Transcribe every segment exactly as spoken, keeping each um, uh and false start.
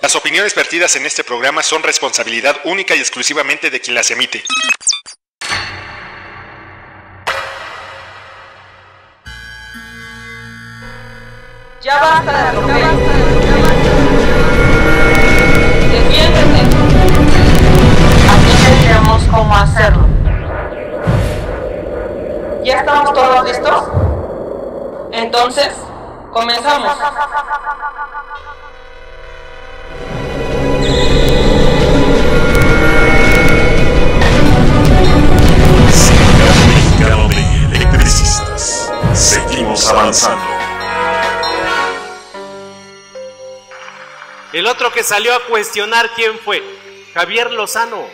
Las opiniones vertidas en este programa son responsabilidad única y exclusivamente de quien las emite. Ya basta de romper. Defiéndete. Aquí te diremos cómo hacerlo. ¿Ya estamos todos listos? Entonces, comenzamos. Sindicato Mexicano de Electricistas. Seguimos avanzando. El otro que salió a cuestionar quién fue, Javier Lozano.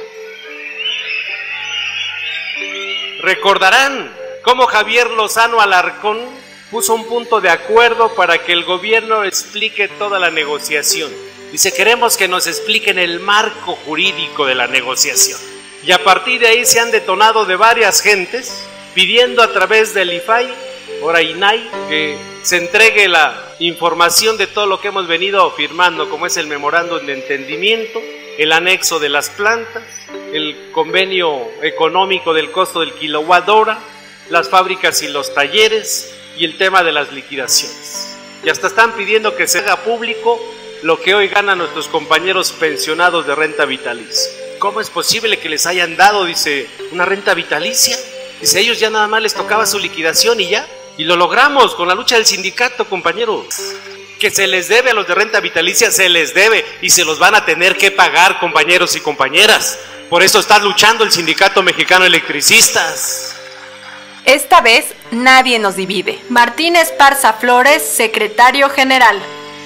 Recordarán cómo Javier Lozano Alarcón puso un punto de acuerdo para que el gobierno explique toda la negociación. Dice, queremos que nos expliquen el marco jurídico de la negociación. Y a partir de ahí se han detonado de varias gentes pidiendo a través del I F A I, ahora I N A I, que se entregue la información de todo lo que hemos venido firmando, como es el memorándum de entendimiento, el anexo de las plantas, el convenio económico del costo del kilowatt hora, las fábricas y los talleres y el tema de las liquidaciones. Y hasta están pidiendo que se haga público lo que hoy ganan nuestros compañeros pensionados de renta vitalicia. ¿Cómo es posible que les hayan dado, dice, una renta vitalicia? Dice, a ellos ya nada más les tocaba su liquidación y ya. Y lo logramos con la lucha del sindicato, compañeros. Que se les debe a los de renta vitalicia, se les debe y se los van a tener que pagar, compañeros y compañeras. Por eso está luchando el Sindicato Mexicano de Electricistas. Esta vez nadie nos divide. Martín Esparza Flores, secretario general.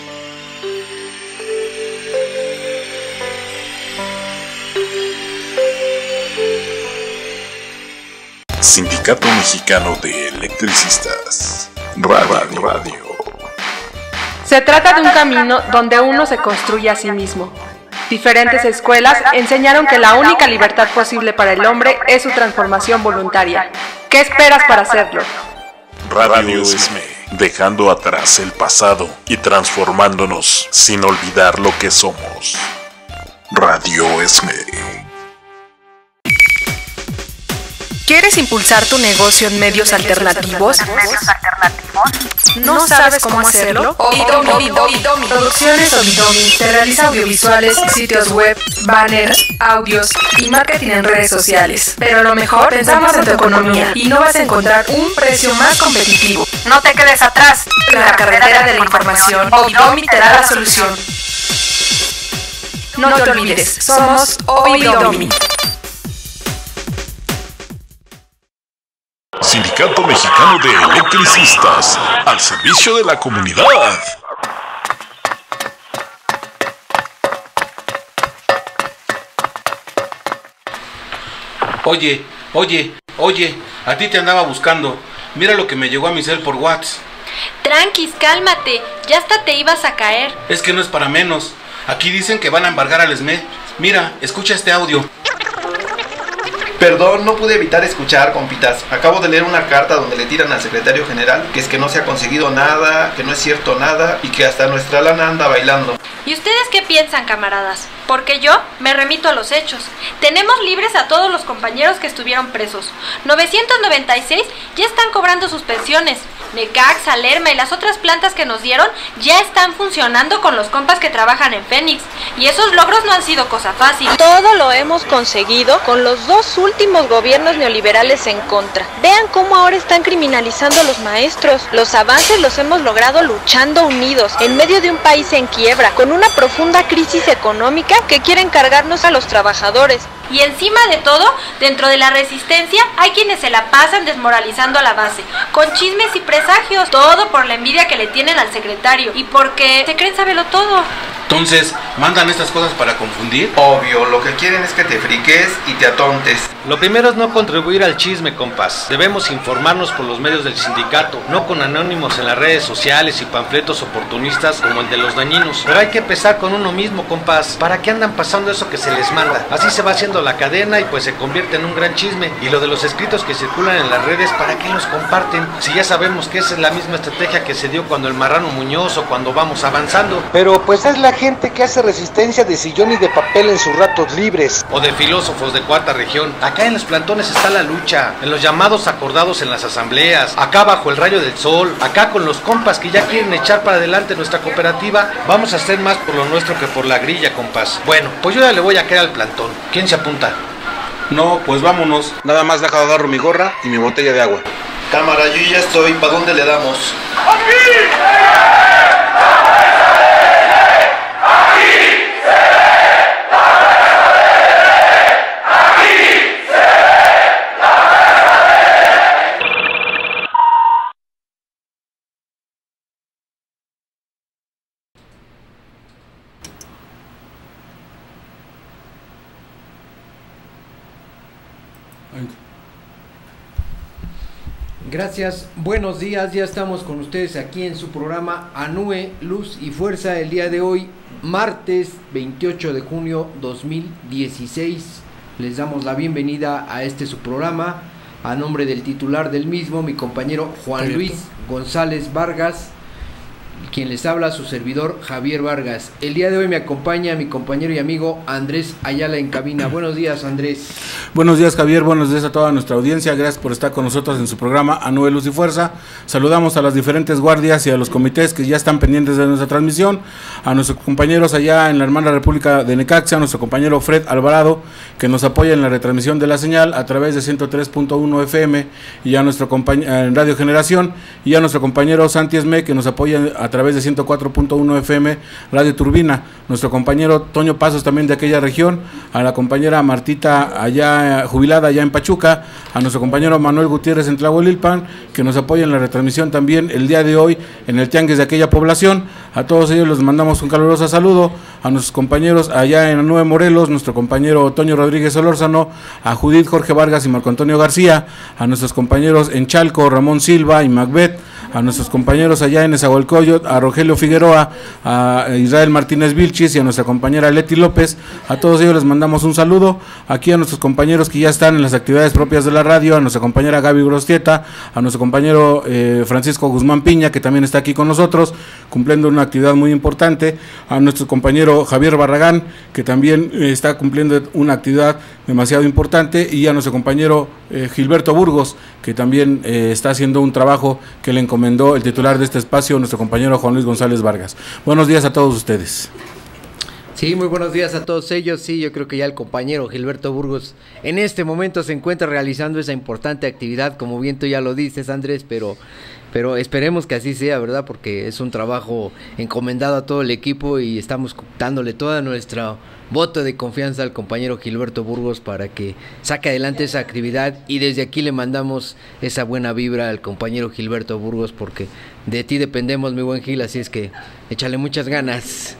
Sindicato Mexicano de Electricistas. Radio, radio. Se trata de un camino donde uno se construye a sí mismo. Diferentes escuelas enseñaron que la única libertad posible para el hombre es su transformación voluntaria. ¿Qué esperas para hacerlo? Radio Esme, dejando atrás el pasado y transformándonos sin olvidar lo que somos. Radio Esme. ¿Quieres impulsar tu negocio en medios alternativos? ¿No sabes cómo hacerlo? Obidomi, Obidomi. Producciones Obidomi te realiza audiovisuales, sitios web, banners, audios y marketing en redes sociales. Pero lo mejor, pensamos en tu economía y no vas a encontrar un precio más competitivo. No te quedes atrás. En la carretera de la información, Obidomi te da la solución. No te olvides, somos Obidomi. Sindicato Mexicano de Electricistas, al servicio de la comunidad. Oye, oye, oye, a ti te andaba buscando. Mira lo que me llegó a mi cel por WhatsApp. Tranquis, cálmate, ya hasta te ibas a caer. Es que no es para menos. Aquí dicen que van a embargar al ESME. Mira, escucha este audio. Perdón, no pude evitar escuchar, compitas. Acabo de leer una carta donde le tiran al secretario general que es que no se ha conseguido nada, que no es cierto nada y que hasta nuestra lana anda bailando. ¿Y ustedes qué piensan, camaradas? Porque yo me remito a los hechos. Tenemos libres a todos los compañeros que estuvieron presos. novecientos noventa y seis ya están cobrando sus pensiones. Necaxa, Lerma y las otras plantas que nos dieron ya están funcionando con los compas que trabajan en Fénix. Y esos logros no han sido cosa fácil. Todo lo hemos conseguido con los dos últimos gobiernos neoliberales en contra. Vean cómo ahora están criminalizando a los maestros. Los avances los hemos logrado luchando unidos, en medio de un país en quiebra, con una profunda crisis económica que quieren cargarnos a los trabajadores. Y encima de todo, dentro de la resistencia hay quienes se la pasan desmoralizando a la base, con chismes y presagios, todo por la envidia que le tienen al secretario y porque se creen saberlo todo. Entonces, ¿mandan estas cosas para confundir? Obvio, lo que quieren es que te friques y te atontes. Lo primero es no contribuir al chisme, compas. Debemos informarnos por los medios del sindicato, no con anónimos en las redes sociales y panfletos oportunistas como el de los dañinos. Pero hay que empezar con uno mismo, compas. ¿Para qué andan pasando eso que se les manda? Así se va haciendo haciendo la cadena y pues se convierte en un gran chisme. Y lo de los escritos que circulan en las redes, ¿para qué los comparten? Si ya sabemos que esa es la misma estrategia que se dio cuando el Marrano Muñoz o cuando vamos avanzando. Pero pues es la gente que hace resistencia de sillón y de papel en sus ratos libres. O de filósofos de cuarta región. Acá en los plantones está la lucha, en los llamados acordados en las asambleas, acá bajo el rayo del sol, acá con los compas que ya quieren echar para adelante nuestra cooperativa. Vamos a hacer más por lo nuestro que por la grilla, compas. Bueno, pues yo ya le voy a caer al plantón. ¿Quién se apunta? No, pues vámonos. Nada más deja agarro mi gorra y mi botella de agua. Cámara, yo ya estoy. ¿Para dónde le damos? Gracias, buenos días, ya estamos con ustedes aquí en su programa Anue, Luz y Fuerza el día de hoy, martes veintiocho de junio dos mil dieciséis. Les damos la bienvenida a este su programa, a nombre del titular del mismo, mi compañero Juan Luis González Vargas, quien les habla, su servidor Javier Vargas. El día de hoy me acompaña mi compañero y amigo Andrés Ayala en cabina. Buenos días, Andrés. Buenos días, Javier, buenos días a toda nuestra audiencia, gracias por estar con nosotros en su programa Anue, Luz y Fuerza. Saludamos a las diferentes guardias y a los comités que ya están pendientes de nuestra transmisión, a nuestros compañeros allá en la hermana República de Necaxa, a nuestro compañero Fred Alvarado, que nos apoya en la retransmisión de la señal a través de ciento tres punto uno F M, y a nuestro compañero en Radio Generación, y a nuestro compañero Santi Esme, que nos apoya a través de ciento cuatro punto uno F M, Radio Turbina, nuestro compañero Toño Pasos también de aquella región, a la compañera Martita allá jubilada allá en Pachuca, a nuestro compañero Manuel Gutiérrez en Tlahuelilpan, que nos apoya en la retransmisión también el día de hoy en el tianguis de aquella población. A todos ellos les mandamos un caluroso saludo, a nuestros compañeros allá en Anue Morelos, nuestro compañero Toño Rodríguez Solórzano, a Judith Jorge Vargas y Marco Antonio García, a nuestros compañeros en Chalco, Ramón Silva y Macbeth, a nuestros compañeros allá en Nezahualcóyotl, a Rogelio Figueroa, a Israel Martínez Vilchis y a nuestra compañera Leti López. A todos ellos les mandamos un saludo. Aquí a nuestros compañeros que ya están en las actividades propias de la radio, a nuestra compañera Gaby Grostieta, a nuestro compañero eh, Francisco Guzmán Piña, que también está aquí con nosotros, cumpliendo una actividad muy importante, a nuestro compañero Javier Barragán, que también eh, está cumpliendo una actividad demasiado importante, y a nuestro compañero eh, Gilberto Burgos, que también eh, está haciendo un trabajo que le encomendó el titular de este espacio, nuestro compañero Juan Luis González Vargas. Buenos días a todos ustedes. Sí, muy buenos días a todos ellos. Sí, yo creo que ya el compañero Gilberto Burgos en este momento se encuentra realizando esa importante actividad, como bien tú ya lo dices, Andrés, pero pero esperemos que así sea, ¿verdad? Porque es un trabajo encomendado a todo el equipo y estamos dándole toda nuestra voto de confianza al compañero Gilberto Burgos para que saque adelante esa actividad, y desde aquí le mandamos esa buena vibra al compañero Gilberto Burgos, porque de ti dependemos, mi buen Gil, así es que échale muchas ganas.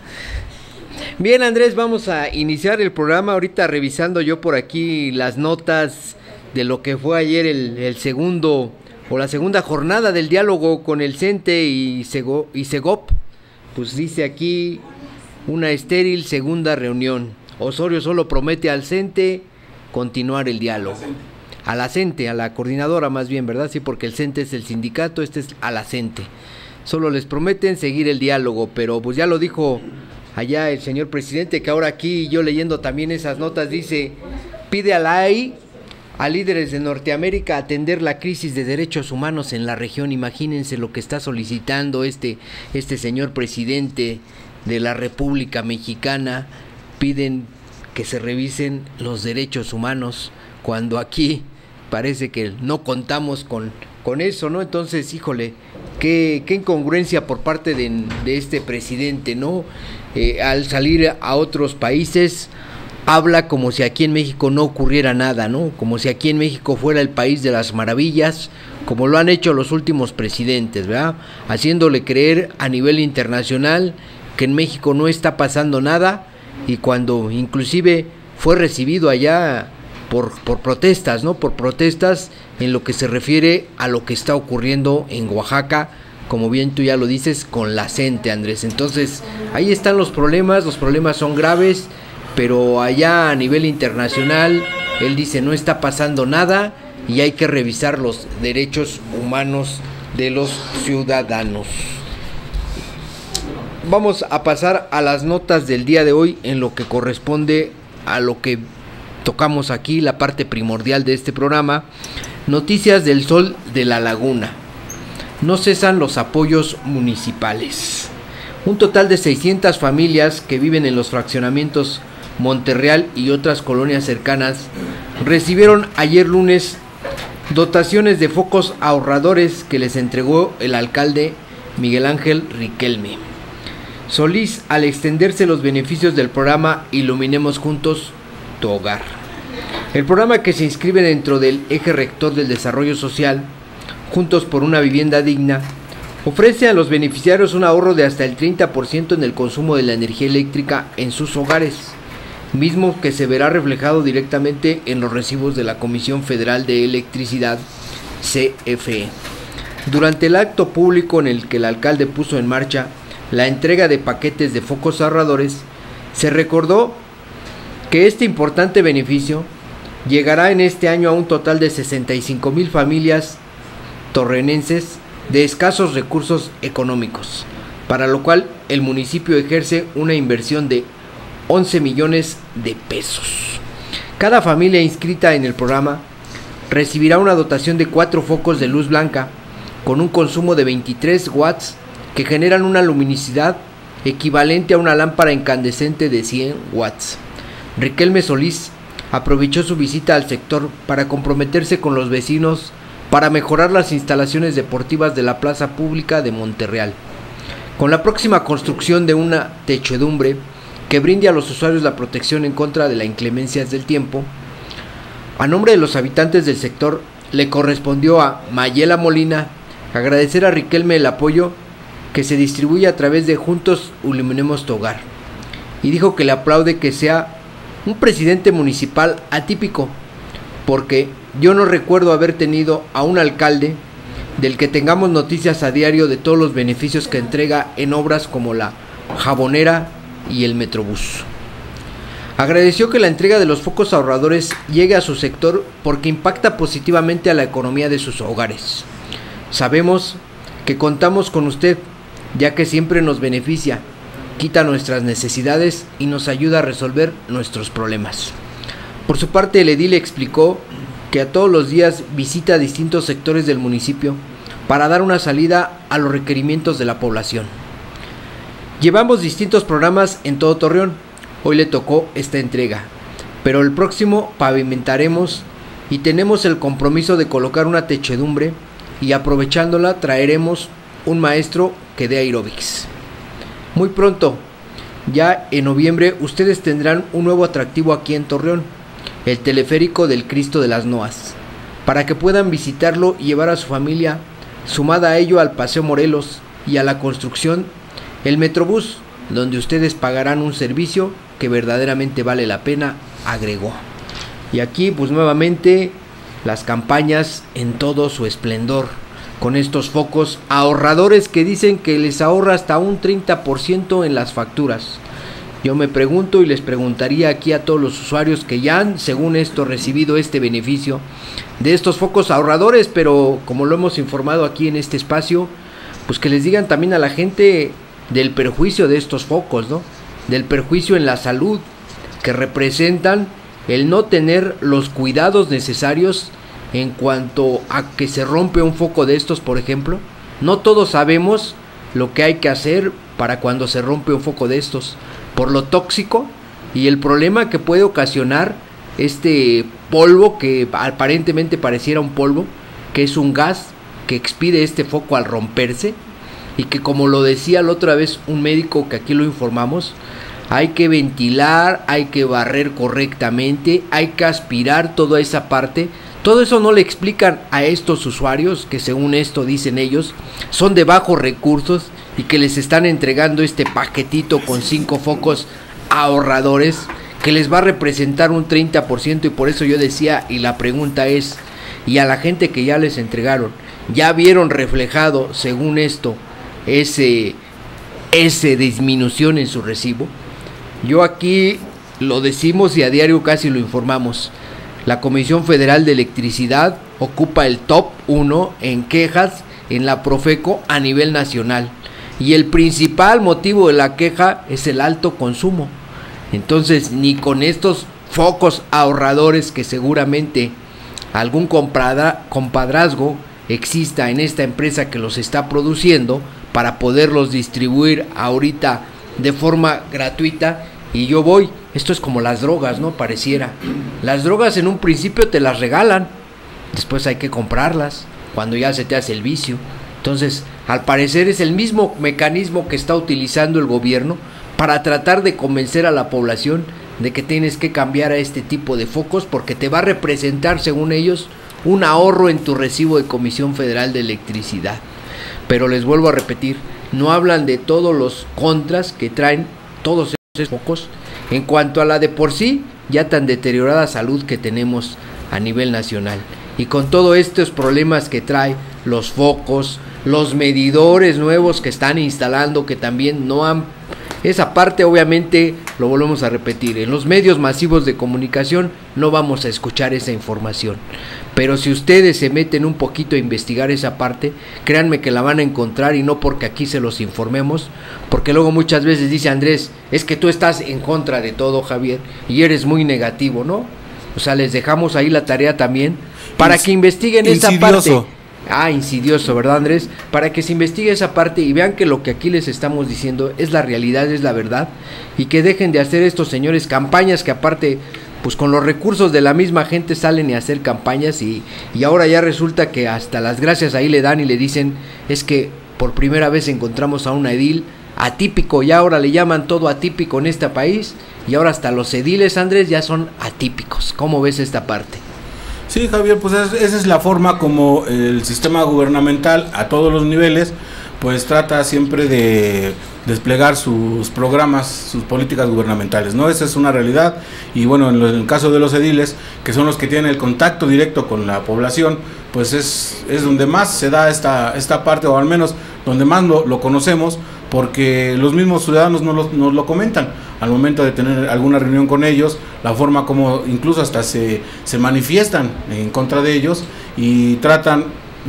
Bien, Andrés, vamos a iniciar el programa ahorita revisando yo por aquí las notas de lo que fue ayer el, el segundo o la segunda jornada del diálogo con el CENTE y, Sego, y Segop. Pues dice aquí: una estéril segunda reunión. Osorio solo promete al CENTE continuar el diálogo. A la CENTE, a la coordinadora más bien, ¿verdad? Sí, porque el CENTE es el sindicato, este es a la CENTE. Solo les prometen seguir el diálogo, pero pues ya lo dijo allá el señor presidente, que ahora aquí yo leyendo también esas notas dice: pide a la A I, a líderes de Norteamérica, atender la crisis de derechos humanos en la región. Imagínense lo que está solicitando este, este señor presidente de la República Mexicana. Piden que se revisen los derechos humanos, cuando aquí parece que no contamos con, con eso, ¿no? Entonces, híjole, qué, qué incongruencia por parte de, de este presidente, ¿no? Eh, al salir a otros países habla como si aquí en México no ocurriera nada, ¿no? Como si aquí en México fuera el país de las maravillas, como lo han hecho los últimos presidentes, ¿verdad? Haciéndole creer a nivel internacional que en México no está pasando nada, y cuando inclusive fue recibido allá por, por protestas, ¿no? Por protestas en lo que se refiere a lo que está ocurriendo en Oaxaca, como bien tú ya lo dices, con la CENTE, Andrés. Entonces, ahí están los problemas, los problemas son graves, pero allá a nivel internacional él dice no está pasando nada y hay que revisar los derechos humanos de los ciudadanos. Vamos a pasar a las notas del día de hoy en lo que corresponde a lo que tocamos aquí, la parte primordial de este programa. Noticias del Sol de la Laguna. No cesan los apoyos municipales. Un total de seiscientas familias que viven en los fraccionamientos Monterreal y otras colonias cercanas recibieron ayer lunes dotaciones de focos ahorradores que les entregó el alcalde Miguel Ángel Riquelme Solís al extenderse los beneficios del programa Iluminemos Juntos Tu Hogar. El programa, que se inscribe dentro del eje rector del desarrollo social, Juntos por una vivienda digna, ofrece a los beneficiarios un ahorro de hasta el treinta por ciento en el consumo de la energía eléctrica en sus hogares, mismo que se verá reflejado directamente en los recibos de la Comisión Federal de Electricidad, C F E. Durante el acto público en el que el alcalde puso en marcha la entrega de paquetes de focos ahorradores, se recordó que este importante beneficio llegará en este año a un total de sesenta y cinco mil familias torrenenses de escasos recursos económicos, para lo cual el municipio ejerce una inversión de once millones de pesos. Cada familia inscrita en el programa recibirá una dotación de cuatro focos de luz blanca con un consumo de veintitrés watts que generan una luminosidad equivalente a una lámpara incandescente de cien watts. Riquelme Solís aprovechó su visita al sector para comprometerse con los vecinos para mejorar las instalaciones deportivas de la plaza pública de Monterreal, con la próxima construcción de una techedumbre que brinde a los usuarios la protección en contra de las inclemencias del tiempo. A nombre de los habitantes del sector, le correspondió a Mayela Molina agradecer a Riquelme el apoyo que se distribuye a través de Juntos Iluminemos Tu Hogar, y dijo que le aplaude que sea un presidente municipal atípico, porque yo no recuerdo haber tenido a un alcalde del que tengamos noticias a diario de todos los beneficios que entrega en obras como la Jabonera y el Metrobús. Agradeció que la entrega de los focos ahorradores llegue a su sector porque impacta positivamente a la economía de sus hogares. Sabemos que contamos con usted, ya que siempre nos beneficia, quita nuestras necesidades y nos ayuda a resolver nuestros problemas. Por su parte, el edil explicó que a todos los días visita distintos sectores del municipio para dar una salida a los requerimientos de la población. Llevamos distintos programas en todo Torreón, hoy le tocó esta entrega, pero el próximo pavimentaremos y tenemos el compromiso de colocar una techedumbre y aprovechándola traeremos un maestro que dé aeróbics. Muy pronto, ya en noviembre, ustedes tendrán un nuevo atractivo aquí en Torreón, el teleférico del Cristo de las Noas, para que puedan visitarlo y llevar a su familia. Sumada a ello al Paseo Morelos y a la construcción, el Metrobús, donde ustedes pagarán un servicio que verdaderamente vale la pena, agregó. Y aquí pues nuevamente las campañas en todo su esplendor, con estos focos ahorradores que dicen que les ahorra hasta un treinta por ciento en las facturas. Yo me pregunto y les preguntaría aquí a todos los usuarios que ya han, según esto, recibido este beneficio de estos focos ahorradores, pero como lo hemos informado aquí en este espacio, pues que les digan también a la gente del perjuicio de estos focos, ¿no? Del perjuicio en la salud que representan el no tener los cuidados necesarios en cuanto a que se rompe un foco de estos, por ejemplo. No todos sabemos lo que hay que hacer para cuando se rompe un foco de estos, por lo tóxico y el problema que puede ocasionar este polvo, que aparentemente pareciera un polvo, que es un gas que expide este foco al romperse, y que, como lo decía la otra vez un médico que aquí lo informamos, hay que ventilar, hay que barrer correctamente, hay que aspirar toda esa parte. Todo eso no le explican a estos usuarios que, según esto dicen ellos, son de bajos recursos y que les están entregando este paquetito con cinco focos ahorradores que les va a representar un treinta por ciento. Y por eso yo decía, y la pregunta es, y a la gente que ya les entregaron, ¿ya vieron reflejado, según esto, ese, ese disminución en su recibo? Yo aquí lo decimos y a diario casi lo informamos. La Comisión Federal de Electricidad ocupa el top uno en quejas en la Profeco a nivel nacional. Y el principal motivo de la queja es el alto consumo. Entonces, ni con estos focos ahorradores que seguramente algún compradra, compadrazgo exista en esta empresa que los está produciendo para poderlos distribuir ahorita de forma gratuita. Y yo voy, esto es como las drogas, ¿no? Pareciera. Las drogas en un principio te las regalan, después hay que comprarlas, cuando ya se te hace el vicio. Entonces, al parecer es el mismo mecanismo que está utilizando el gobierno para tratar de convencer a la población de que tienes que cambiar a este tipo de focos porque te va a representar, según ellos, un ahorro en tu recibo de Comisión Federal de Electricidad. Pero les vuelvo a repetir, no hablan de todos los contras que traen todos esos focos en cuanto a la de por sí ya tan deteriorada salud que tenemos a nivel nacional. Y con todos estos problemas que trae los focos, los medidores nuevos que están instalando, que también no han... Esa parte obviamente, lo volvemos a repetir, en los medios masivos de comunicación no vamos a escuchar esa información. Pero si ustedes se meten un poquito a investigar esa parte, créanme que la van a encontrar, y no porque aquí se los informemos, porque luego muchas veces dice Andrés, es que tú estás en contra de todo, Javier, y eres muy negativo, ¿no? O sea, les dejamos ahí la tarea también para Inc- que investiguen esa parte. Ah, insidioso, ¿verdad, Andrés? Para que se investigue esa parte y vean que lo que aquí les estamos diciendo es la realidad, es la verdad, y que dejen de hacer estos señores campañas que aparte, pues con los recursos de la misma gente salen y hacer campañas y, y ahora ya resulta que hasta las gracias ahí le dan y le dicen, es que por primera vez encontramos a un edil atípico, y ahora le llaman todo atípico en este país, y ahora hasta los ediles, Andrés, ya son atípicos. ¿Cómo ves esta parte? Sí, Javier, pues es, esa es la forma como el sistema gubernamental a todos los niveles pues trata siempre de desplegar sus programas, sus políticas gubernamentales, ¿no? Esa es una realidad. Y bueno, en, lo, en el caso de los ediles, que son los que tienen el contacto directo con la población, pues es, es donde más se da esta, esta parte, o al menos donde más lo, lo conocemos, porque los mismos ciudadanos nos lo, nos lo comentan al momento de tener alguna reunión con ellos, la forma como incluso hasta se, se manifiestan en contra de ellos y tratan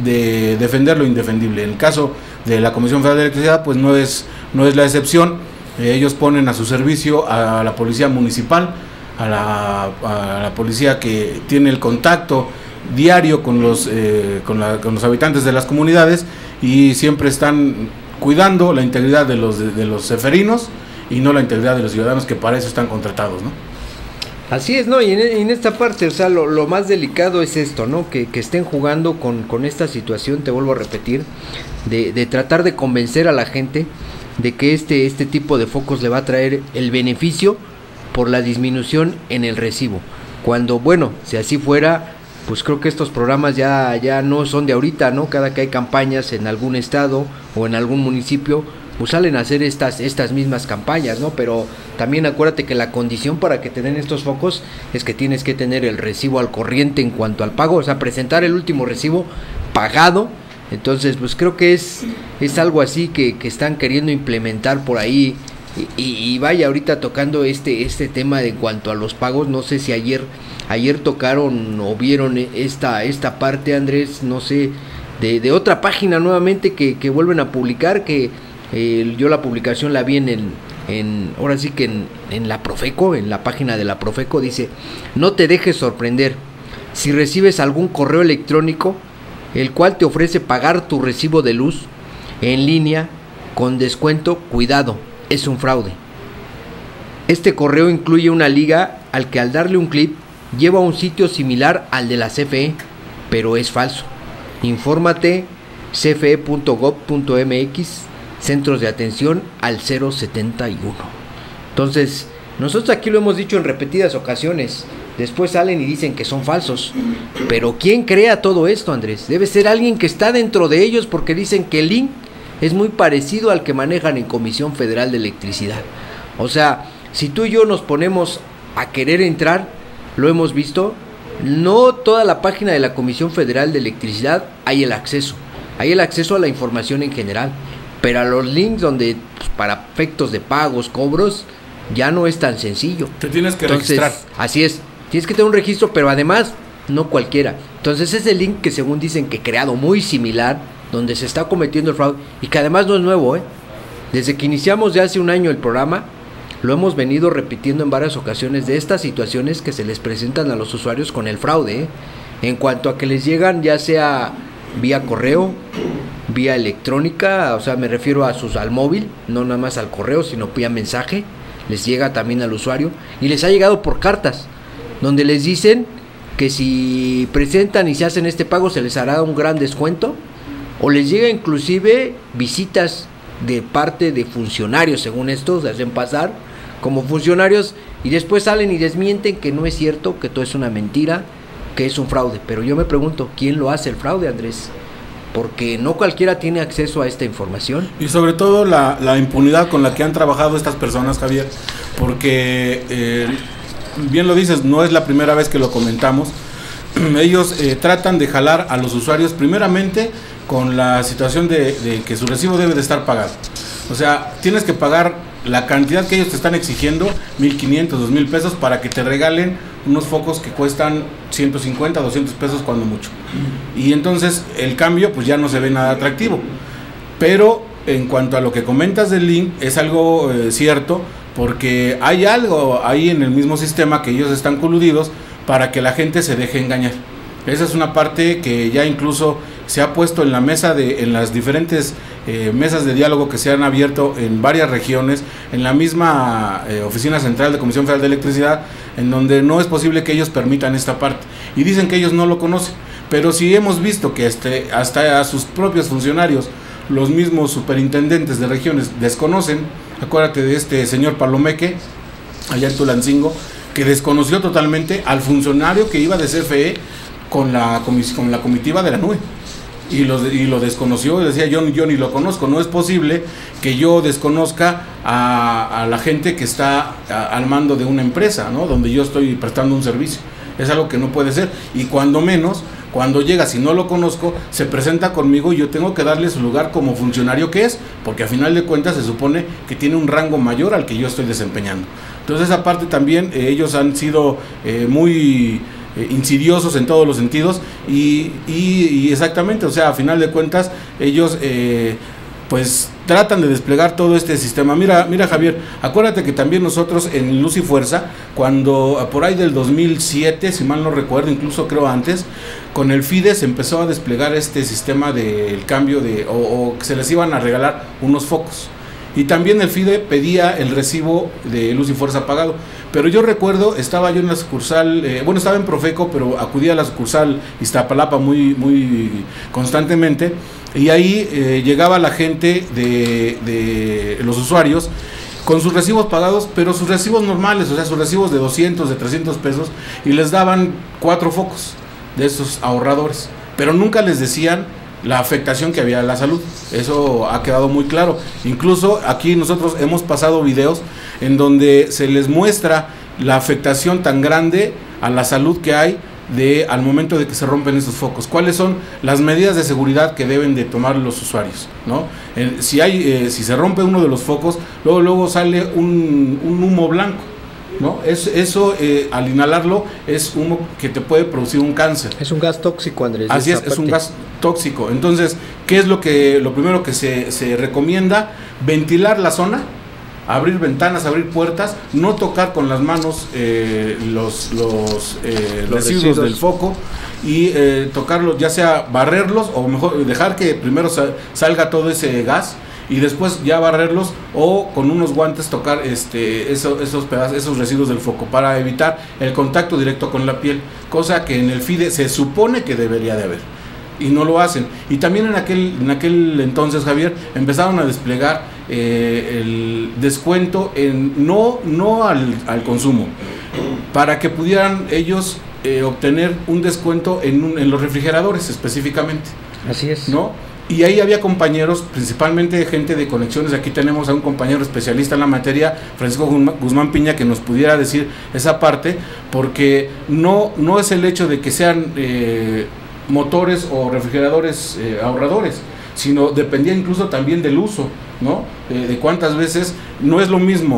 de defender lo indefendible. En el caso de la Comisión Federal de Electricidad, pues no es, no es la excepción. Eh, ellos ponen a su servicio a la policía municipal, a la, a la policía que tiene el contacto diario con los, eh, con, la, con los habitantes de las comunidades, y siempre están cuidando la integridad de los, de, de los ceferinos y no la integridad de los ciudadanos, que para eso están contratados, ¿no? Así es, ¿no? Y en, en esta parte, o sea, lo, lo más delicado es esto, ¿no? Que, que estén jugando con, con esta situación, te vuelvo a repetir, de, de tratar de convencer a la gente de que este, este tipo de focos le va a traer el beneficio por la disminución en el recibo. Cuando, bueno, si así fuera, pues creo que estos programas ya, ya no son de ahorita, ¿no? Cada que hay campañas en algún estado o en algún municipio, pues salen a hacer estas, estas mismas campañas, ¿no? Pero también acuérdate que la condición para que te den estos focos es que tienes que tener el recibo al corriente en cuanto al pago, o sea, presentar el último recibo pagado. Entonces, pues creo que es, es algo así que, que están queriendo implementar por ahí. Y, y, y vaya, ahorita tocando este, este tema de en cuanto a los pagos, no sé si ayer, ayer tocaron o vieron esta, esta parte, Andrés, no sé, de, de otra página nuevamente que, que vuelven a publicar, que eh, yo la publicación la vi en el, en, ahora sí que en, en la Profeco, en la página de la Profeco, dice: no te dejes sorprender si recibes algún correo electrónico el cual te ofrece pagar tu recibo de luz en línea con descuento. Cuidado, es un fraude. Este correo incluye una liga al que al darle un clic lleva a un sitio similar al de la C F E, pero es falso. Infórmate c f e punto gob punto m x, centros de atención al cero setenta y uno. Entonces, nosotros aquí lo hemos dicho en repetidas ocasiones. Después salen y dicen que son falsos. Pero ¿quién crea todo esto, Andrés? Debe ser alguien que está dentro de ellos, porque dicen que el link es muy parecido al que manejan en Comisión Federal de Electricidad. O sea, si tú y yo nos ponemos a querer entrar, lo hemos visto, no toda la página de la Comisión Federal de Electricidad hay el acceso. Hay el acceso a la información en general, pero a los links donde, pues, para efectos de pagos, cobros, ya no es tan sencillo. Te tienes que Entonces, registrar. Así es, tienes que tener un registro, pero además no cualquiera. Entonces ese link que según dicen que creado muy similar, donde se está cometiendo el fraude, y que además no es nuevo, ¿eh? Desde que iniciamos ya hace un año el programa, lo hemos venido repitiendo en varias ocasiones de estas situaciones que se les presentan a los usuarios con el fraude, ¿eh? En cuanto a que les llegan ya sea vía correo, vía electrónica, o sea, me refiero a sus al móvil, no nada más al correo, sino vía mensaje, les llega también al usuario, y les ha llegado por cartas, donde les dicen que si presentan y se hacen este pago se les hará un gran descuento, o les llega inclusive visitas de parte de funcionarios, según esto, se hacen pasar como funcionarios y después salen y desmienten que no es cierto, que todo es una mentira, que es un fraude. Pero yo me pregunto, ¿quién lo hace el fraude, Andrés? Porque no cualquiera tiene acceso a esta información. Y sobre todo la, la impunidad con la que han trabajado estas personas, Javier, porque eh, bien lo dices, no es la primera vez que lo comentamos. Ellos eh, tratan de jalar a los usuarios primeramente con la situación de, de que su recibo debe de estar pagado. O sea, tienes que pagar la cantidad que ellos te están exigiendo, mil quinientos, dos mil pesos, para que te regalen unos focos que cuestan ciento cincuenta, doscientos pesos cuando mucho. Y entonces el cambio pues ya no se ve nada atractivo. Pero en cuanto a lo que comentas del link, es algo eh, cierto, porque hay algo ahí en el mismo sistema que ellos están coludidos para que la gente se deje engañar. Esa es una parte que ya incluso se ha puesto en la mesa de, en las diferentes eh, mesas de diálogo que se han abierto en varias regiones, en la misma eh, oficina central de Comisión Federal de Electricidad, en donde no es posible que ellos permitan esta parte. Y dicen que ellos no lo conocen, pero si hemos visto que este, hasta a sus propios funcionarios, los mismos superintendentes de regiones desconocen, acuérdate de este señor Palomeque, allá en Tulancingo, que desconoció totalmente al funcionario que iba de C F E con la, con la comitiva de la nube. Y lo, y lo desconoció y decía, yo, yo ni lo conozco. No es posible que yo desconozca a, a la gente que está a, al mando de una empresa, ¿no? Donde yo estoy prestando un servicio. Es algo que no puede ser. Y cuando menos, cuando llega, si no lo conozco, se presenta conmigo y yo tengo que darle su lugar como funcionario que es, porque a final de cuentas se supone que tiene un rango mayor al que yo estoy desempeñando. Entonces esa parte también eh, ellos han sido eh, muy eh, insidiosos en todos los sentidos y, y, y exactamente, o sea, a final de cuentas ellos eh, pues tratan de desplegar todo este sistema. Mira, mira Javier, acuérdate que también nosotros en Luz y Fuerza, cuando por ahí del dos mil siete, si mal no recuerdo, incluso creo antes, con el FIDE se empezó a desplegar este sistema del cambio de, o, o que se les iban a regalar unos focos. Y también el FIDE pedía el recibo de Luz y Fuerza pagado. Pero yo recuerdo, estaba yo en la sucursal, eh, bueno, estaba en Profeco, pero acudía a la sucursal Iztapalapa muy, muy constantemente. Y ahí eh, llegaba la gente de, de los usuarios con sus recibos pagados, pero sus recibos normales, o sea, sus recibos de doscientos, de trescientos pesos, y les daban cuatro focos de esos ahorradores. Pero nunca les decían la afectación que había a la salud. Eso ha quedado muy claro. Incluso aquí nosotros hemos pasado videos en donde se les muestra la afectación tan grande a la salud que hay de al momento de que se rompen esos focos. ¿Cuáles son las medidas de seguridad que deben de tomar los usuarios, ¿no? Eh, si hay, eh, si se rompe uno de los focos, luego luego sale un, un humo blanco, ¿no? Es, eso eh, al inhalarlo es humo que te puede producir un cáncer. Es un gas tóxico, Andrés. Así es, es un gas tóxico. Entonces, ¿qué es lo que lo primero que se, se recomienda? Ventilar la zona, abrir ventanas, abrir puertas, no tocar con las manos eh, los, los, eh, los residuos, residuos del foco y eh, tocarlos, ya sea barrerlos o mejor dejar que primero salga todo ese gas y después ya barrerlos o con unos guantes tocar este eso, esos pedazos, esos residuos del foco para evitar el contacto directo con la piel, cosa que en el FIDE se supone que debería de haber y no lo hacen. Y también en aquel en aquel entonces, Javier, empezaron a desplegar eh, el descuento en no no al, al consumo, para que pudieran ellos eh, obtener un descuento en, un, en los refrigeradores específicamente. Así es, ¿no? Y ahí había compañeros, principalmente gente de conexiones. Aquí tenemos a un compañero especialista en la materia, Francisco Guzmán Piña, que nos pudiera decir esa parte, porque no, no es el hecho de que sean eh, motores o refrigeradores eh, ahorradores, sino dependía incluso también del uso, ¿no? Eh, de cuántas veces, no es lo mismo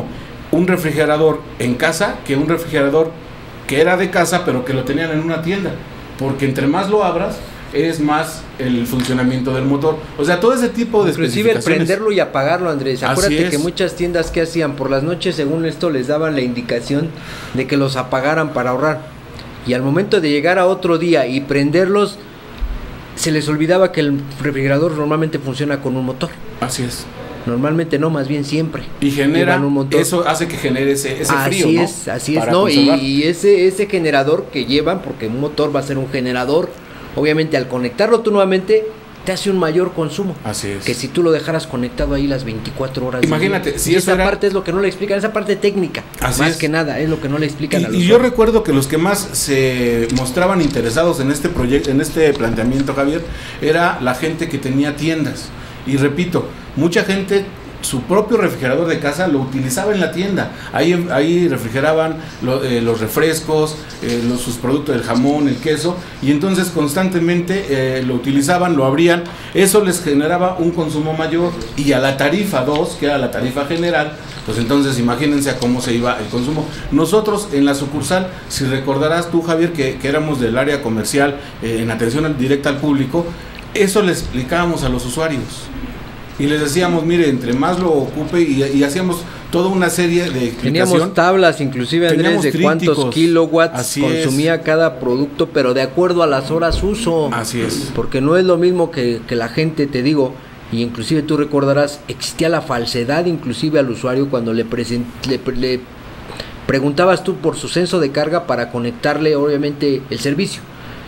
un refrigerador en casa que un refrigerador que era de casa pero que lo tenían en una tienda, porque entre más lo abras es más el funcionamiento del motor. O sea, todo ese tipo de inclusive el prenderlo y apagarlo, Andrés. Acuérdate que muchas tiendas que hacían por las noches, según esto, les daban la indicación de que los apagaran para ahorrar. Y al momento de llegar a otro día y prenderlos, se les olvidaba que el refrigerador normalmente funciona con un motor. Así es. Normalmente no, más bien siempre. Y genera, un motor. Eso hace que genere ese, ese así frío, es, ¿no? Así es, ¿no? Y, y ese, ese generador que llevan, porque un motor va a ser un generador, obviamente al conectarlo tú nuevamente te hace un mayor consumo. Así es. Que si tú lo dejaras conectado ahí las veinticuatro horas. Imagínate, día. si y esa esa era... parte es lo que no le explican, esa parte técnica. Así más es. que nada, es lo que no le explican y, a los. Y yo recuerdo que los que más se mostraban interesados en este proyecto, en este planteamiento, Javier, era la gente que tenía tiendas. Y repito, mucha gente su propio refrigerador de casa lo utilizaba en la tienda. Ahí, ahí refrigeraban lo, eh, los refrescos, eh, los, sus productos, el jamón, el queso, y entonces constantemente eh, lo utilizaban, lo abrían. Eso les generaba un consumo mayor, y a la tarifa dos, que era la tarifa general, pues entonces imagínense a cómo se iba el consumo. Nosotros en la sucursal, si recordarás tú, Javier, que, que éramos del área comercial, eh, en atención directa al público, eso le explicábamos a los usuarios. Y les decíamos, mire, entre más lo ocupe, y, y hacíamos toda una serie de explicación. Teníamos tablas, inclusive, Andrés, de trípticos, cuántos kilowatts así consumía es. cada producto, pero de acuerdo a las horas uso. Así es. Porque no es lo mismo que, que la gente, te digo, y inclusive tú recordarás, existía la falsedad inclusive al usuario cuando le, present, le, le preguntabas tú por su censo de carga para conectarle, obviamente, el servicio.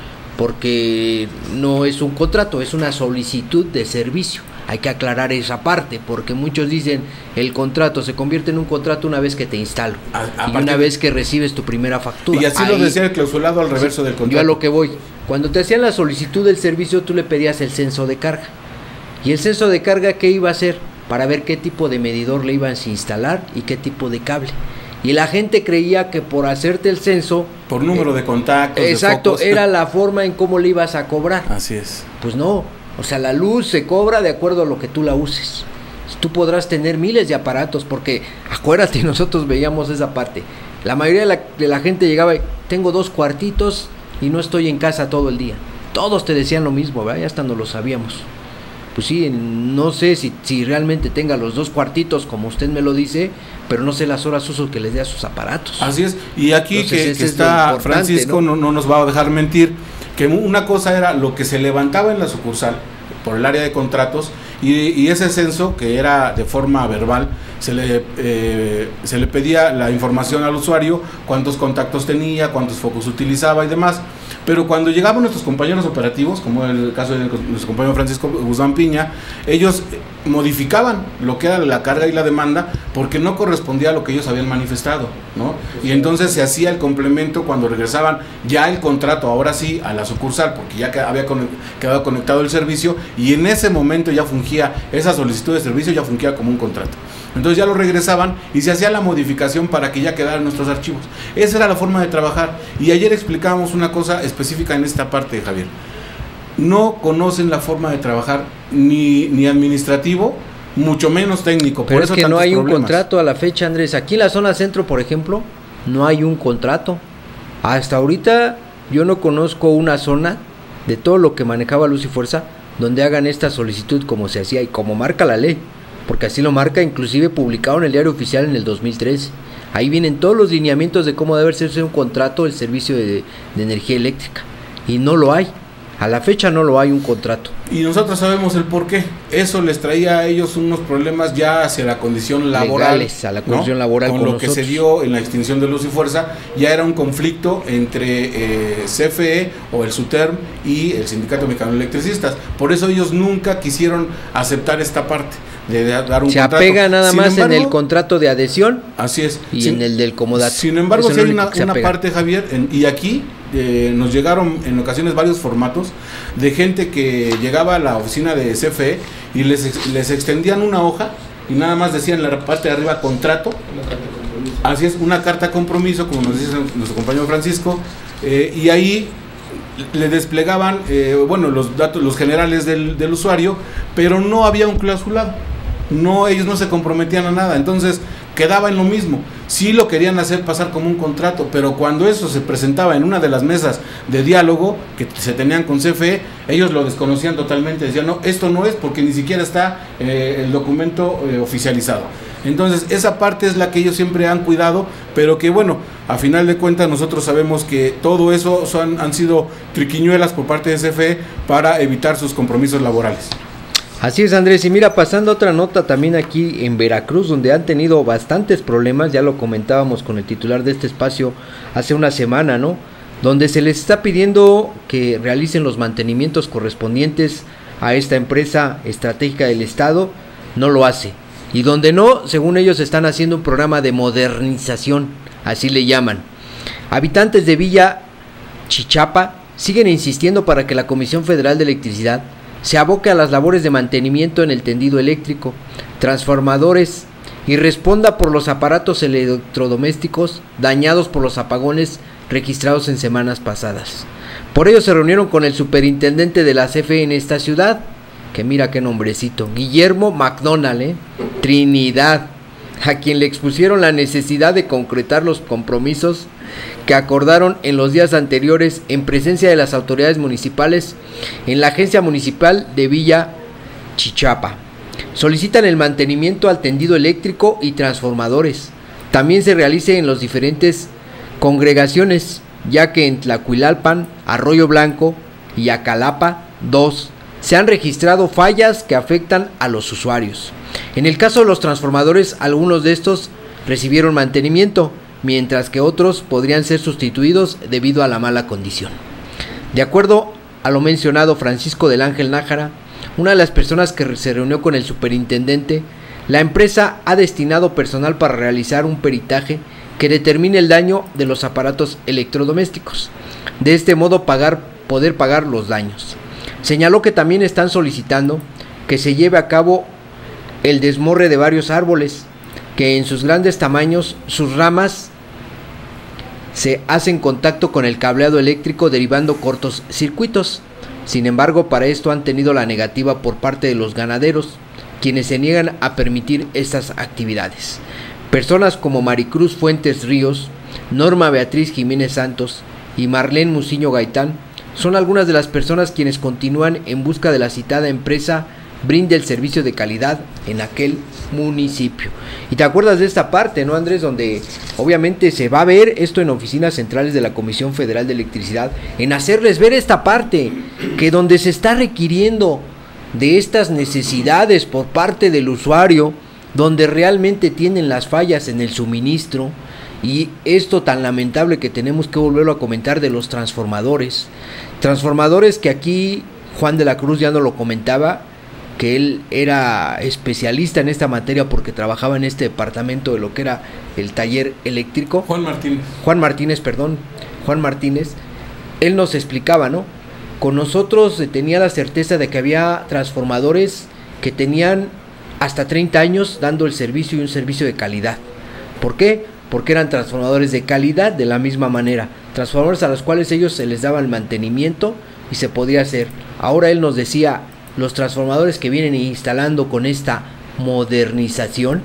Porque no es un contrato, es una solicitud de servicio. Hay que aclarar esa parte, porque muchos dicen el contrato se convierte en un contrato una vez que te instalo a, a y una vez que recibes tu primera factura. Y así Ahí, lo decía el clausulado al reverso sí, del contrato. Yo a lo que voy, cuando te hacían la solicitud del servicio, tú le pedías el censo de carga. ¿Y el censo de carga qué iba a hacer? Para ver qué tipo de medidor le iban a instalar y qué tipo de cable. Y la gente creía que por hacerte el censo... Por número eh, de contactos, exacto, de era la forma en cómo le ibas a cobrar. Así es. Pues no. O sea, la luz se cobra de acuerdo a lo que tú la uses. Tú podrás tener miles de aparatos, porque acuérdate, nosotros veíamos esa parte. La mayoría de la, de la gente llegaba y tengo dos cuartitos y no estoy en casa todo el día. Todos te decían lo mismo, ¿verdad? Ya hasta no lo sabíamos. Pues sí, no sé si, si realmente tenga los dos cuartitos como usted me lo dice, pero no sé las horas uso que les dé a sus aparatos. Así es, y aquí Entonces, que, que está Francisco, ¿no? No, no nos va a dejar mentir, que una cosa era lo que se levantaba en la sucursal por el área de contratos, y, y ese censo que era de forma verbal, se le, eh, se le pedía la información al usuario, cuántos contactos tenía, cuántos focos utilizaba y demás. Pero cuando llegaban nuestros compañeros operativos, como el caso de nuestro compañero Francisco Guzmán Piña, ellos modificaban lo que era la carga y la demanda porque no correspondía a lo que ellos habían manifestado, ¿no? Y entonces se hacía el complemento cuando regresaban ya el contrato, ahora sí, a la sucursal, porque ya había quedado conectado el servicio, y en ese momento ya fungía, esa solicitud de servicio ya fungía como un contrato. Entonces ya lo regresaban y se hacía la modificación para que ya quedaran nuestros archivos. Esa era la forma de trabajar. Y ayer explicábamos una cosa específica en esta parte, Javier. No conocen la forma de trabajar ni, ni administrativo, mucho menos técnico. Pero por es eso que no hay problemas. un contrato a la fecha, Andrés. Aquí en la zona centro, por ejemplo, no hay un contrato. Hasta ahorita yo no conozco una zona de todo lo que manejaba Luz y Fuerza donde hagan esta solicitud como se hacía y como marca la ley. Porque así lo marca, inclusive publicado en el Diario Oficial en el dos mil trece. Ahí vienen todos los lineamientos de cómo debe ser un contrato del servicio de, de energía eléctrica. Y no lo hay. A la fecha no lo hay un contrato. Y nosotros sabemos el por qué. Eso les traía a ellos unos problemas ya hacia la condición laboral. Legales, a la condición, ¿no?, laboral con, con lo nosotros. Que se dio en la extinción de Luz y Fuerza. Ya era un conflicto entre eh, C F E o el SUTERM y el Sindicato Mexicano de Electricistas. Por eso ellos nunca quisieron aceptar esta parte de dar un se contrato. apega nada Sin más embargo, en el contrato de adhesión. Así es. Y sin, en el del comodato. Sin embargo, si hay una, una parte, Javier, en, y aquí eh, nos llegaron en ocasiones varios formatos de gente que llegaba a la oficina de C F E y les, les extendían una hoja y nada más decían en la parte de arriba contrato. Así es, una carta compromiso, como nos dice nuestro compañero Francisco, eh, y ahí le desplegaban eh, bueno, los datos, los generales del, del usuario, pero no había un clausulado. No, ellos no se comprometían a nada. Entonces quedaba en lo mismo. Sí lo querían hacer pasar como un contrato, pero cuando eso se presentaba en una de las mesas de diálogo que se tenían con C F E, ellos lo desconocían totalmente, decían, no, esto no es porque ni siquiera está eh, el documento eh, oficializado. Entonces esa parte es la que ellos siempre han cuidado, pero que bueno, a final de cuentas nosotros sabemos que todo eso son, han sido triquiñuelas por parte de C F E para evitar sus compromisos laborales. Así es, Andrés, y mira, pasando a otra nota también aquí en Veracruz, donde han tenido bastantes problemas, ya lo comentábamos con el titular de este espacio hace una semana, ¿no? Donde se les está pidiendo que realicen los mantenimientos correspondientes a esta empresa estratégica del Estado, no lo hace. Y donde no, según ellos están haciendo un programa de modernización, así le llaman. Habitantes de Villa Chichapa siguen insistiendo para que la Comisión Federal de Electricidad se aboque a las labores de mantenimiento en el tendido eléctrico, transformadores y responda por los aparatos electrodomésticos dañados por los apagones registrados en semanas pasadas. Por ello se reunieron con el superintendente de la C F E en esta ciudad, que mira qué nombrecito, Guillermo McDonald, ¿eh? Trinidad, a quien le expusieron la necesidad de concretar los compromisos que acordaron en los días anteriores en presencia de las autoridades municipales en la agencia municipal de Villa Chichapa. Solicitan el mantenimiento al tendido eléctrico y transformadores. También se realice en las diferentes congregaciones, ya que en Tlacuilalpan, Arroyo Blanco y Acalapa dos se han registrado fallas que afectan a los usuarios. En el caso de los transformadores, algunos de estos recibieron mantenimiento, mientras que otros podrían ser sustituidos debido a la mala condición. De acuerdo a lo mencionado, Francisco del Ángel Nájara, una de las personas que se reunió con el superintendente, la empresa ha destinado personal para realizar un peritaje que determine el daño de los aparatos electrodomésticos. De este modo pagar, poder pagar los daños. Señaló que también están solicitando que se lleve a cabo el desmorre de varios árboles, que en sus grandes tamaños, sus ramas se hacen contacto con el cableado eléctrico derivando cortos circuitos. Sin embargo, para esto han tenido la negativa por parte de los ganaderos, quienes se niegan a permitir estas actividades. Personas como Maricruz Fuentes Ríos, Norma Beatriz Jiménez Santos y Marlene Muciño Gaitán son algunas de las personas quienes continúan en busca de la citada empresa brinde el servicio de calidad en aquel municipio. Y te acuerdas de esta parte, ¿no, Andrés? Donde obviamente se va a ver esto en oficinas centrales de la Comisión Federal de Electricidad, en hacerles ver esta parte, que donde se está requiriendo de estas necesidades por parte del usuario, donde realmente tienen las fallas en el suministro, y esto tan lamentable que tenemos que volverlo a comentar de los transformadores, transformadores que aquí Juan de la Cruz ya no lo comentaba, que él era especialista en esta materia porque trabajaba en este departamento de lo que era el taller eléctrico. Juan Martínez. Juan Martínez, perdón. Juan Martínez. Él nos explicaba, ¿no? Con nosotros tenía la certeza de que había transformadores que tenían hasta treinta años dando el servicio y un servicio de calidad. ¿Por qué? Porque eran transformadores de calidad de la misma manera. Transformadores a los cuales ellos se les daba el mantenimiento y se podía hacer. Ahora él nos decía, los transformadores que vienen instalando con esta modernización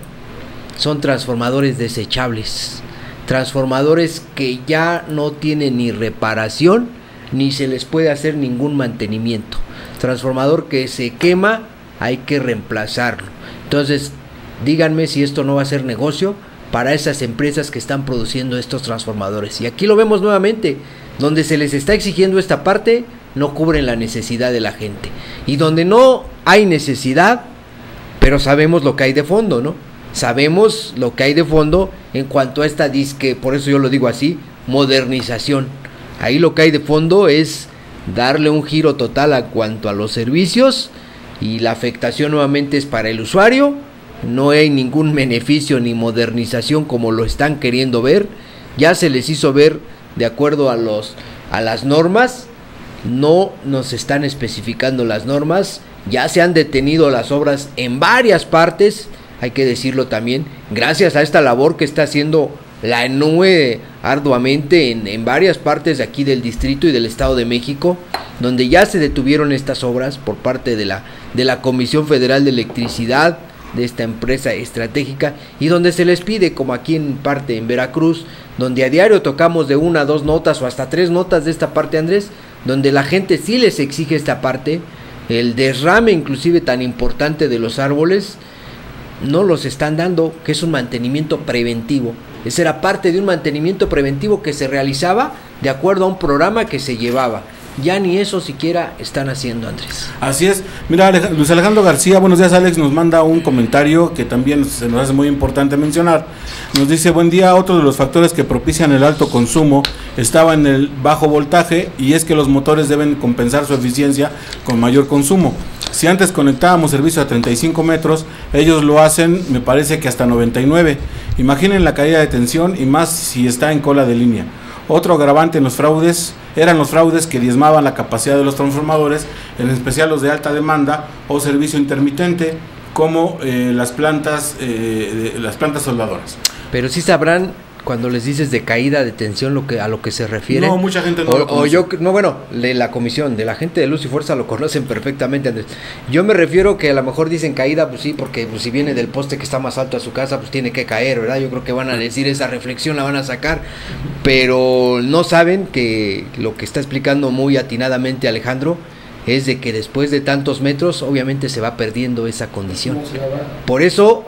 son transformadores desechables, transformadores que ya no tienen ni reparación ni se les puede hacer ningún mantenimiento. Transformador que se quema, hay que reemplazarlo. Entonces, díganme si esto no va a ser negocio para esas empresas que están produciendo estos transformadores. Y aquí lo vemos nuevamente, donde se les está exigiendo esta parte, no cubren la necesidad de la gente. Y donde no hay necesidad, pero sabemos lo que hay de fondo, ¿no? Sabemos lo que hay de fondo en cuanto a esta disque, por eso yo lo digo así, modernización. Ahí lo que hay de fondo es darle un giro total a cuanto a los servicios, y la afectación nuevamente es para el usuario. No hay ningún beneficio ni modernización como lo están queriendo ver. Ya se les hizo ver de acuerdo a los a las normas. No nos están especificando las normas. Ya se han detenido las obras en varias partes, hay que decirlo también, gracias a esta labor que está haciendo la E N U E arduamente en, en varias partes de aquí del distrito y del Estado de México, donde ya se detuvieron estas obras por parte de la, de la Comisión Federal de Electricidad, de esta empresa estratégica y donde se les pide, como aquí en parte en Veracruz, donde a diario tocamos de una a dos notas o hasta tres notas de esta parte, Andrés, donde la gente sí les exige esta parte, el derrame inclusive tan importante de los árboles, no los están dando, que es un mantenimiento preventivo. Esa era parte de un mantenimiento preventivo que se realizaba de acuerdo a un programa que se llevaba. Ya ni eso siquiera están haciendo, Andrés. Así es. Mira, Alej- Luis Alejandro García, buenos días, Alex, nos manda un comentario que también se nos hace muy importante mencionar. Nos dice, buen día, otro de los factores que propician el alto consumo estaba en el bajo voltaje, y es que los motores deben compensar su eficiencia con mayor consumo. Si antes conectábamos servicio a treinta y cinco metros, ellos lo hacen, me parece que hasta noventa y nueve. Imaginen la caída de tensión, y más si está en cola de línea. Otro agravante en los fraudes eran los fraudes que diezmaban la capacidad de los transformadores, en especial los de alta demanda o servicio intermitente, como eh, las plantas eh, de, las plantas soldadoras. Pero sí sabrán cuando les dices de caída de tensión lo que a lo que se refiere. No, mucha gente no o, lo conoce. o yo no bueno, de la comisión, de la gente de Luz y Fuerza lo conocen perfectamente, Andrés. Yo me refiero que a lo mejor dicen caída, pues sí, porque pues, si viene del poste que está más alto a su casa, pues tiene que caer, ¿verdad? Yo creo que van a decir esa reflexión, la van a sacar, pero no saben que lo que está explicando muy atinadamente Alejandro es de que después de tantos metros obviamente se va perdiendo esa condición. Por eso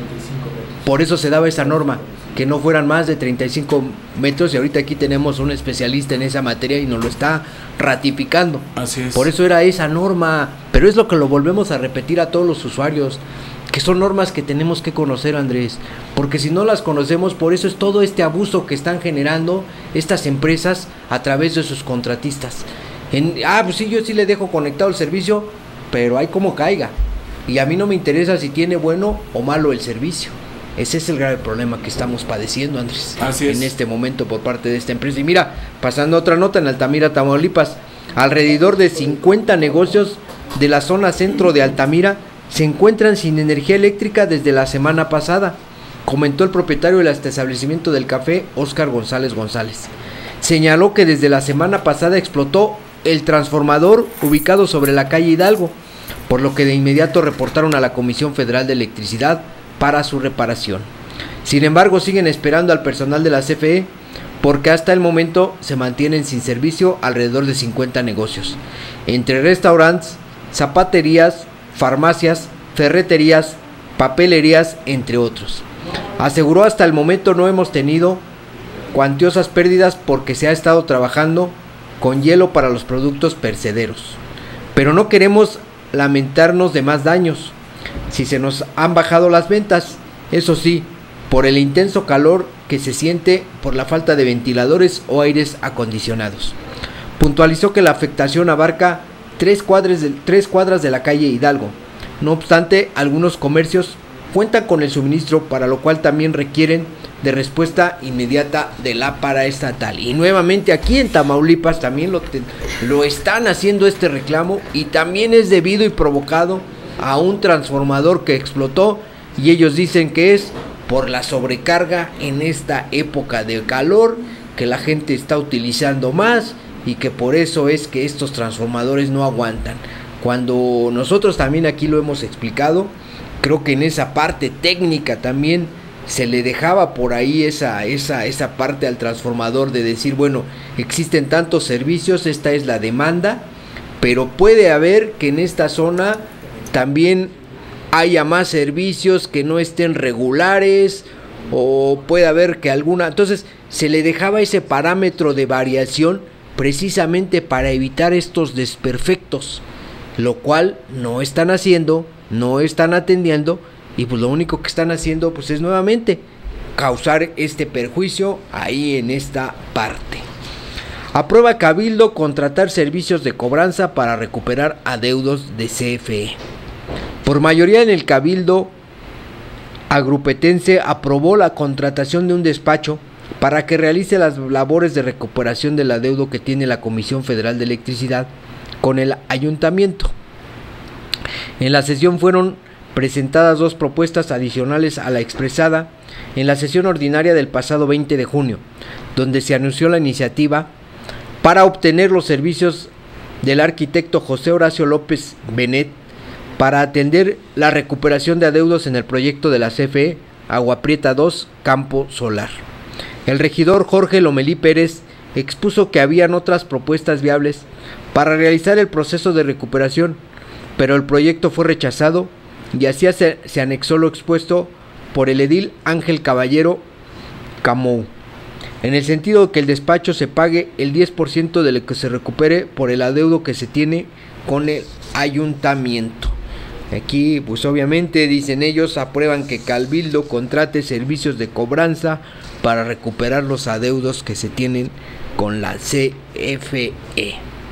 por eso se daba esa norma, que no fueran más de treinta y cinco metros, y ahorita aquí tenemos un especialista en esa materia y nos lo está ratificando. Así es. Por eso era esa norma, pero es lo que lo volvemos a repetir a todos los usuarios, que son normas que tenemos que conocer, Andrés, porque si no las conocemos, por eso es todo este abuso que están generando estas empresas a través de sus contratistas. En, ah, pues sí, yo sí le dejo conectado el servicio, pero hay como caiga, y a mí no me interesa si tiene bueno o malo el servicio. Ese es el grave problema que estamos padeciendo, Andrés, Así es. en este momento por parte de esta empresa. Y mira, pasando a otra nota, en Altamira, Tamaulipas, alrededor de cincuenta negocios de la zona centro de Altamira se encuentran sin energía eléctrica desde la semana pasada, comentó el propietario del establecimiento del café, Óscar González González. Señaló que desde la semana pasada explotó el transformador ubicado sobre la calle Hidalgo, por lo que de inmediato reportaron a la Comisión Federal de Electricidad para su reparación. Sin embargo, siguen esperando al personal de la C F E porque hasta el momento se mantienen sin servicio alrededor de cincuenta negocios, entre restaurantes, zapaterías, farmacias, ferreterías, papelerías, entre otros. Aseguró, hasta el momento no hemos tenido cuantiosas pérdidas porque se ha estado trabajando con hielo para los productos perecederos, pero no queremos lamentarnos de más daños. Si se nos han bajado las ventas, eso sí, por el intenso calor que se siente por la falta de ventiladores o aires acondicionados. Puntualizó que la afectación abarca tres cuadras de, tres cuadras de la calle Hidalgo. No obstante, algunos comercios cuentan con el suministro, para lo cual también requieren de respuesta inmediata de la paraestatal. Y nuevamente aquí en Tamaulipas también lo, te, lo están haciendo este reclamo, y también es debido y provocado a un transformador que explotó, y ellos dicen que es por la sobrecarga en esta época de calor, que la gente está utilizando más y que por eso es que estos transformadores no aguantan. Cuando nosotros también aquí lo hemos explicado, creo que en esa parte técnica también se le dejaba por ahí esa, esa, esa parte al transformador de decir, bueno, existen tantos servicios, esta es la demanda, pero puede haber que en esta zona también haya más servicios que no estén regulares, o puede haber que alguna... Entonces se le dejaba ese parámetro de variación precisamente para evitar estos desperfectos, lo cual no están haciendo, no están atendiendo, y pues lo único que están haciendo pues es nuevamente causar este perjuicio ahí en esta parte. Aprueba Cabildo contratar servicios de cobranza para recuperar adeudos de C F E. Por mayoría en el Cabildo agrupetense aprobó la contratación de un despacho para que realice las labores de recuperación del adeudo que tiene la Comisión Federal de Electricidad con el ayuntamiento. En la sesión fueron presentadas dos propuestas adicionales a la expresada en la sesión ordinaria del pasado veinte de junio, donde se anunció la iniciativa para obtener los servicios del arquitecto José Horacio López Benet para atender la recuperación de adeudos en el proyecto de la C F E Agua Prieta dos Campo Solar. El regidor Jorge Lomelí Pérez expuso que habían otras propuestas viables para realizar el proceso de recuperación, pero el proyecto fue rechazado y así se, se anexó lo expuesto por el edil Ángel Caballero Camou, en el sentido de que el despacho se pague el diez por ciento de lo que se recupere por el adeudo que se tiene con el ayuntamiento. Aquí pues obviamente dicen ellos aprueban que Cabildo contrate servicios de cobranza para recuperar los adeudos que se tienen con la C F E.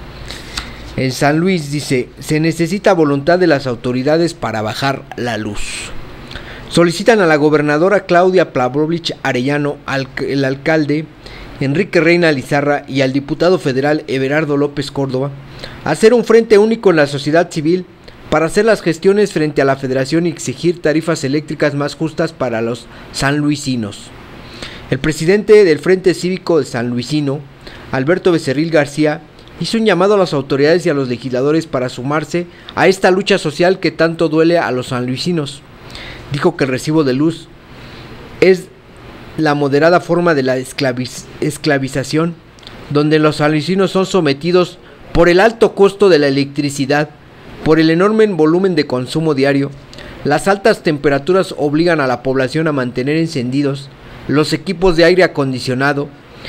En San Luis dice, se necesita voluntad de las autoridades para bajar la luz. Solicitan a la gobernadora Claudia Pavlovich Arellano, al, el alcalde Enrique Reina Lizarra y al diputado federal Everardo López Córdoba hacer un frente único en la sociedad civil para hacer las gestiones frente a la federación y exigir tarifas eléctricas más justas para los sanluisinos. El presidente del Frente Cívico de Sanluisino, Alberto Becerril García, hizo un llamado a las autoridades y a los legisladores para sumarse a esta lucha social que tanto duele a los sanluisinos. Dijo que el recibo de luz es la moderada forma de la esclaviz- esclavización, donde los sanluisinos son sometidos por el alto costo de la electricidad, por el enorme volumen de consumo diario. Las altas temperaturas obligan a la población a mantener encendidos los equipos de aire acondicionado,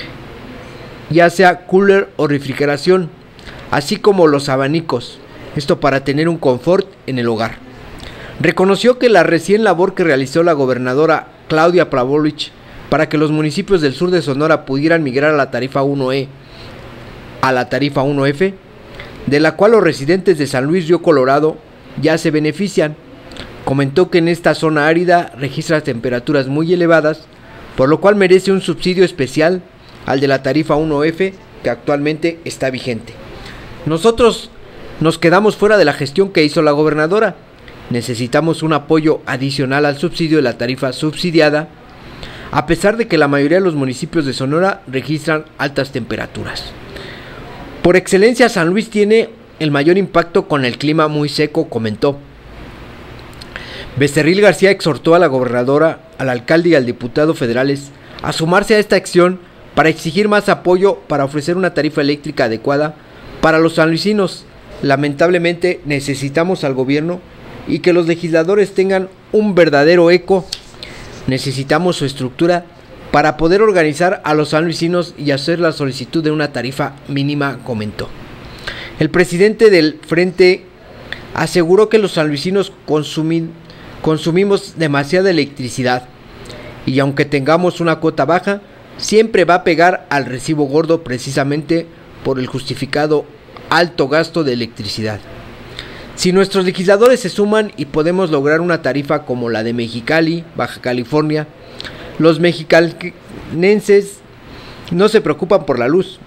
ya sea cooler o refrigeración, así como los abanicos, esto para tener un confort en el hogar. Reconoció que la recién labor que realizó la gobernadora Claudia Pavlovich para que los municipios del sur de Sonora pudieran migrar a la tarifa uno E a la tarifa uno F, de la cual los residentes de San Luis Río Colorado ya se benefician. Comentó que en esta zona árida registra temperaturas muy elevadas, por lo cual merece un subsidio especial al de la tarifa uno F que actualmente está vigente. Nosotros nos quedamos fuera de la gestión que hizo la gobernadora. Necesitamos un apoyo adicional al subsidio de la tarifa subsidiada, a pesar de que la mayoría de los municipios de Sonora registran altas temperaturas. Por excelencia, San Luis tiene el mayor impacto con el clima muy seco, comentó. Becerril García exhortó a la gobernadora, al alcalde y al diputado federales a sumarse a esta acción para exigir más apoyo para ofrecer una tarifa eléctrica adecuada para los sanluisinos. Lamentablemente necesitamos al gobierno y que los legisladores tengan un verdadero eco. Necesitamos su estructura para poder organizar a los sanluisinos y hacer la solicitud de una tarifa mínima, comentó. El presidente del frente aseguró que los sanluisinos consumi- consumimos demasiada electricidad y aunque tengamos una cuota baja, siempre va a pegar al recibo gordo precisamente por el justificado alto gasto de electricidad. Si nuestros legisladores se suman y podemos lograr una tarifa como la de Mexicali, Baja California, los mexicanenses no se preocupan por la luz.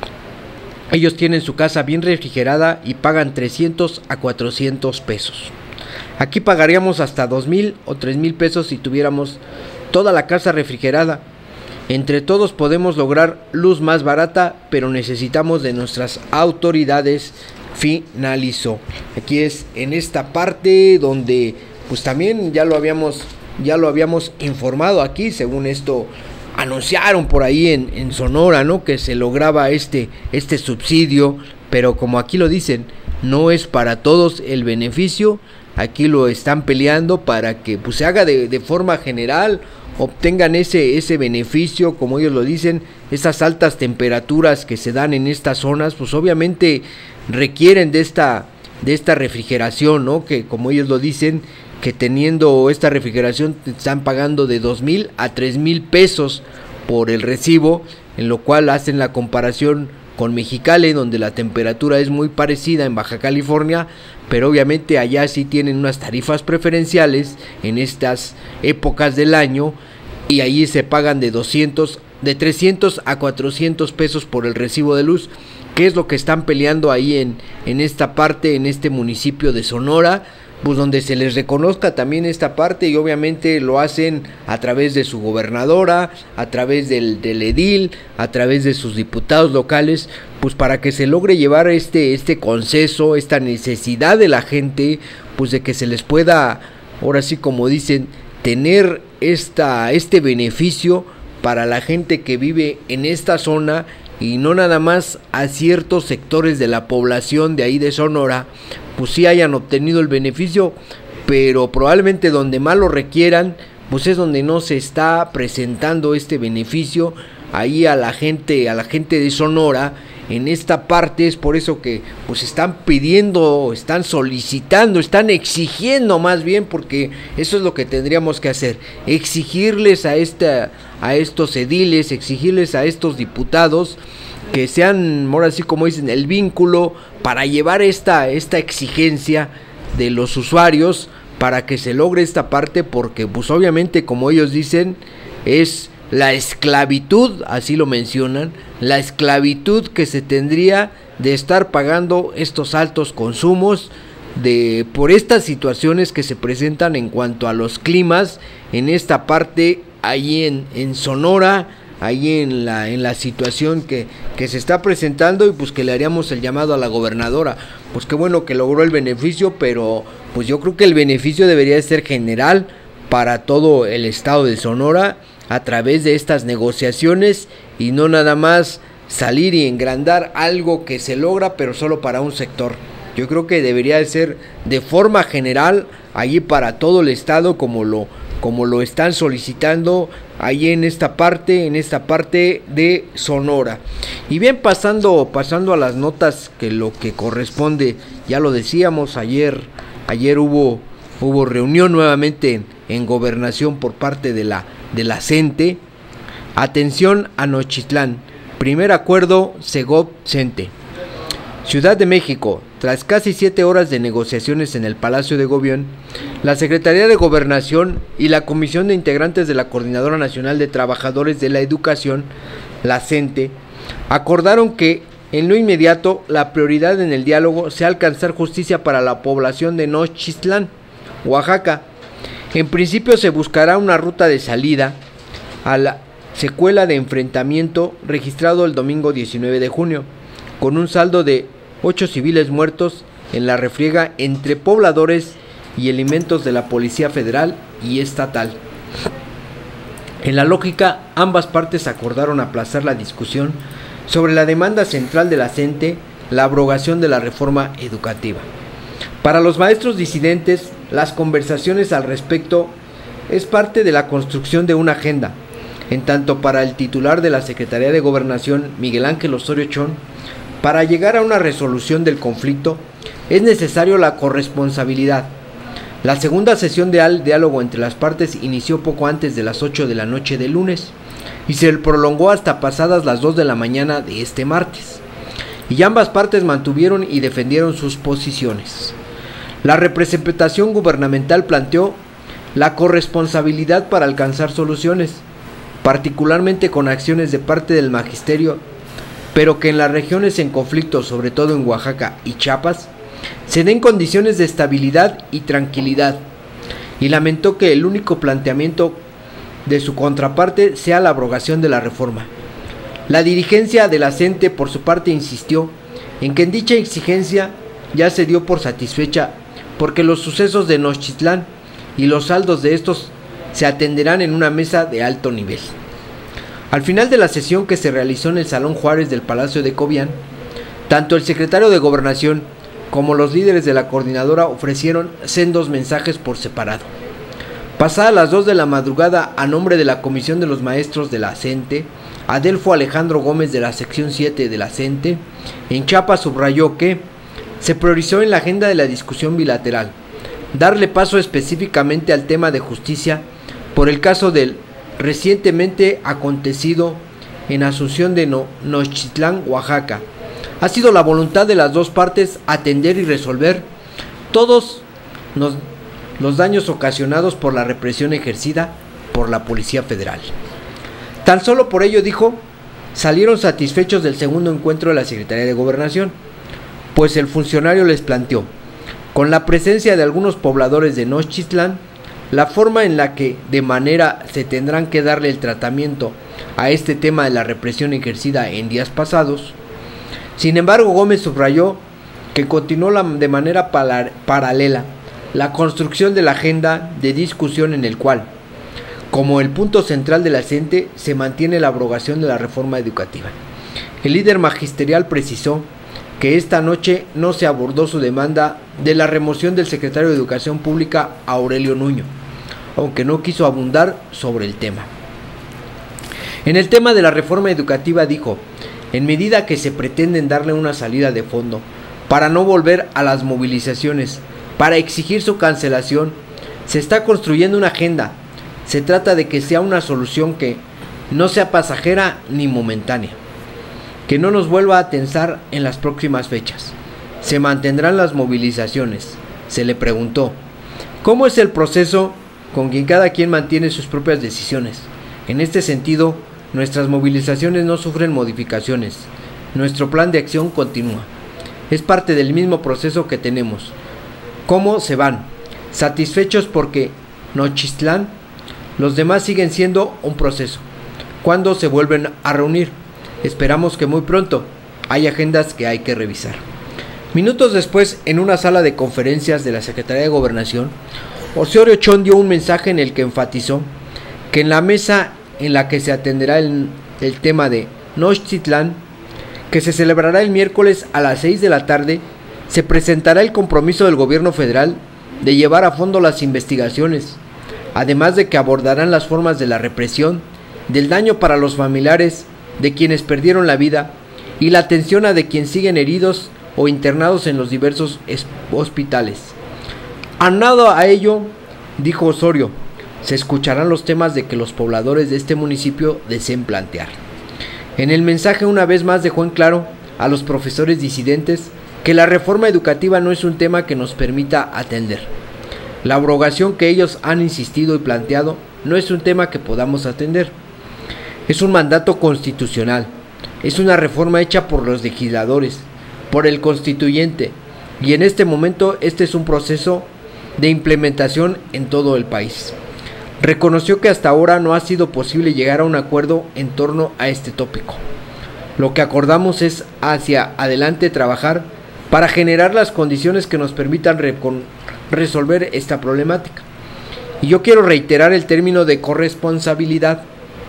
Ellos tienen su casa bien refrigerada y pagan trescientos a cuatrocientos pesos. Aquí pagaríamos hasta dos mil o tres mil pesos si tuviéramos toda la casa refrigerada. Entre todos podemos lograr luz más barata, pero necesitamos de nuestras autoridades, finalizó. Aquí es en esta parte donde pues también ya lo habíamos ya lo habíamos informado aquí, según esto anunciaron por ahí en, en Sonora, ¿no? Que se lograba este, este subsidio, pero como aquí lo dicen, no es para todos el beneficio. Aquí lo están peleando para que pues se haga de, de forma general, obtengan ese, ese beneficio, como ellos lo dicen. Estas altas temperaturas que se dan en estas zonas, pues obviamente requieren de esta, de esta refrigeración, ¿no? Que como ellos lo dicen, que teniendo esta refrigeración están pagando de dos mil a tres mil pesos por el recibo, en lo cual hacen la comparación con Mexicali, donde la temperatura es muy parecida en Baja California, pero obviamente allá sí tienen unas tarifas preferenciales en estas épocas del año y allí se pagan de doscientos, de trescientos a cuatrocientos pesos por el recibo de luz. qué es lo que están peleando ahí en, en esta parte, en este municipio de Sonora, pues donde se les reconozca también esta parte, y obviamente lo hacen a través de su gobernadora, a través del, del edil, a través de sus diputados locales, pues para que se logre llevar este, este consenso, esta necesidad de la gente, pues de que se les pueda, ahora sí como dicen, tener esta, este beneficio para la gente que vive en esta zona, y no nada más a ciertos sectores de la población de ahí de Sonora, pues sí hayan obtenido el beneficio, pero probablemente donde más lo requieran, pues es donde no se está presentando este beneficio ahí a la gente, a la gente de Sonora. En esta parte es por eso que pues están pidiendo, están solicitando, están exigiendo más bien, porque eso es lo que tendríamos que hacer, exigirles a esta, a estos ediles, exigirles a estos diputados que sean, ahora sí como dicen, el vínculo para llevar esta, esta exigencia de los usuarios para que se logre esta parte, porque pues obviamente como ellos dicen es la esclavitud, así lo mencionan, la esclavitud que se tendría de estar pagando estos altos consumos de por estas situaciones que se presentan en cuanto a los climas en esta parte ahí en, en Sonora, ahí en la en la situación que, que se está presentando, y pues que le haríamos el llamado a la gobernadora, pues qué bueno que logró el beneficio, pero pues yo creo que el beneficio debería de ser general para todo el estado de Sonora a través de estas negociaciones, y no nada más salir y engrandar algo que se logra pero solo para un sector. Yo creo que debería de ser de forma general allí para todo el estado, como lo como lo están solicitando ahí en esta parte, en esta parte de Sonora. Y bien, pasando pasando a las notas, que lo que corresponde, ya lo decíamos, ayer ayer hubo hubo reunión nuevamente en, en gobernación por parte de la de la CENTE. Atención a Nochitlán, primer acuerdo Segov-CENTE. Ciudad de México. Tras casi siete horas de negociaciones en el Palacio de Gobierno, la Secretaría de Gobernación y la Comisión de Integrantes de la Coordinadora Nacional de Trabajadores de la Educación, la CENTE, acordaron que en lo inmediato la prioridad en el diálogo sea alcanzar justicia para la población de Nochitlán, Oaxaca. En principio se buscará una ruta de salida a la secuela de enfrentamiento registrado el domingo diecinueve de junio, con un saldo de ocho civiles muertos en la refriega entre pobladores y elementos de la Policía Federal y Estatal. En la lógica, ambas partes acordaron aplazar la discusión sobre la demanda central de la CENTE, la abrogación de la reforma educativa. Para los maestros disidentes, las conversaciones al respecto es parte de la construcción de una agenda, en tanto para el titular de la Secretaría de Gobernación, Miguel Ángel Osorio Chong, para llegar a una resolución del conflicto es necesario la corresponsabilidad. La segunda sesión de diálogo entre las partes inició poco antes de las ocho de la noche del lunes y se prolongó hasta pasadas las dos de la mañana de este martes, y ambas partes mantuvieron y defendieron sus posiciones. La representación gubernamental planteó la corresponsabilidad para alcanzar soluciones, particularmente con acciones de parte del magisterio, pero que en las regiones en conflicto, sobre todo en Oaxaca y Chiapas, se den condiciones de estabilidad y tranquilidad, y lamentó que el único planteamiento de su contraparte sea la abrogación de la reforma. La dirigencia de la CENTE, por su parte, insistió en que en dicha exigencia ya se dio por satisfecha, porque los sucesos de Nochitlán y los saldos de estos se atenderán en una mesa de alto nivel. Al final de la sesión, que se realizó en el Salón Juárez del Palacio de Cobián, tanto el secretario de Gobernación como los líderes de la coordinadora ofrecieron sendos mensajes por separado. Pasadas las dos de la madrugada, a nombre de la Comisión de los Maestros de la CENTE, Adelfo Alejandro Gómez, de la sección siete de la CENTE, en Chiapas, subrayó que se priorizó en la agenda de la discusión bilateral darle paso específicamente al tema de justicia por el caso del recientemente acontecido en Asunción de no Nochitlán, Oaxaca. Ha sido la voluntad de las dos partes atender y resolver todos los, los daños ocasionados por la represión ejercida por la Policía Federal. Tan solo por ello, dijo, salieron satisfechos del segundo encuentro de la Secretaría de Gobernación, pues el funcionario les planteó, con la presencia de algunos pobladores de Nochtitlán, la forma en la que de manera se tendrán que darle el tratamiento a este tema de la represión ejercida en días pasados. Sin embargo, Gómez subrayó que continuó la, de manera para, paralela la construcción de la agenda de discusión en el cual, como el punto central del acente, se mantiene la abrogación de la reforma educativa. El líder magisterial precisó que esta noche no se abordó su demanda de la remoción del secretario de Educación Pública, Aurelio Nuño, aunque no quiso abundar sobre el tema. En el tema de la reforma educativa dijo, en medida que se pretenden darle una salida de fondo, para no volver a las movilizaciones, para exigir su cancelación, se está construyendo una agenda. Se trata de que sea una solución que no sea pasajera ni momentánea, que no nos vuelva a tensar en las próximas fechas. Se mantendrán las movilizaciones. Se le preguntó, ¿cómo es el proceso con quien cada quien mantiene sus propias decisiones? En este sentido, nuestras movilizaciones no sufren modificaciones. Nuestro plan de acción continúa. Es parte del mismo proceso que tenemos. ¿Cómo se van? Satisfechos porque Nochtitlán, los demás siguen siendo un proceso. ¿Cuándo se vuelven a reunir? Esperamos que muy pronto. Hay agendas que hay que revisar. Minutos después, en una sala de conferencias de la Secretaría de Gobernación, Osorio Chong dio un mensaje en el que enfatizó que en la mesa en la que se atenderá el, el tema de Nochtitlán, que se celebrará el miércoles a las seis de la tarde, se presentará el compromiso del gobierno federal de llevar a fondo las investigaciones, además de que abordarán las formas de la represión, del daño para los familiares de quienes perdieron la vida y la atención a de quienes siguen heridos o internados en los diversos hospitales. Aunado a ello, dijo Osorio, se escucharán los temas de que los pobladores de este municipio deseen plantear. En el mensaje una vez más dejó en claro a los profesores disidentes que la reforma educativa no es un tema que nos permita atender. La abrogación que ellos han insistido y planteado no es un tema que podamos atender. Es un mandato constitucional, es una reforma hecha por los legisladores, por el constituyente, y en este momento este es un proceso de implementación en todo el país. Reconoció que hasta ahora no ha sido posible llegar a un acuerdo en torno a este tópico. Lo que acordamos es hacia adelante trabajar para generar las condiciones que nos permitan recon- resolver esta problemática. Y yo quiero reiterar el término de corresponsabilidad.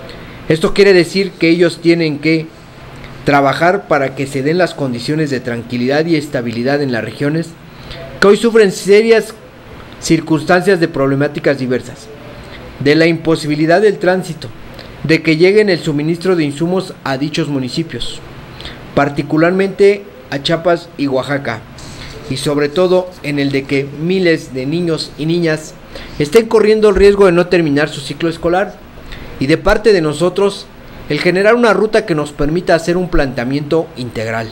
Esto quiere decir que ellos tienen que trabajar para que se den las condiciones de tranquilidad y estabilidad en las regiones que hoy sufren serias circunstancias de problemáticas diversas, de la imposibilidad del tránsito, de que lleguen el suministro de insumos a dichos municipios, particularmente a Chiapas y Oaxaca, y sobre todo en el de que miles de niños y niñas estén corriendo el riesgo de no terminar su ciclo escolar, y de parte de nosotros el generar una ruta que nos permita hacer un planteamiento integral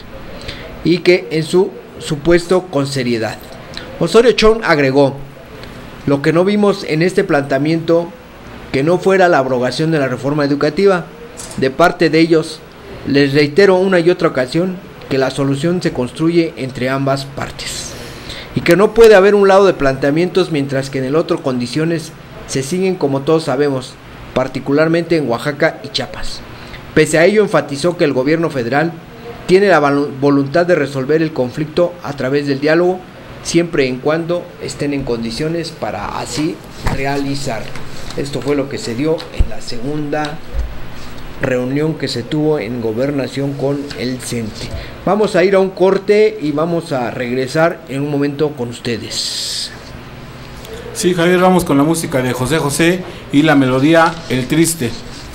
y que en su supuesto con seriedad. Osorio Chong agregó, lo que no vimos en este planteamiento que no fuera la abrogación de la reforma educativa. De parte de ellos, les reitero una y otra ocasión que la solución se construye entre ambas partes y que no puede haber un lado de planteamientos mientras que en el otro condiciones se siguen como todos sabemos, particularmente en Oaxaca y Chiapas. Pese a ello, enfatizó que el gobierno federal tiene la voluntad de resolver el conflicto a través del diálogo, siempre y cuando estén en condiciones para así realizarlo. Esto fue lo que se dio en la segunda reunión que se tuvo en Gobernación con el CENTE. Vamos a ir a un corte y vamos a regresar en un momento con ustedes. Sí, Javier, vamos con la música de José José y la melodía El Triste.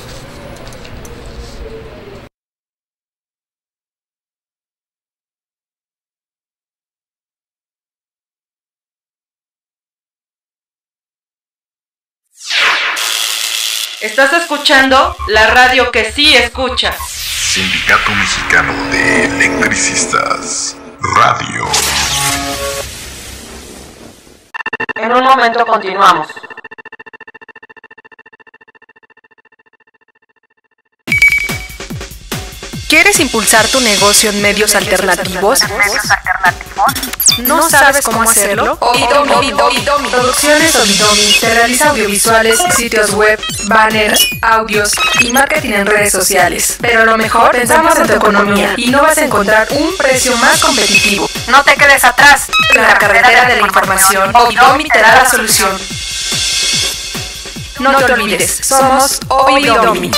Estás escuchando la radio que sí escucha. Sindicato Mexicano de Electricistas. Radio. En un momento continuamos. ¿Quieres impulsar tu negocio en medios alternativos? ¿No sabes cómo hacerlo? Omidomi, Omidomi. Producciones Omidomi te realiza audiovisuales, sitios web, banners, audios y marketing en redes sociales. Pero lo mejor, pensamos en tu economía y no vas a encontrar un precio más competitivo. No te quedes atrás. En la carretera de la información, Omidomi te da la solución. No te olvides, somos Omidomi.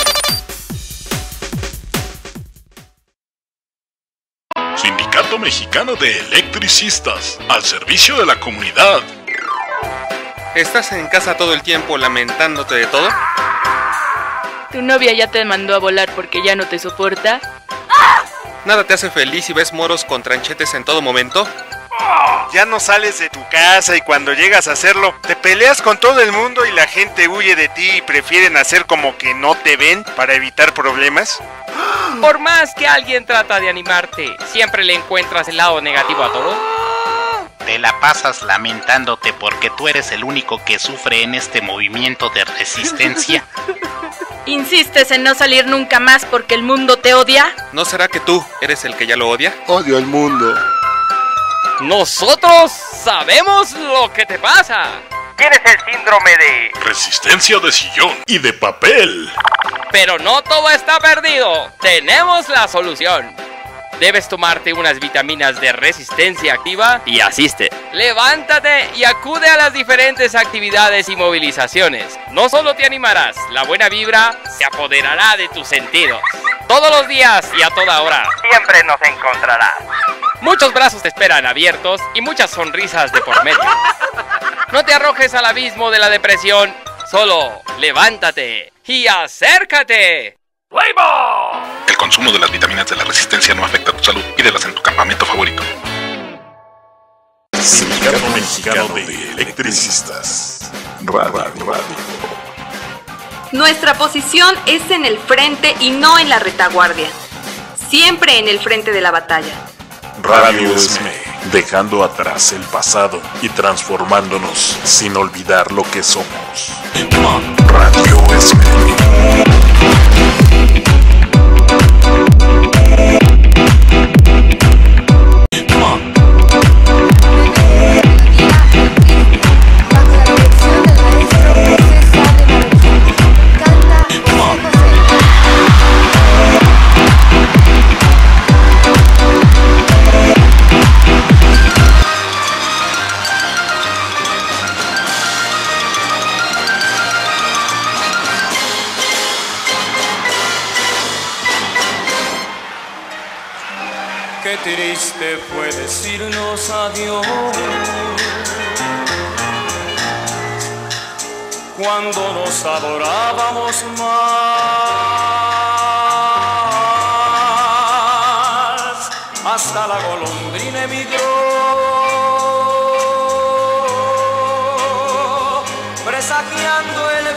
Sindicato Mexicano de Electricistas, al servicio de la comunidad. ¿Estás en casa todo el tiempo lamentándote de todo? ¿Tu novia ya te mandó a volar porque ya no te soporta? ¿Nada te hace feliz y ves moros con tranchetes en todo momento? Ya no sales de tu casa y cuando llegas a hacerlo, te peleas con todo el mundo y la gente huye de ti y prefieren hacer como que no te ven para evitar problemas. Por más que alguien trata de animarte, siempre le encuentras el lado negativo a todo. Te la pasas lamentándote porque tú eres el único que sufre en este movimiento de resistencia. ¿Insistes en no salir nunca más porque el mundo te odia? ¿No será que tú eres el que ya lo odia? Odio al mundo. Nosotros sabemos lo que te pasa. Tienes el síndrome de... resistencia de sillón y de papel. Pero no todo está perdido. Tenemos la solución. Debes tomarte unas vitaminas de resistencia activa y asiste. Levántate y acude a las diferentes actividades y movilizaciones. No solo te animarás, la buena vibra se apoderará de tus sentidos. Todos los días y a toda hora. Siempre nos encontrarás. Muchos brazos te esperan abiertos y muchas sonrisas de por medio. No te arrojes al abismo de la depresión, solo levántate y acércate. ¡Weibo! El consumo de las vitaminas de la resistencia no afecta a tu salud. Pídelas en tu campamento favorito. Sindicato Mexicano de Electricistas. Radio, radio. Nuestra posición es en el frente y no en la retaguardia. Siempre en el frente de la batalla. Radio Esme, dejando atrás el pasado y transformándonos sin olvidar lo que somos. Radio Esme. Qué triste fue decirnos adiós cuando nos adorábamos más. Hasta la golondrina emigró, presagiando el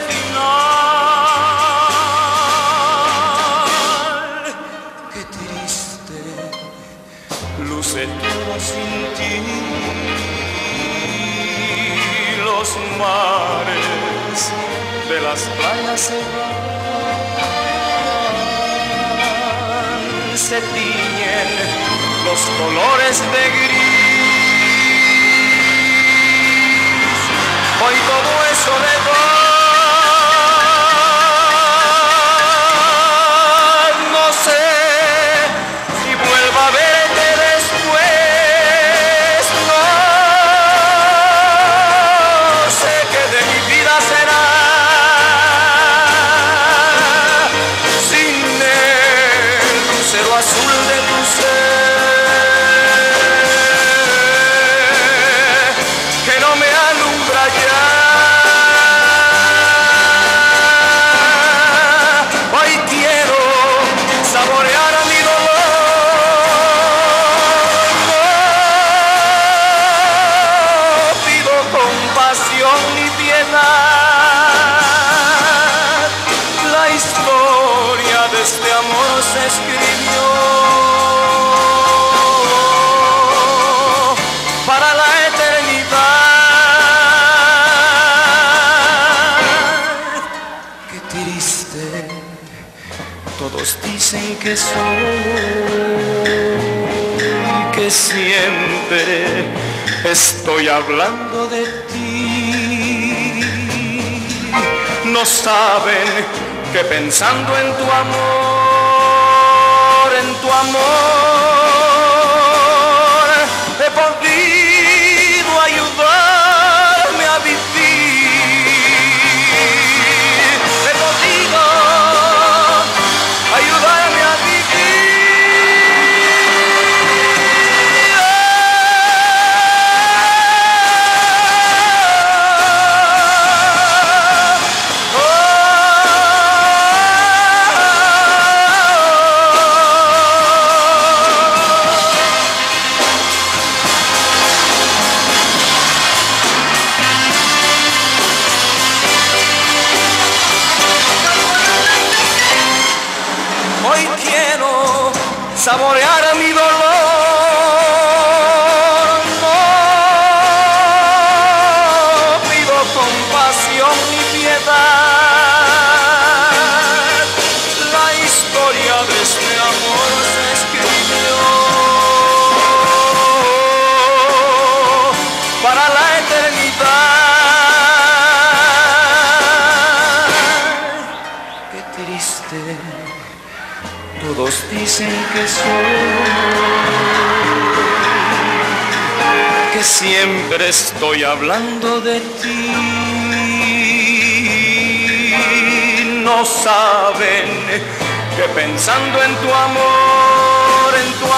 final. Qué triste luce todo sin ti, los mares de las playas se van, se tiñen los colores de gris. Hoy todo es soledad, no sé si vuelva a verte después, no sé qué de mi vida será sin el lucero azul de tu ser, que no me alumbra ya. Hoy quiero saborear mi dolor, no pido compasión ni piedad. La historia de este amor se escribió para la eternidad. Qué triste, todos dicen que soy, que siempre estoy hablando de ti. No saben que pensando en tu amor, en tu amor, he podido ayudarme a vivir. He podido ayudarme a saborear mi dolor. No pido compasión ni piedad. La historia de este amor se escribió para la eternidad. Qué triste. Todos dicen que soy, que siempre estoy hablando de ti. No saben que pensando en tu amor, en tu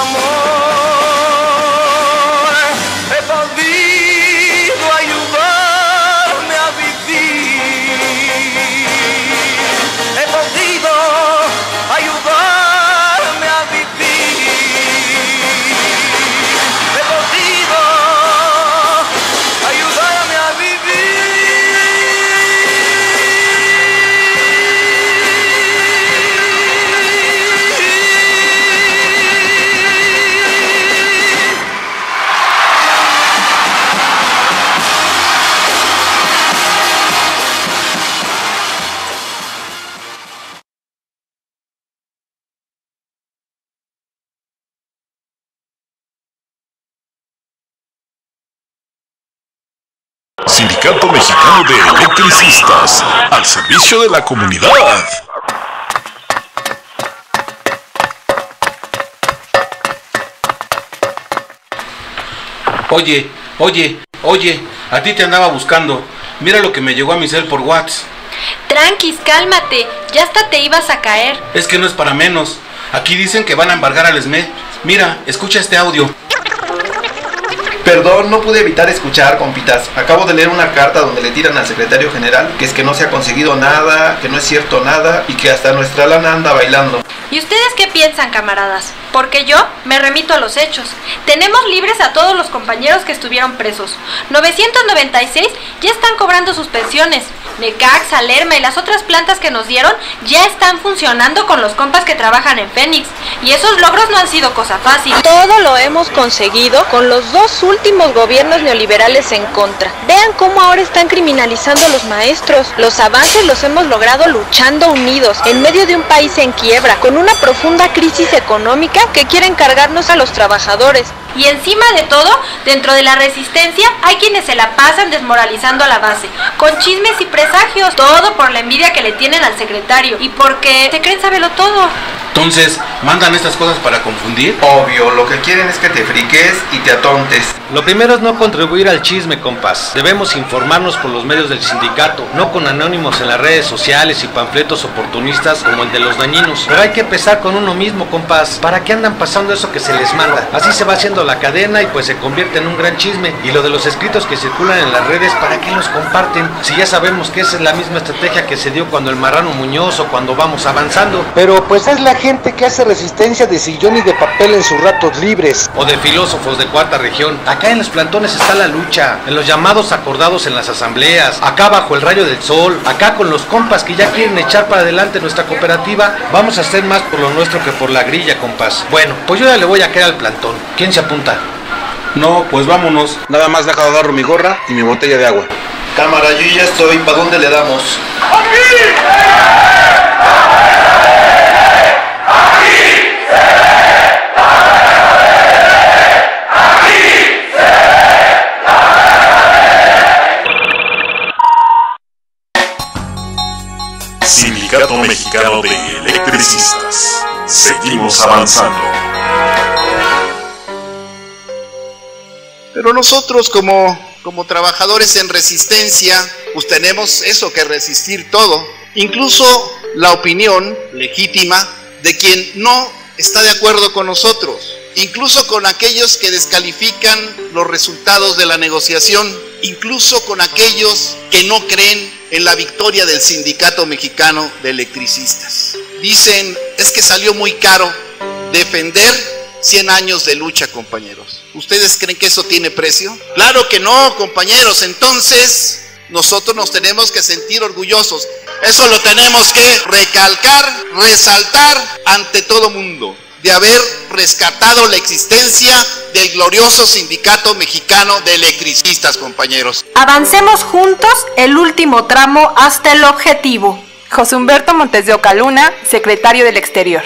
amor, he podido ayudarme a vivir. He podido ayudar. Sindicato Mexicano de Electricistas, al servicio de la comunidad. Oye, oye, oye, a ti te andaba buscando. Mira lo que me llegó a mi cel por WhatsApp. Tranquis, cálmate, ya hasta te ibas a caer. Es que no es para menos. Aquí dicen que van a embargar al E S M E. Mira, escucha este audio. Perdón, no pude evitar escuchar, compitas. Acabo de leer una carta donde le tiran al secretario general que es que no se ha conseguido nada, que no es cierto nada y que hasta nuestra lana anda bailando. ¿Y ustedes qué piensan, camaradas? Porque yo me remito a los hechos. Tenemos libres a todos los compañeros que estuvieron presos. novecientos noventa y seis ya están cobrando sus pensiones. Necaxa, Lerma y las otras plantas que nos dieron ya están funcionando con los compas que trabajan en Fénix. Y esos logros no han sido cosa fácil. Todo lo hemos conseguido con los dos últimos gobiernos neoliberales en contra. Vean cómo ahora están criminalizando a los maestros. Los avances los hemos logrado luchando unidos, en medio de un país en quiebra, con una profunda crisis económica que quieren cargarnos a los trabajadores. Y encima de todo, dentro de la resistencia hay quienes se la pasan desmoralizando a la base, con chismes y presagios, todo por la envidia que le tienen al secretario y porque se creen saberlo todo. Entonces, ¿mandan estas cosas para confundir? Obvio, lo que quieren es que te friques y te atontes. Lo primero es no contribuir al chisme, compas. Debemos informarnos por los medios del sindicato, no con anónimos en las redes sociales y panfletos oportunistas como el de los dañinos. Pero hay que empezar con uno mismo, compas. ¿Para qué andan pasando eso que se les manda? Así se va haciendo la cadena y pues se convierte en un gran chisme. Y lo de los escritos que circulan en las redes, ¿para qué los comparten? Si ya sabemos que esa es la misma estrategia que se dio cuando el Marrano Muñoz o cuando vamos avanzando. Pero pues es la gente que hace resistencia de sillón y de papel en sus ratos libres. O de filósofos de cuarta región. Acá en los plantones está la lucha, en los llamados acordados en las asambleas, acá bajo el rayo del sol, acá con los compas que ya quieren echar para adelante nuestra cooperativa. Vamos a hacer más por lo nuestro que por la grilla, compas. Bueno, pues yo ya le voy a caer al plantón. ¿Quién se apunta? No, pues vámonos. Nada más deja de agarro mi gorra y mi botella de agua. Cámara, yo ya estoy. ¿Para dónde le damos? ¡Aquí! ¡Aquí! Sindicato Mexicano de Electricistas. Seguimos avanzando. Pero nosotros como, como trabajadores en resistencia, pues tenemos eso que resistir todo. Incluso la opinión legítima de quien no está de acuerdo con nosotros. Incluso con aquellos que descalifican los resultados de la negociación. Incluso con aquellos que no creen en la victoria del Sindicato Mexicano de Electricistas. Dicen, es que salió muy caro defender cien años de lucha, compañeros. ¿Ustedes creen que eso tiene precio? Claro que no, compañeros. Entonces, nosotros nos tenemos que sentir orgullosos. Eso lo tenemos que recalcar, resaltar ante todo mundo, de haber rescatado la existencia del glorioso Sindicato Mexicano de Electricistas, compañeros. Avancemos juntos el último tramo hasta el objetivo. José Humberto Montes de Oca Luna, secretario del Exterior.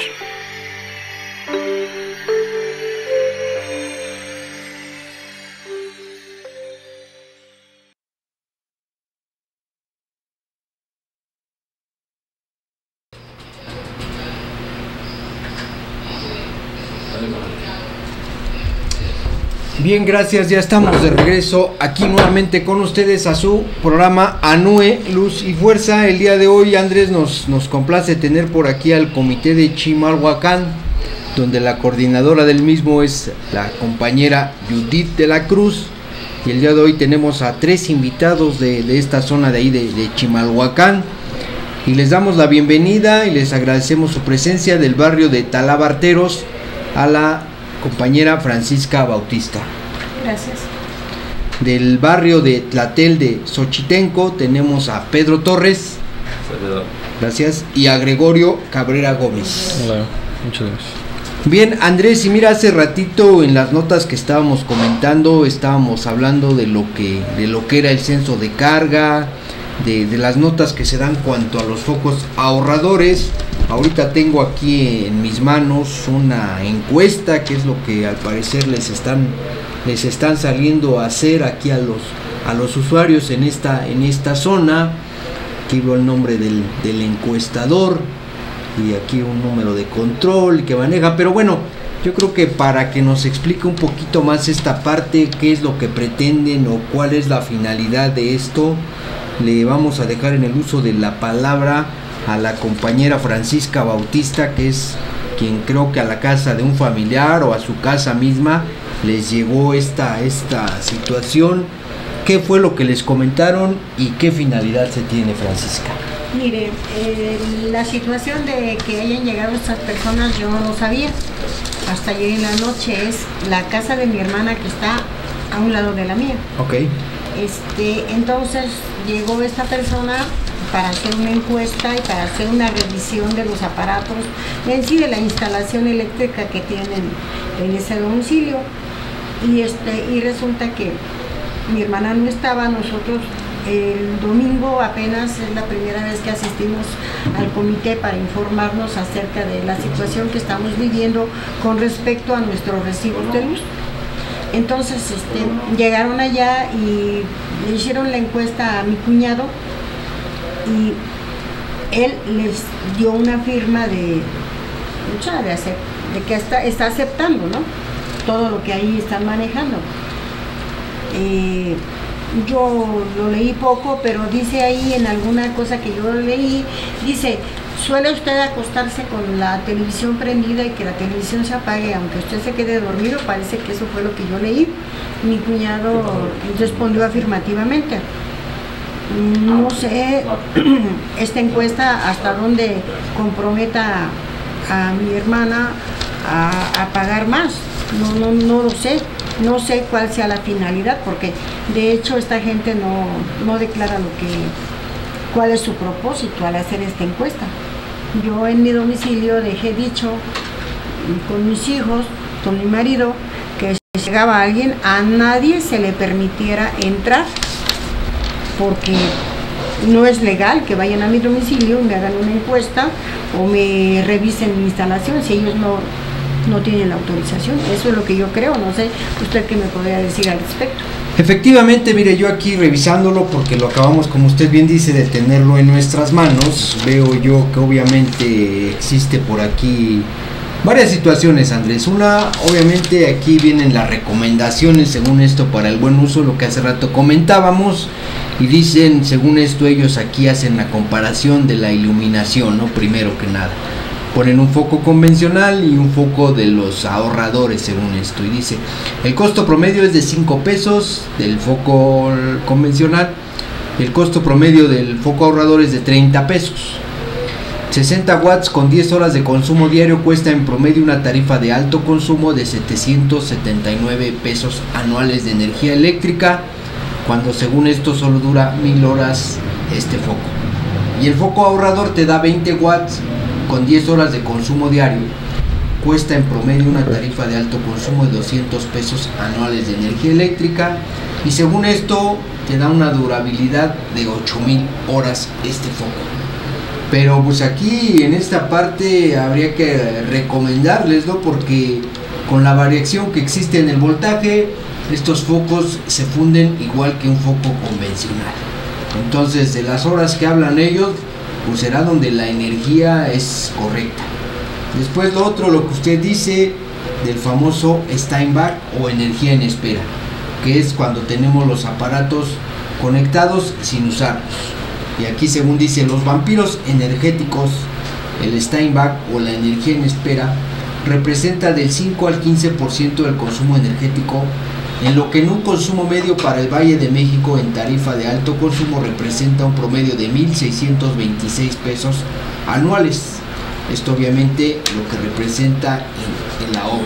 Bien, gracias, ya estamos de regreso aquí nuevamente con ustedes a su programa ANUE, Luz y Fuerza. El día de hoy, Andrés, nos, nos complace tener por aquí al comité de Chimalhuacán, donde la coordinadora del mismo es la compañera Judith de la Cruz. Y el día de hoy tenemos a tres invitados de, de esta zona de ahí de, de Chimalhuacán. Y les damos la bienvenida y les agradecemos su presencia del barrio de Talabarteros a la compañera Francisca Bautista. Gracias. Del barrio de Tlatel de Xochitenco tenemos a Pedro Torres. Saludado. Gracias. Y a Gregorio Cabrera Gómez. Hola, muchas gracias. Bien, Andrés, y mira, hace ratito en las notas que estábamos comentando, estábamos hablando de lo que, de lo que era el censo de carga, de, de las notas que se dan cuanto a los focos ahorradores. Ahorita tengo aquí en mis manos una encuesta, que es lo que al parecer les están, les están saliendo a hacer aquí a los, a los usuarios en esta, en esta zona. Aquí veo el nombre del, del encuestador y aquí un número de control que maneja, pero bueno, yo creo que para que nos explique un poquito más esta parte, qué es lo que pretenden o cuál es la finalidad de esto, le vamos a dejar en el uso de la palabra a la compañera Francisca Bautista, que es quien creo que a la casa de un familiar o a su casa misma les llegó esta, esta situación. ¿Qué fue lo que les comentaron y qué finalidad se tiene, Francisca? Mire, eh, la situación de que hayan llegado estas personas yo no lo sabía. Hasta ayer en la noche. Es la casa de mi hermana que está a un lado de la mía. Ok. Este, entonces llegó esta persona para hacer una encuesta y para hacer una revisión de los aparatos, en sí de la instalación eléctrica que tienen en ese domicilio. Y, este, y resulta que mi hermana no estaba, nosotros el domingo apenas es la primera vez que asistimos al comité para informarnos acerca de la situación que estamos viviendo con respecto a nuestros recibos de luz. Entonces este, llegaron allá y le hicieron la encuesta a mi cuñado y él les dio una firma de, de, hacer, de que está, está aceptando, ¿no?, todo lo que ahí están manejando. Eh, yo lo leí poco, pero dice ahí en alguna cosa que yo leí, dice, ¿suele usted acostarse con la televisión prendida y que la televisión se apague aunque usted se quede dormido? Parece que eso fue lo que yo leí. Mi cuñado respondió afirmativamente. No sé esta encuesta hasta dónde comprometa a mi hermana a, a pagar más. No, no, no lo sé. No sé cuál sea la finalidad, porque de hecho esta gente no, no declara lo que, cuál es su propósito al hacer esta encuesta. Yo en mi domicilio dejé dicho con mis hijos, con mi marido, que si llegaba alguien, a nadie se le permitiera entrar, porque no es legal que vayan a mi domicilio y me hagan una encuesta o me revisen mi instalación si ellos no, no tienen la autorización. Eso es lo que yo creo, no sé usted qué me podría decir al respecto. Efectivamente, mire, yo aquí revisándolo, porque lo acabamos, como usted bien dice, de tenerlo en nuestras manos, veo yo que obviamente existe por aquí varias situaciones, Andrés. Una, obviamente aquí vienen las recomendaciones según esto para el buen uso, lo que hace rato comentábamos, y dicen, según esto, ellos aquí hacen la comparación de la iluminación, ¿no? Primero que nada. Ponen un foco convencional y un foco de los ahorradores según esto, y dice el costo promedio es de cinco pesos del foco convencional, el costo promedio del foco ahorrador es de treinta pesos. Sesenta watts con diez horas de consumo diario cuesta en promedio una tarifa de alto consumo de setecientos setenta y nueve pesos anuales de energía eléctrica, cuando según esto solo dura mil horas este foco. Y el foco ahorrador te da veinte watts con diez horas de consumo diario, cuesta en promedio una tarifa de alto consumo de doscientos pesos anuales de energía eléctrica, y según esto te da una durabilidad de ocho mil horas este foco. Pero pues aquí en esta parte habría que recomendarles, ¿no? Porque con la variación que existe en el voltaje, estos focos se funden igual que un foco convencional. Entonces, de las horas que hablan ellos, pues será donde la energía es correcta. Después lo otro, lo que usted dice del famoso Steinbach o energía en espera, que es cuando tenemos los aparatos conectados sin usarlos. Y aquí según dice, los vampiros energéticos, el Steinbach o la energía en espera representa del cinco al quince por ciento del consumo energético, en lo que en un consumo medio para el Valle de México en tarifa de alto consumo representa un promedio de mil seiscientos veintiséis pesos anuales. Esto obviamente lo que representa en el ahorro.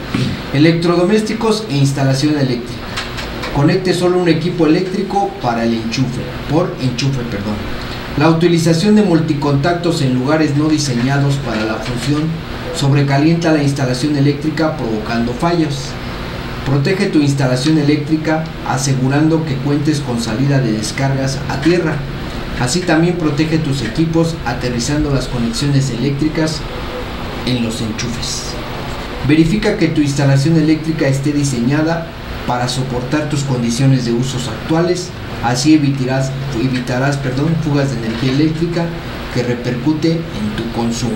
Electrodomésticos e instalación eléctrica. Conecte solo un equipo eléctrico para el enchufe, por enchufe, perdón. La utilización de multicontactos en lugares no diseñados para la función sobrecalienta la instalación eléctrica provocando fallos. Protege tu instalación eléctrica asegurando que cuentes con salida de descargas a tierra. Así también protege tus equipos aterrizando las conexiones eléctricas en los enchufes. Verifica que tu instalación eléctrica esté diseñada para soportar tus condiciones de usos actuales, así evitarás, evitarás perdón, fugas de energía eléctrica que repercute en tu consumo.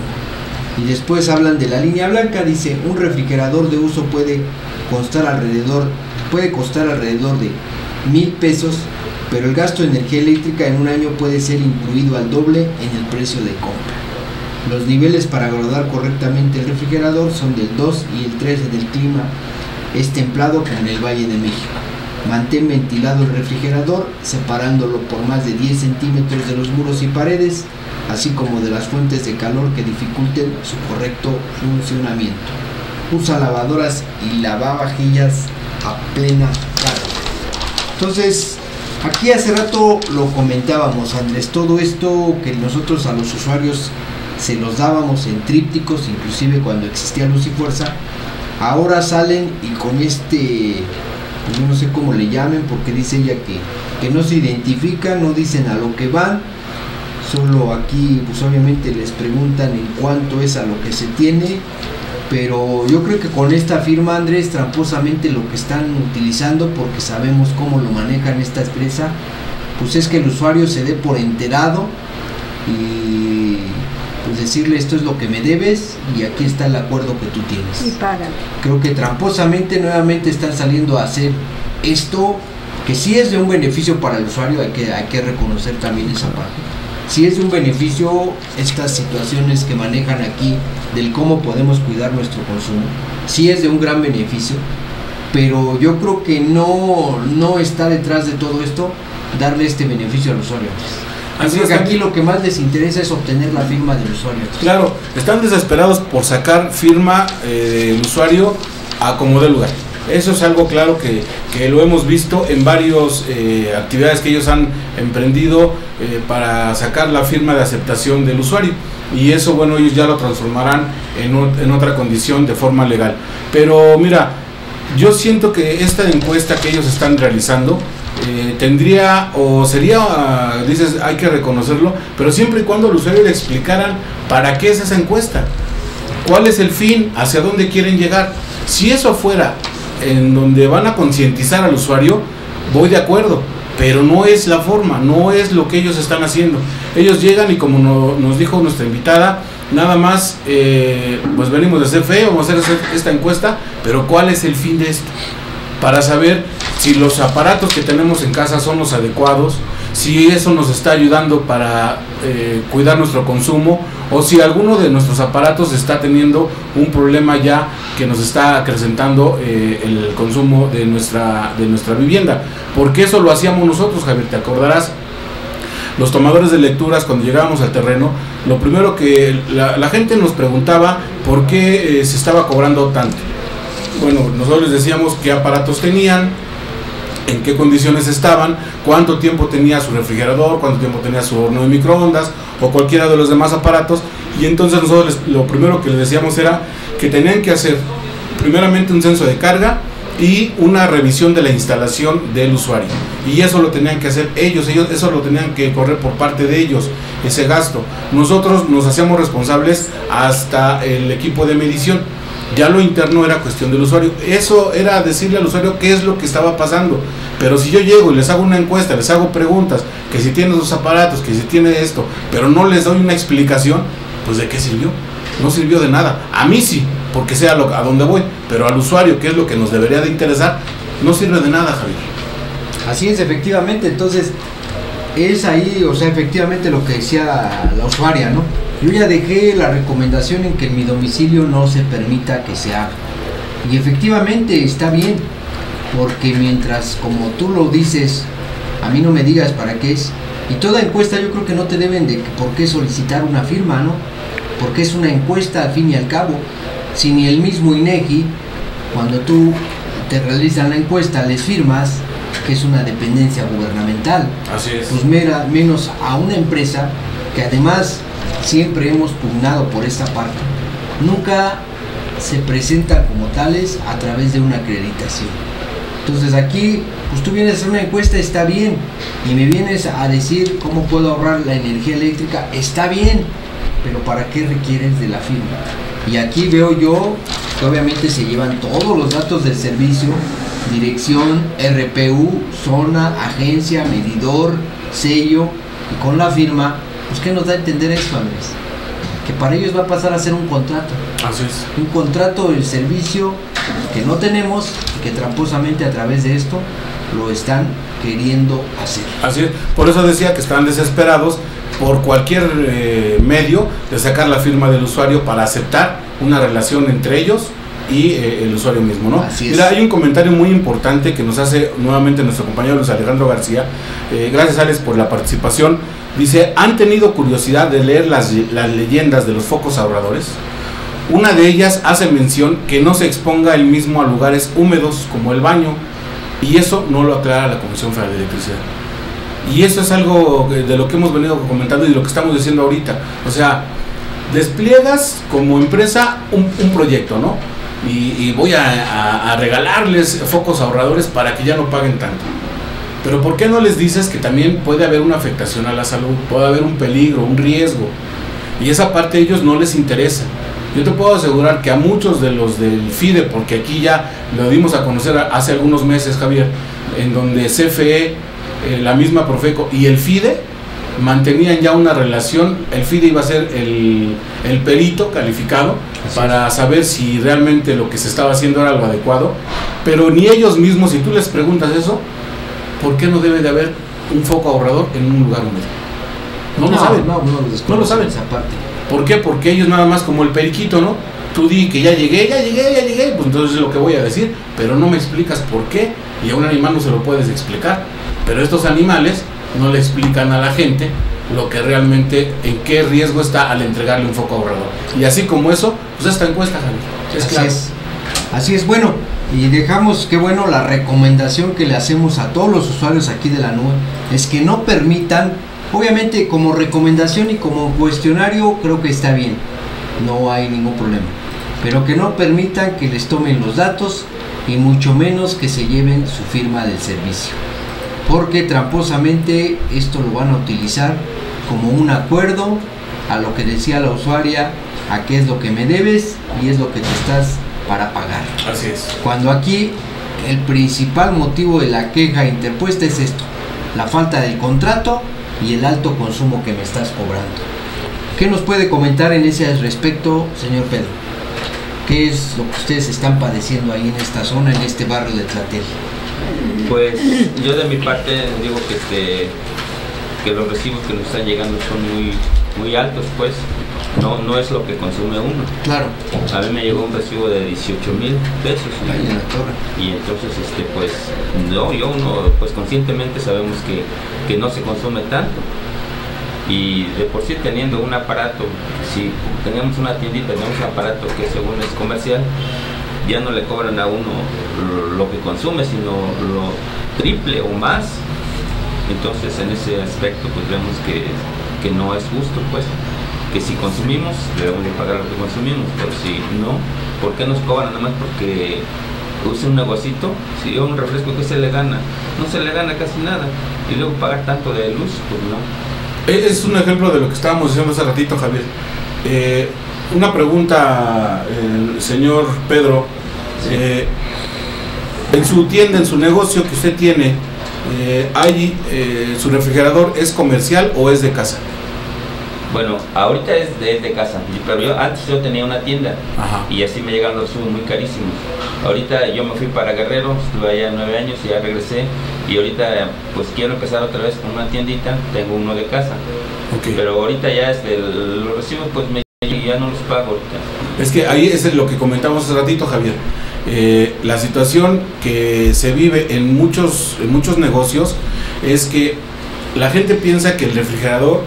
Y después hablan de la línea blanca, dice, un refrigerador de uso puede costar alrededor, puede costar alrededor de mil pesos, pero el gasto de energía eléctrica en un año puede ser incluido al doble en el precio de compra. Los niveles para guardar correctamente el refrigerador son del dos y el tres en el clima es templado como en el Valle de México. Mantén ventilado el refrigerador, separándolo por más de diez centímetros de los muros y paredes, así como de las fuentes de calor que dificulten su correcto funcionamiento. Usa lavadoras y lavavajillas a plena carga. Entonces, aquí hace rato lo comentábamos, Andrés, todo esto que nosotros a los usuarios se los dábamos en trípticos, inclusive cuando existía Luz y Fuerza, ahora salen y con este, pues yo no sé cómo le llamen, porque dice ella que, que no se identifican, no dicen a lo que van, solo aquí pues obviamente les preguntan en cuánto es a lo que se tiene, pero yo creo que con esta firma, Andrés, tramposamente lo que están utilizando, porque sabemos cómo lo manejan esta empresa, pues es que el usuario se dé por enterado y pues decirle esto es lo que me debes y aquí está el acuerdo que tú tienes. Y pagan. Creo que tramposamente nuevamente están saliendo a hacer esto, que sí es de un beneficio para el usuario, hay que, hay que reconocer también esa parte. Sí es de un beneficio estas situaciones que manejan aquí del cómo podemos cuidar nuestro consumo, sí es de un gran beneficio, pero yo creo que no, no está detrás de todo esto darle este beneficio al usuario. Así es que aquí lo que más les interesa es obtener la firma del usuario. Claro, están desesperados por sacar firma eh, del usuario a como dé lugar. Eso es algo claro que, que lo hemos visto en varias eh, actividades que ellos han emprendido eh, para sacar la firma de aceptación del usuario. Y eso, bueno, ellos ya lo transformarán en, en otra condición de forma legal. Pero mira, yo siento que esta encuesta que ellos están realizando eh, tendría o sería, uh, dices, hay que reconocerlo, pero siempre y cuando al usuario le explicaran para qué es esa encuesta, cuál es el fin, hacia dónde quieren llegar. Si eso fuera en donde van a concientizar al usuario, voy de acuerdo, pero no es la forma, no es lo que ellos están haciendo. Ellos llegan y, como no, nos dijo nuestra invitada, nada más, eh, pues venimos de C F E, vamos a hacer esta encuesta, pero ¿cuál es el fin de esto? Para saber si los aparatos que tenemos en casa son los adecuados, si eso nos está ayudando para eh, cuidar nuestro consumo, o si alguno de nuestros aparatos está teniendo un problema ya que nos está acrecentando eh, el consumo de nuestra, de nuestra vivienda. Porque eso lo hacíamos nosotros, Javier, te acordarás. Los tomadores de lecturas, cuando llegábamos al terreno, lo primero que la, la gente nos preguntaba por qué eh, se estaba cobrando tanto. Bueno, nosotros les decíamos qué aparatos tenían, en qué condiciones estaban, cuánto tiempo tenía su refrigerador, cuánto tiempo tenía su horno de microondas o cualquiera de los demás aparatos, y entonces nosotros les, lo primero que les decíamos era que tenían que hacer primeramente un censo de carga y una revisión de la instalación del usuario, y eso lo tenían que hacer ellos, ellos eso lo tenían que correr por parte de ellos, ese gasto. Nosotros nos hacíamos responsables hasta el equipo de medición. Ya lo interno era cuestión del usuario. Eso era decirle al usuario qué es lo que estaba pasando. Pero si yo llego y les hago una encuesta, les hago preguntas, que si tiene los aparatos, que si tiene esto, pero no les doy una explicación, pues ¿de qué sirvió? No sirvió de nada. A mí sí, porque sé a, lo, a dónde voy, pero al usuario, que es lo que nos debería de interesar, no sirve de nada, Javier. Así es, efectivamente. Entonces es ahí, o sea, efectivamente lo que decía la usuaria, ¿no? Yo ya dejé la recomendación en que en mi domicilio no se permita que se haga. Y efectivamente está bien, porque mientras, como tú lo dices, a mí no me digas para qué es. Y toda encuesta yo creo que no te deben de por qué solicitar una firma, ¿no? Porque es una encuesta al fin y al cabo. Si ni el mismo INEGI, cuando tú te realizan la encuesta, les firmas, que es una dependencia gubernamental. Así es. Pues mera, menos a una empresa que además siempre hemos pugnado por esta parte. Nunca se presentan como tales a través de una acreditación. Entonces aquí, pues tú vienes a hacer una encuesta, está bien, y me vienes a decir cómo puedo ahorrar la energía eléctrica, está bien, pero ¿para qué requieres de la firma? Y aquí veo yo que obviamente se llevan todos los datos del servicio, dirección, R P U, zona, agencia, medidor, sello, y con la firma. Pues ¿qué nos da a entender eso, Andrés? Que para ellos va a pasar a ser un contrato. Así es. Un contrato del servicio que no tenemos y que tramposamente a través de esto lo están queriendo hacer. Así es. Por eso decía que están desesperados por cualquier eh, medio de sacar la firma del usuario para aceptar una relación entre ellos y eh, el usuario mismo, ¿no? Así es. Mira, hay un comentario muy importante que nos hace nuevamente nuestro compañero Luis Alejandro García. Eh, gracias, Alex, por la participación. Dice, ¿han tenido curiosidad de leer las, las leyendas de los focos ahorradores? Una de ellas hace mención que no se exponga el mismo a lugares húmedos como el baño, y eso no lo aclara la Comisión Federal de Electricidad. Y eso es algo de lo que hemos venido comentando y de lo que estamos diciendo ahorita. O sea, despliegas como empresa un, un proyecto, ¿no? Y, y voy a, a, a regalarles focos ahorradores para que ya no paguen tanto. Pero ¿por qué no les dices que también puede haber una afectación a la salud? Puede haber un peligro, un riesgo. Y esa parte a ellos no les interesa. Yo te puedo asegurar que a muchos de los del FIDE, porque aquí ya lo dimos a conocer hace algunos meses, Javier, en donde C F E, eh, la misma Profeco y el FIDE mantenían ya una relación. El FIDE iba a ser el, el perito calificado para saber si realmente lo que se estaba haciendo era algo adecuado, pero ni ellos mismos, si tú les preguntas eso, ¿por qué no debe de haber un foco ahorrador en un lugar húmedo? No, no lo saben, no, no, no lo saben. Esa parte. ¿Por qué? Porque ellos nada más como el periquito, ¿no? Tú di que ya llegué, ya llegué, ya llegué, pues entonces es lo que voy a decir, pero no me explicas por qué, y a un animal no se lo puedes explicar. Pero estos animales no le explican a la gente lo que realmente, en qué riesgo está al entregarle un foco ahorrador. Y así como eso, pues esta encuesta, Javier, es Así claro. es. Así es, bueno, y dejamos, qué bueno, la recomendación que le hacemos a todos los usuarios aquí de la nube, es que no permitan, obviamente como recomendación y como cuestionario creo que está bien, no hay ningún problema, pero que no permitan que les tomen los datos y mucho menos que se lleven su firma del servicio. porque tramposamente esto lo van a utilizar como un acuerdo a lo que decía la usuaria, a qué es lo que me debes y es lo que te estás para pagar. Así es. Cuando aquí el principal motivo de la queja interpuesta es esto, la falta del contrato y el alto consumo que me estás cobrando. ¿Qué nos puede comentar en ese respecto, señor Pedro? ¿Qué es lo que ustedes están padeciendo ahí en esta zona, en este barrio de Tlatel? Pues yo de mi parte digo que, este, que los recibos que nos están llegando son muy, muy altos, pues no, no es lo que consume uno. Claro. A mí me llegó un recibo de dieciocho mil pesos. Ahí en la torre. Y entonces, este, pues, no, yo uno, pues conscientemente sabemos que, que no se consume tanto. Y de por sí teniendo un aparato, si tenemos una tiendita, tenemos un aparato que según es comercial, ya no le cobran a uno lo, lo que consume, sino lo triple o más. Entonces en ese aspecto pues vemos que, que no es justo, pues, que si consumimos debemos de pagar lo que consumimos, pero si no, ¿por qué nos cobran? Nada más porque use un negocito, si un refresco que se le gana, no se le gana casi nada, y luego pagar tanto de luz, pues no. Es un ejemplo de lo que estábamos diciendo hace ratito, Javier. Eh, una pregunta, eh, señor Pedro. Eh, en su tienda, en su negocio que usted tiene, eh, hay, eh, ¿su refrigerador es comercial o es de casa? Bueno, ahorita es de, de casa, pero yo antes yo tenía una tienda. Ajá. Y así me llegan los subos muy carísimos. Ahorita yo me fui para Guerrero, estuve allá nueve años y ya regresé. Y ahorita pues quiero empezar otra vez con una tiendita, tengo uno de casa. Okay. Pero ahorita ya es de los recibos, pues me, ya no los pago ahorita. Es que ahí es lo que comentamos hace ratito, Javier. Eh, la situación que se vive en muchos, en muchos negocios es que la gente piensa que el refrigerador,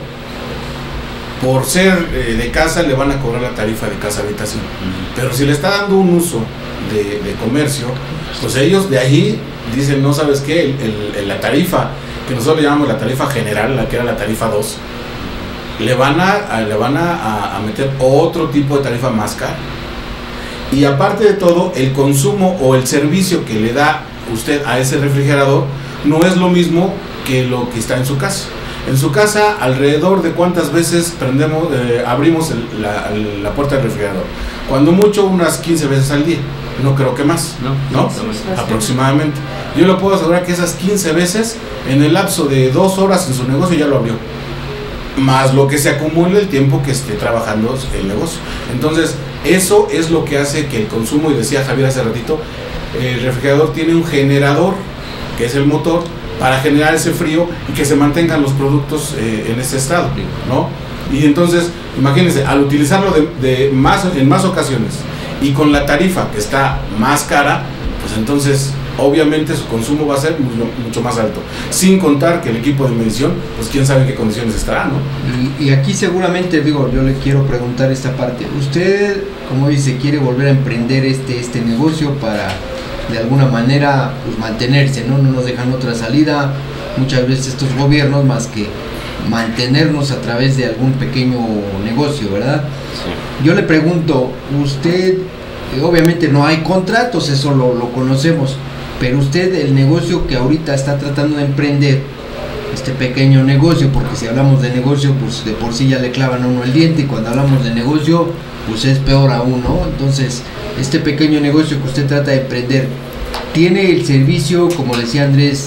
por ser eh, de casa, le van a cobrar la tarifa de casa habitación. Uh-huh. Pero si le está dando un uso de, de comercio, pues ellos de ahí dicen, no sabes qué, el, el, la tarifa, que nosotros le llamamos la tarifa general, la que era la tarifa dos, le van a, a, le van a, a meter otro tipo de tarifa más cara. Y aparte de todo, el consumo o el servicio que le da usted a ese refrigerador no es lo mismo que lo que está en su casa. En su casa, alrededor de cuántas veces prendemos, eh, abrimos el, la, la puerta del refrigerador. Cuando mucho, unas quince veces al día. No creo que más, ¿no? ¿No? Sí, sí, aproximadamente. Yo le puedo asegurar que esas quince veces, en el lapso de dos horas en su negocio, ya lo abrió. Más lo que se acumule el tiempo que esté trabajando el negocio. Entonces, eso es lo que hace que el consumo, y decía Javier hace ratito, el refrigerador tiene un generador, que es el motor, para generar ese frío y que se mantengan los productos eh, en ese estado, ¿no? Y entonces, imagínense, al utilizarlo de, de más, en más ocasiones y con la tarifa que está más cara, pues entonces obviamente su consumo va a ser mucho, mucho más alto, sin contar que el equipo de medición, pues quién sabe en qué condiciones estará, ¿no? Y, y aquí seguramente, digo, yo le quiero preguntar esta parte, usted, como dice, quiere volver a emprender este, este negocio para de alguna manera pues mantenerse, ¿no? No nos dejan otra salida muchas veces estos gobiernos más que mantenernos a través de algún pequeño negocio, ¿verdad? Sí. Yo le pregunto, usted, obviamente no hay contratos, eso lo, lo conocemos, pero usted, el negocio que ahorita está tratando de emprender, este pequeño negocio, porque si hablamos de negocio, pues de por sí ya le clavan a uno el diente, y cuando hablamos de negocio, pues es peor aún, ¿no? Entonces, este pequeño negocio que usted trata de emprender, ¿tiene el servicio, como decía Andrés,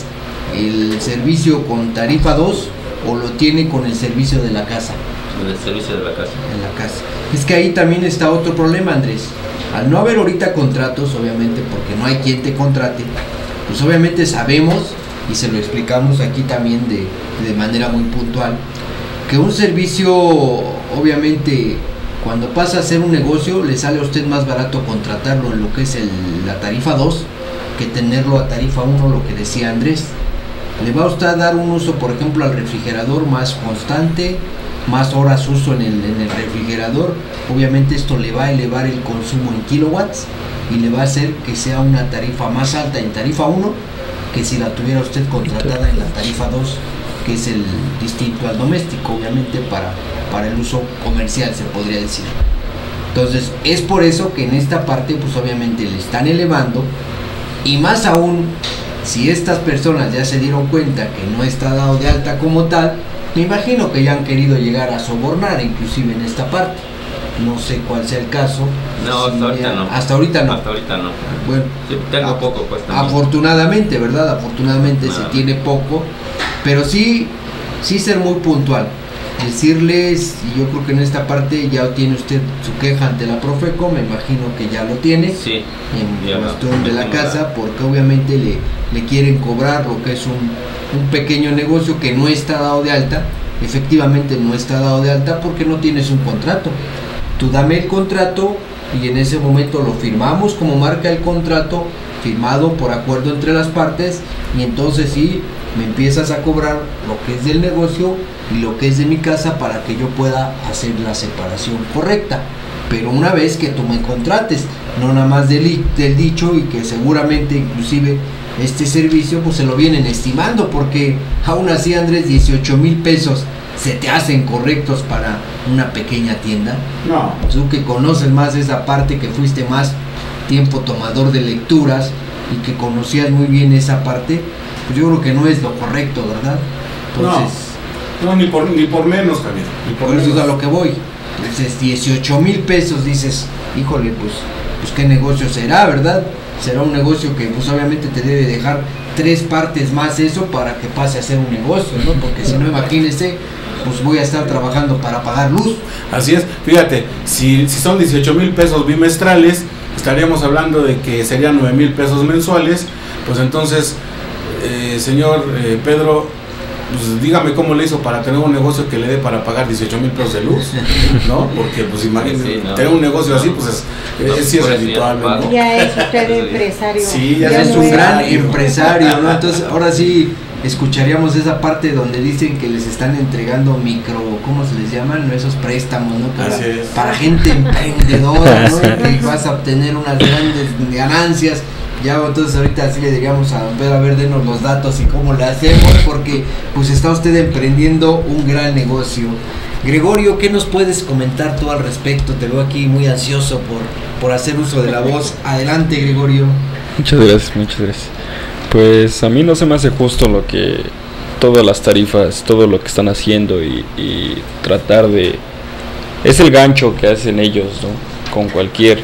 el servicio con tarifa dos o lo tiene con el servicio de la casa? Con el servicio de la casa. En la casa. Es que ahí también está otro problema, Andrés. Al no haber ahorita contratos, obviamente, porque no hay quien te contrate, pues obviamente sabemos, y se lo explicamos aquí también de, de manera muy puntual, que un servicio, obviamente, cuando pasa a ser un negocio, le sale a usted más barato contratarlo en lo que es el, la tarifa dos que tenerlo a tarifa uno, lo que decía Andrés. Le va a usted a dar un uso, por ejemplo, al refrigerador más constante, más horas uso en el, en el refrigerador. Obviamente esto le va a elevar el consumo en kilowatts y le va a hacer que sea una tarifa más alta en tarifa uno que si la tuviera usted contratada en la tarifa dos, que es el distinto al doméstico, obviamente para, para el uso comercial, se podría decir. Entonces es por eso que en esta parte pues obviamente le están elevando, y más aún Si estas personas ya se dieron cuenta que no está dado de alta como tal, me imagino que ya han querido llegar a sobornar, inclusive en esta parte. No sé cuál sea el caso. No, hasta ahorita no. Hasta ahorita no. Hasta ahorita no. Bueno, sí, tengo a, poco, pues también. Afortunadamente, ¿verdad? Afortunadamente Nada. se tiene poco, pero sí, sí ser muy puntual. Decirles, y yo creo que en esta parte ya tiene usted su queja ante la Profeco, me imagino que ya lo tiene, sí, en cuestión de la casa, porque obviamente le, le quieren cobrar lo que es un, un pequeño negocio que no está dado de alta. Efectivamente no está dado de alta porque no tienes un contrato. Tú dame el contrato y en ese momento lo firmamos como marca el contrato, firmado por acuerdo entre las partes, y entonces sí me empiezas a cobrar lo que es del negocio y lo que es de mi casa para que yo pueda hacer la separación correcta. Pero una vez que tú me contrates, no nada más del, del dicho, y que seguramente inclusive este servicio pues se lo vienen estimando, porque aún así, Andrés, dieciocho mil pesos se te hacen correctos para una pequeña tienda. No. Tú que conoces más esa parte, que fuiste más tiempo tomador de lecturas y que conocías muy bien esa parte, pues yo creo que no es lo correcto, ¿verdad? Entonces, no, no ni, por, ni por menos, Javier. Ni por por eso menos. es a lo que voy. Entonces, dieciocho mil pesos, dices, híjole, pues, pues qué negocio será, ¿verdad? Será un negocio que pues obviamente te debe dejar tres partes más eso para que pase a ser un negocio, ¿no? Porque si no, imagínese, pues voy a estar trabajando para pagar luz. Así es, fíjate, si, si son dieciocho mil pesos bimestrales, estaríamos hablando de que serían nueve mil pesos mensuales. Pues entonces, eh, señor eh, Pedro, pues dígame cómo le hizo para tener un negocio que le dé para pagar dieciocho mil pesos de luz, ¿no? Porque pues imagínate, sí, no, tener un negocio no, así, pues es, no, es, es redituable, ¿no? Ya es usted empresario. Sí, ya, ya es no un es gran empresario, ¿no? Entonces, ahora sí escucharíamos esa parte donde dicen que les están entregando micro, ¿cómo se les llaman? Esos préstamos, ¿no? Para, para gente emprendedora, ¿no? Que vas a obtener unas grandes ganancias. Ya, entonces ahorita sí le diríamos a don Pedro, a ver, denos los datos y cómo le hacemos, porque pues está usted emprendiendo un gran negocio. Gregorio, ¿qué nos puedes comentar tú al respecto? Te veo aquí muy ansioso por, por hacer uso de la voz. Adelante, Gregorio. Muchas gracias, muchas gracias. Pues a mí no se me hace justo lo que, todas las tarifas, todo lo que están haciendo y, y tratar de... Es el gancho que hacen ellos, ¿no? Con cualquier...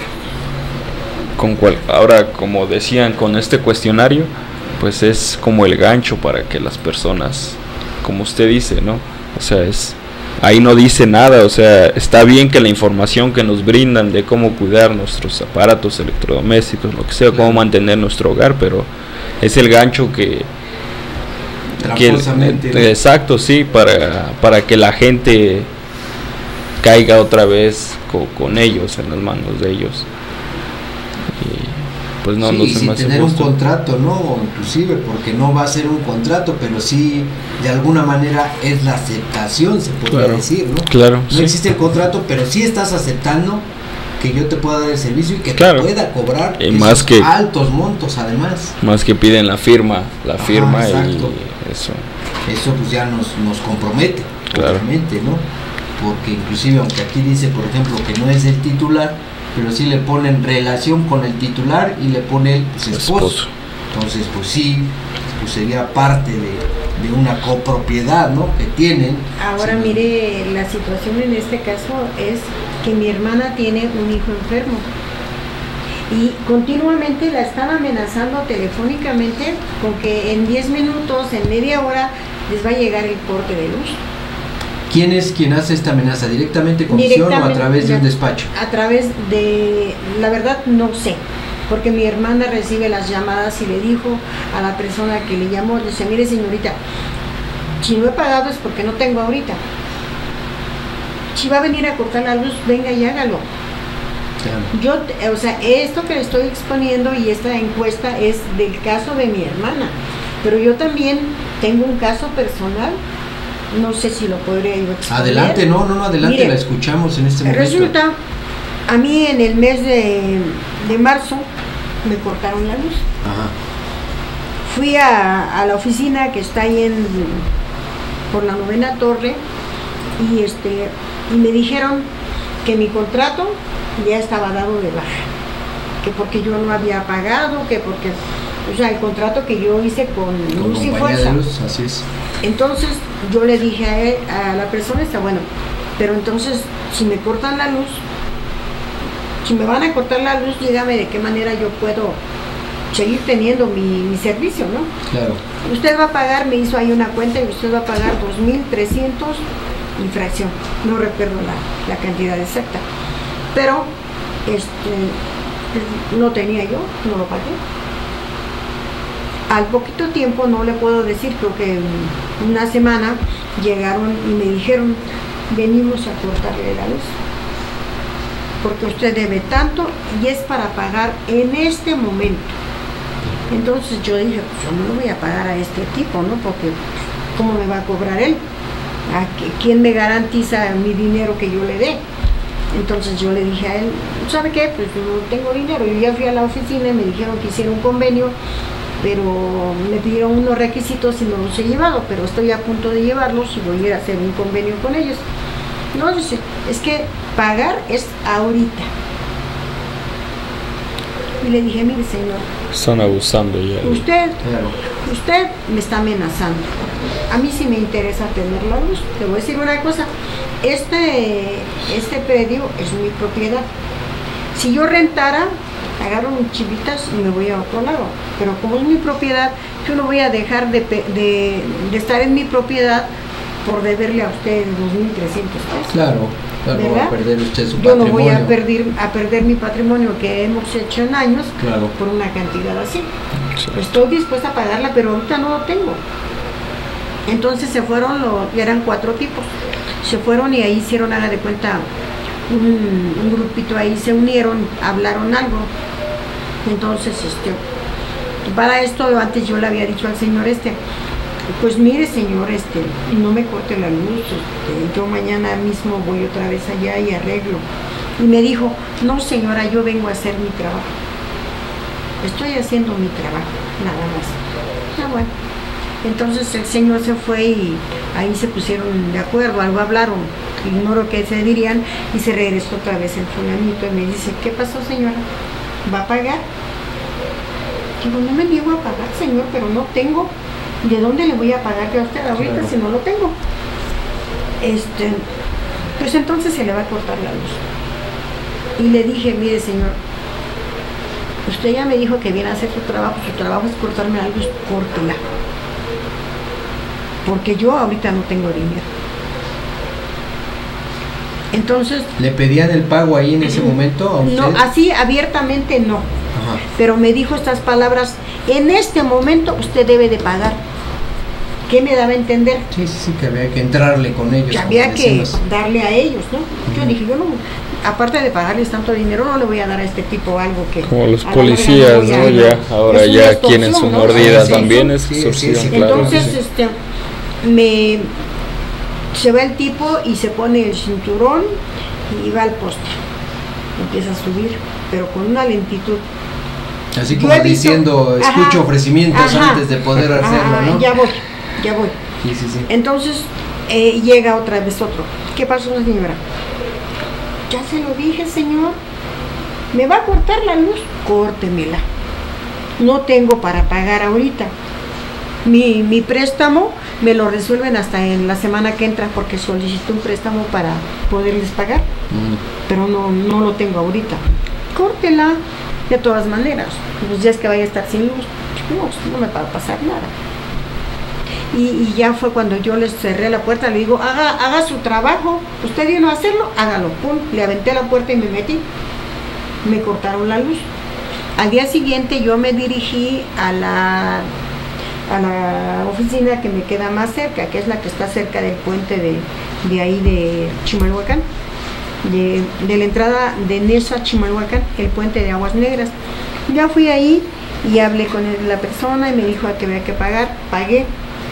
Con cual, ahora, como decían, con este cuestionario, pues es como el gancho para que las personas, como usted dice, ¿no? O sea, es ahí no dice nada, o sea, está bien que la información que nos brindan de cómo cuidar nuestros aparatos electrodomésticos, lo que sea, cómo mantener nuestro hogar, pero es el gancho que... que el, exacto, sí, para, para que la gente caiga otra vez con, con ellos, en las manos de ellos. Pues no, sí, no se sin tener un contrato, ¿no? Inclusive, porque no va a ser un contrato, pero sí, de alguna manera es la aceptación, se podría claro, decir, ¿no? Claro. No sí. existe el contrato, pero sí estás aceptando que yo te pueda dar el servicio y que claro. te pueda cobrar y esos más que, altos montos, además. Más que piden la firma, la Ajá, firma exacto. y eso. Eso pues ya nos, nos compromete, claro. obviamente, ¿no? Porque inclusive, aunque aquí dice, por ejemplo, que no es el titular, pero sí le ponen relación con el titular y le pone el pues, esposo. esposo. Entonces, pues sí, pues sería parte de, de una copropiedad, ¿no? Que tienen. Ahora, sí. Mire, la situación en este caso es que mi hermana tiene un hijo enfermo y continuamente la están amenazando telefónicamente con que en diez minutos, en media hora, les va a llegar el corte de luz. ¿Quién es quien hace esta amenaza? ¿Directamente comisión o a través de un despacho? A través de, la verdad no sé, porque mi hermana recibe las llamadas y le dijo a la persona que le llamó, le dice, mire señorita, si no he pagado es porque no tengo ahorita. Si va a venir a cortar la luz, venga y hágalo. Claro. Yo, o sea, esto que le estoy exponiendo y esta encuesta es del caso de mi hermana, pero yo también tengo un caso personal. No sé si lo podría yo exponer. Adelante, no, no, no, adelante. Mire, la escuchamos en este momento. Resulta, a mí en el mes de, de marzo me cortaron la luz. Ajá. Fui a, a la oficina que está ahí en, por la novena torre y, este, y me dijeron que mi contrato ya estaba dado de baja, que porque yo no había pagado, que porque o sea, el contrato que yo hice con, Con Luz y compañía Fuerza. de luz, así es. Entonces yo le dije a, él, a la persona, está bueno, pero entonces si me cortan la luz, si me van a cortar la luz, dígame de qué manera yo puedo seguir teniendo mi, mi servicio, ¿no? Claro. Usted va a pagar, me hizo ahí una cuenta y usted va a pagar dos mil trescientos y fracción, no recuerdo la, la cantidad exacta, pero este, no tenía yo, no lo pagué. Al poquito tiempo, no le puedo decir, creo que una semana llegaron y me dijeron, venimos a cortarle la luz, porque usted debe tanto y es para pagar en este momento. Entonces yo dije, pues yo no lo voy a pagar a este tipo, ¿no? Porque ¿cómo me va a cobrar él? ¿A quién me garantiza mi dinero que yo le dé? Entonces yo le dije a él, ¿sabe qué? Pues yo no tengo dinero. Yo ya fui a la oficina y me dijeron que hiciera un convenio, pero me pidieron unos requisitos y no los he llevado, pero estoy a punto de llevarlos y voy a ir a hacer un convenio con ellos. No, dice, es que pagar es ahorita. Y le dije, mire señor, Están abusando ya. usted, usted me está amenazando. A mí sí me interesa tener la luz. Te voy a decir una cosa, este, este predio es mi propiedad. Si yo rentara, agarro mis chivitas y me voy a otro lado. Pero como es mi propiedad, yo no voy a dejar de, de, de estar en mi propiedad por deberle a usted dos mil trescientos pesos. Claro, claro, va a perder usted su Yo patrimonio. no voy a perder, a perder mi patrimonio que hemos hecho en años, Claro. por una cantidad así. Estoy dispuesta a pagarla, pero ahorita no lo tengo. Entonces se fueron, los, eran cuatro tipos, se fueron y ahí hicieron, haga de cuenta, un, un grupito ahí, se unieron, hablaron algo. Entonces, este, para esto antes yo le había dicho al señor este, pues mire señor, este, no me corte la luz, este, yo mañana mismo voy otra vez allá y arreglo. Y me dijo, no señora, yo vengo a hacer mi trabajo. Estoy haciendo mi trabajo, nada más. Ah, bueno. Entonces el señor se fue y ahí se pusieron de acuerdo, algo hablaron, ignoro qué se dirían, y se regresó otra vez el fulanito y me dice, ¿qué pasó señora? ¿Va a pagar? Digo, no me niego a pagar señor, pero no tengo. ¿De dónde le voy a pagar yo a usted ahorita Claro. si no lo tengo? Este, pues entonces se le va a cortar la luz. Y le dije, mire señor, usted ya me dijo que viene a hacer su trabajo, su trabajo es cortarme la luz, córtela. Porque yo ahorita no tengo dinero. Entonces... ¿Le pedían el pago ahí en ese momento a usted? No, así abiertamente no. Ajá. Pero me dijo estas palabras, en este momento usted debe de pagar. ¿Qué me daba a entender? Sí, sí, sí, que había que entrarle con ellos. Que como había que decimos. darle a ellos, ¿no? Yo dije, yo no, aparte de pagarles tanto dinero, no le voy a dar a este tipo algo que... Como los a la policías, larga ¿no? voy a- Ya, ahora es una ya extorsión, quieren su ¿no? mordida Sí, también, sí, es sí, extorsión, sí, sí. claro. Entonces, sí. este, me... se va el tipo y se pone el cinturón y va al poste. Empieza a subir, pero con una lentitud. Así Yo como he visto- diciendo, escucho Ajá, ofrecimientos ajá, antes de poder ajá, hacerlo, ¿no? Ya voy, ya voy. Sí, sí, sí. Entonces eh, llega otra vez otro. ¿Qué pasó, señora? Ya se lo dije, señor. ¿Me va a cortar la luz? Córtemela. No tengo para pagar ahorita. Mi, mi préstamo me lo resuelven hasta en la semana que entra porque solicité un préstamo para poderles pagar. Mm. Pero no, no lo tengo ahorita. Córtela. De todas maneras, los días que vaya a estar sin luz, no, no me va a pasar nada. Y, y ya fue cuando yo les cerré la puerta, le digo, haga, haga su trabajo, usted vino a hacerlo, hágalo, pum, le aventé la puerta y me metí. Me cortaron la luz. Al día siguiente yo me dirigí a la, a la oficina que me queda más cerca, que es la que está cerca del puente de, de ahí de Chimalhuacán. De, de la entrada de Neso a Chimalhuacán, el puente de Aguas Negras. Ya fui ahí y hablé con él, la persona y me dijo que había que pagar, pagué.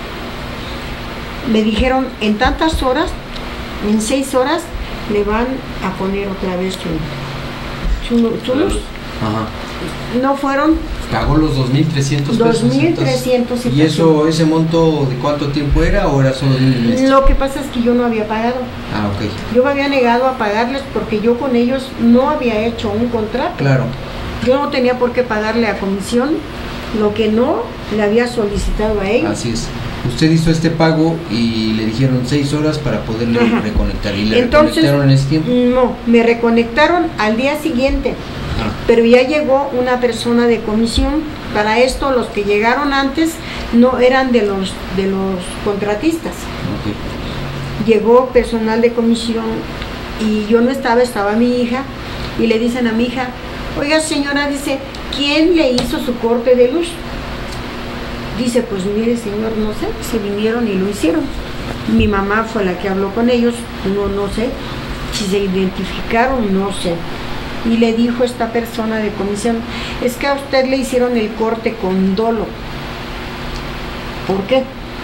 Me dijeron en tantas horas, en seis horas, le van a poner otra vez su, su, su luz. Ajá. No fueron Pagó los dos mil trescientos pesos. dos mil entonces. trescientos ¿Y eso, ese monto de cuánto tiempo era o era solo de un mes? Lo que pasa es que yo no había pagado. Ah, ok. Yo me había negado a pagarles porque yo con ellos no había hecho un contrato. Claro. Yo no tenía por qué pagarle a comisión lo que no le había solicitado a ellos. Así es. Usted hizo este pago y le dijeron seis horas para poderle Ajá. reconectar. ¿Y le Entonces, reconectaron en ese tiempo? No, me reconectaron al día siguiente. Ajá. Pero ya llegó una persona de comisión. Para esto, los que llegaron antes no eran de los, de los contratistas. Okay. Llegó personal de comisión y yo no estaba, estaba mi hija. Y le dicen a mi hija, oiga señora, dice, ¿quién le hizo su corte de luz? Dice, pues mire señor, no sé, se vinieron y lo hicieron. Mi mamá fue la que habló con ellos, no, no sé, si se identificaron, no sé. Y le dijo esta persona de comisión, es que a usted le hicieron el corte con dolo. ¿Por qué?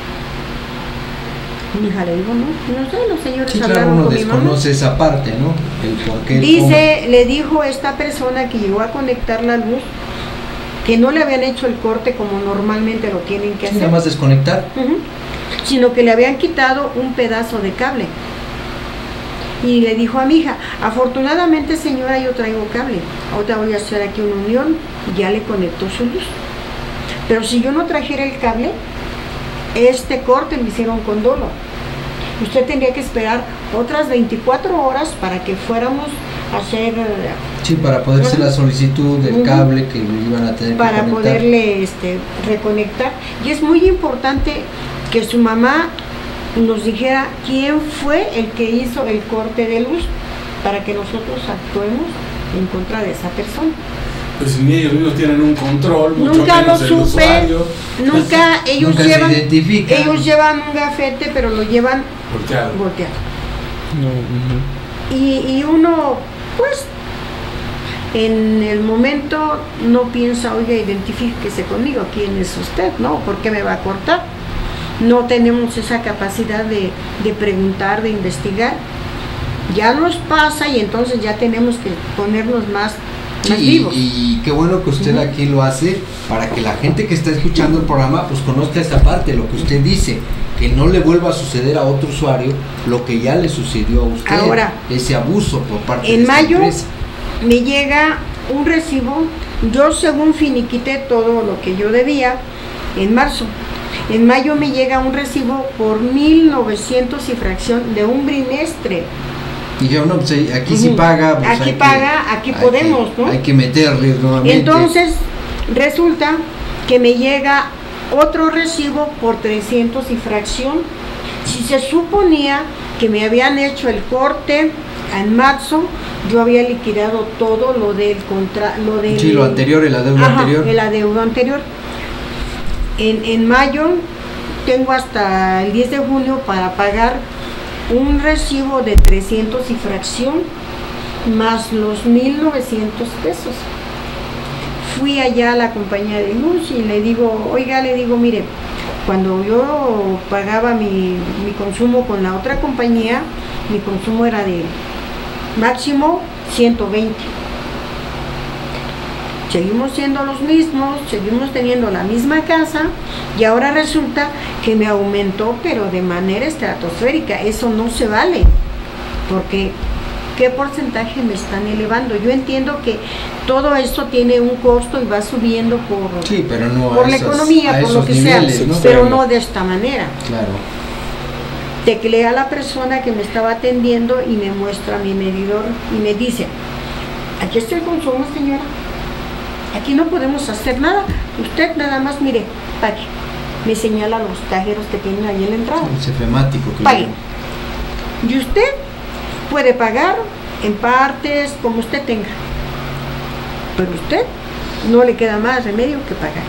Mi hija le dijo, no, no sé, los señores sí, hablaron claro, uno con mi mamá. desconoce esa parte, ¿no? El por qué, Dice, cómo. Le dijo esta persona que llegó a conectar la luz, que no le habían hecho el corte como normalmente lo tienen que sí, hacer. Nada más desconectar. Uh-huh. Sino que le habían quitado un pedazo de cable. Y le dijo a mi hija, afortunadamente señora, yo traigo cable. Ahorita voy a hacer aquí una unión, ya le conectó su luz. Pero si yo no trajera el cable, este corte lo hicieron con dolo. Usted tendría que esperar otras veinticuatro horas para que fuéramos a hacer... Sí, para poder hacer uh-huh. la solicitud del uh-huh. cable que lo iban a tener para que conectar. Para poderle este, reconectar. Y es muy importante que su mamá nos dijera quién fue el que hizo el corte de luz para que nosotros actuemos en contra de esa persona. Pues ni ellos mismos tienen un control, mucho nunca menos lo el supe, usuario. nunca ellos nunca llevan, se identifican. ellos llevan un gafete, pero lo llevan volteado. volteado. No, uh-huh. y, y uno, pues, en el momento no piensa, oiga, identifíquese conmigo, ¿quién es usted? No, ¿por qué me va a cortar? No tenemos esa capacidad de, de preguntar, de investigar. Ya nos pasa y entonces ya tenemos que ponernos más Sí, y, y qué bueno que usted uh-huh. aquí lo hace para que la gente que está escuchando el programa pues conozca esta parte, lo que usted dice, que no le vuelva a suceder a otro usuario lo que ya le sucedió a usted. Ahora, ese abuso por parte en de esta mayo empresa. Me llega un recibo, yo según finiquité todo lo que yo debía en marzo. En mayo me llega un recibo por mil novecientos y fracción de un trimestre. Y yo no, pues aquí uh-huh. sí paga. Pues aquí paga, que, aquí podemos, que, ¿no? Hay que meterle nuevamente. Entonces, resulta que me llega otro recibo por trescientos y fracción. Si se suponía que me habían hecho el corte en marzo, yo había liquidado todo lo del contra, lo del. Sí, lo anterior, el adeudo ajá, anterior. El adeudo anterior. En, en mayo tengo hasta el diez de junio para pagar un recibo de trescientos y fracción más los mil novecientos pesos. Fui allá a la compañía de luz y le digo, oiga, le digo, mire, cuando yo pagaba mi, mi consumo con la otra compañía, mi consumo era de máximo ciento veinte. Seguimos siendo los mismos, seguimos teniendo la misma casa y ahora resulta que me aumentó pero de manera estratosférica. Eso no se vale, porque ¿qué porcentaje me están elevando? Yo entiendo que todo esto tiene un costo y va subiendo por, sí, pero no por la esos, economía, por lo que niveles, sea, ¿no? Pero no de esta manera. Claro. Tecleé a la persona que me estaba atendiendo y me muestra mi medidor y me dice, aquí está el consumo, señora. Aquí no podemos hacer nada, usted nada más, mire, pague. Me señala los cajeros que tienen ahí en la entrada. El cefermático. Pague. Y usted puede pagar en partes, como usted tenga. Pero usted no le queda más remedio que pagar.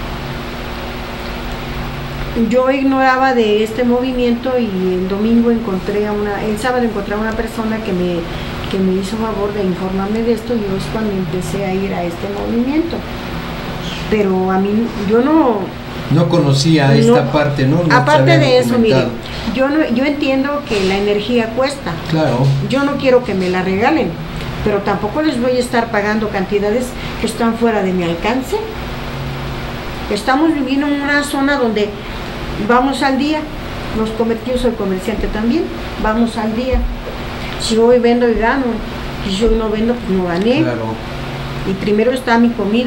Yo ignoraba de este movimiento y el domingo encontré a una, el sábado encontré a una persona que me que me hizo favor de informarme de esto y yo es cuando empecé a ir a este movimiento. Pero a mí, yo no... No conocía esta no, parte, ¿no? no aparte de eso, mire, yo, no, yo entiendo que la energía cuesta. Claro. Yo no quiero que me la regalen, pero tampoco les voy a estar pagando cantidades que están fuera de mi alcance. Estamos viviendo en una zona donde vamos al día, los comerciantes, yo soy comerciante también, vamos al día. Si hoy vendo y gano, y si hoy no vendo, pues no gané. Claro. Y primero está mi comida,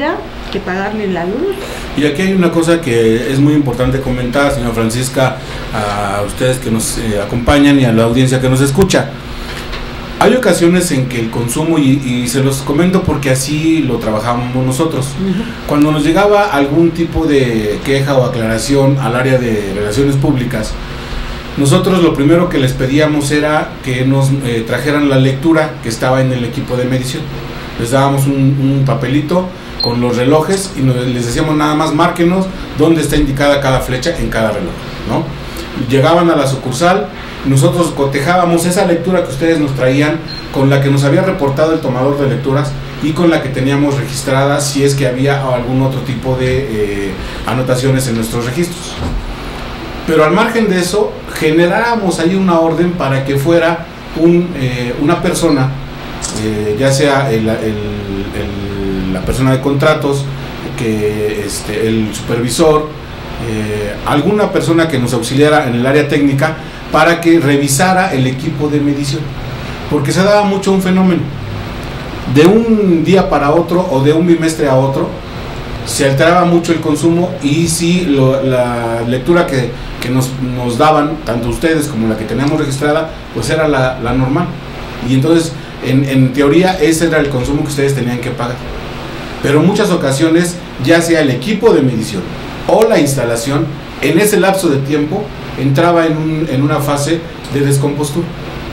que pagarle la luz. Y aquí hay una cosa que es muy importante comentar, señora Francisca, a ustedes que nos eh, acompañan y a la audiencia que nos escucha. Hay ocasiones en que el consumo, y, y se los comento porque así lo trabajamos nosotros, uh-huh. Cuando nos llegaba algún tipo de queja o aclaración al área de relaciones públicas, nosotros lo primero que les pedíamos era que nos eh, trajeran la lectura que estaba en el equipo de medición. Les dábamos un, un papelito con los relojes y nos, les decíamos nada más márquenos dónde está indicada cada flecha en cada reloj, ¿no? Llegaban a la sucursal, nosotros cotejábamos esa lectura que ustedes nos traían con la que nos había reportado el tomador de lecturas y con la que teníamos registrada si es que había algún otro tipo de eh, anotaciones en nuestros registros. Pero al margen de eso, generábamos ahí una orden para que fuera un, eh, una persona, eh, ya sea el, el, el, la persona de contratos, que este, el supervisor, eh, alguna persona que nos auxiliara en el área técnica para que revisara el equipo de medición, porque se daba mucho un fenómeno de un día para otro o de un bimestre a otro se alteraba mucho el consumo y si lo, la lectura que, que nos, nos daban tanto ustedes como la que teníamos registrada pues era la, la normal, y entonces en, en teoría ese era el consumo que ustedes tenían que pagar, pero en muchas ocasiones ya sea el equipo de medición o la instalación en ese lapso de tiempo entraba en, un, en una fase de descompostura,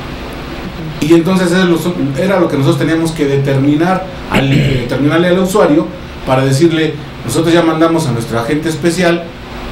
y entonces era lo que nosotros teníamos que determinar al determinarle al usuario para decirle, nosotros ya mandamos a nuestro agente especial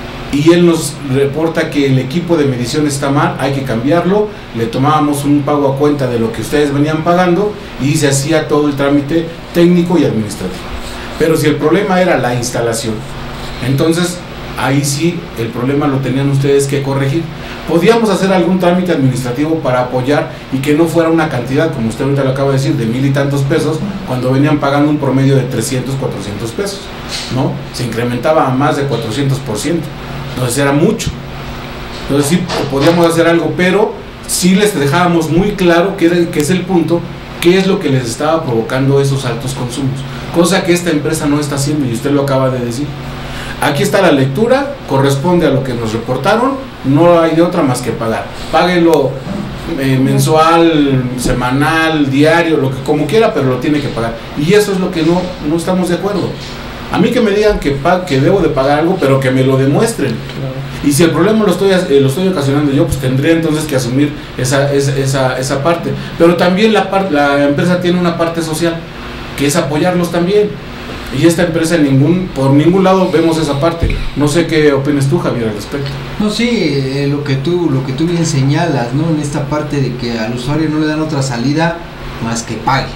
y él nos reporta que el equipo de medición está mal, hay que cambiarlo, le tomábamos un pago a cuenta de lo que ustedes venían pagando y se hacía todo el trámite técnico y administrativo. Pero si el problema era la instalación, entonces ahí sí el problema lo tenían ustedes que corregir. Podíamos hacer algún trámite administrativo para apoyar y que no fuera una cantidad, como usted ahorita lo acaba de decir, de mil y tantos pesos, cuando venían pagando un promedio de trescientos, cuatrocientos pesos, ¿no? Se incrementaba a más de cuatrocientos por ciento, entonces era mucho. Entonces sí podíamos hacer algo, pero sí les dejábamos muy claro que, era, que es el punto, qué es lo que les estaba provocando esos altos consumos, cosa que esta empresa no está haciendo y usted lo acaba de decir. Aquí está la lectura, corresponde a lo que nos reportaron, no hay de otra más que pagar. Páguelo eh, mensual, semanal, diario, lo que como quiera, pero lo tiene que pagar. Y eso es lo que no, no estamos de acuerdo. A mí que me digan que, que debo de pagar algo, pero que me lo demuestren. Y si el problema lo estoy, eh, lo estoy ocasionando yo, pues tendría entonces que asumir esa, esa, esa, esa parte. Pero también la, par, la empresa tiene una parte social, que es apoyarlos también. Y esta empresa en ningún, por ningún lado vemos esa parte. No sé qué opinas tú, Javier, al respecto. No, sí, eh, lo que tú, lo que tú bien señalas, ¿no? En esta parte de que al usuario no le dan otra salida más que pague.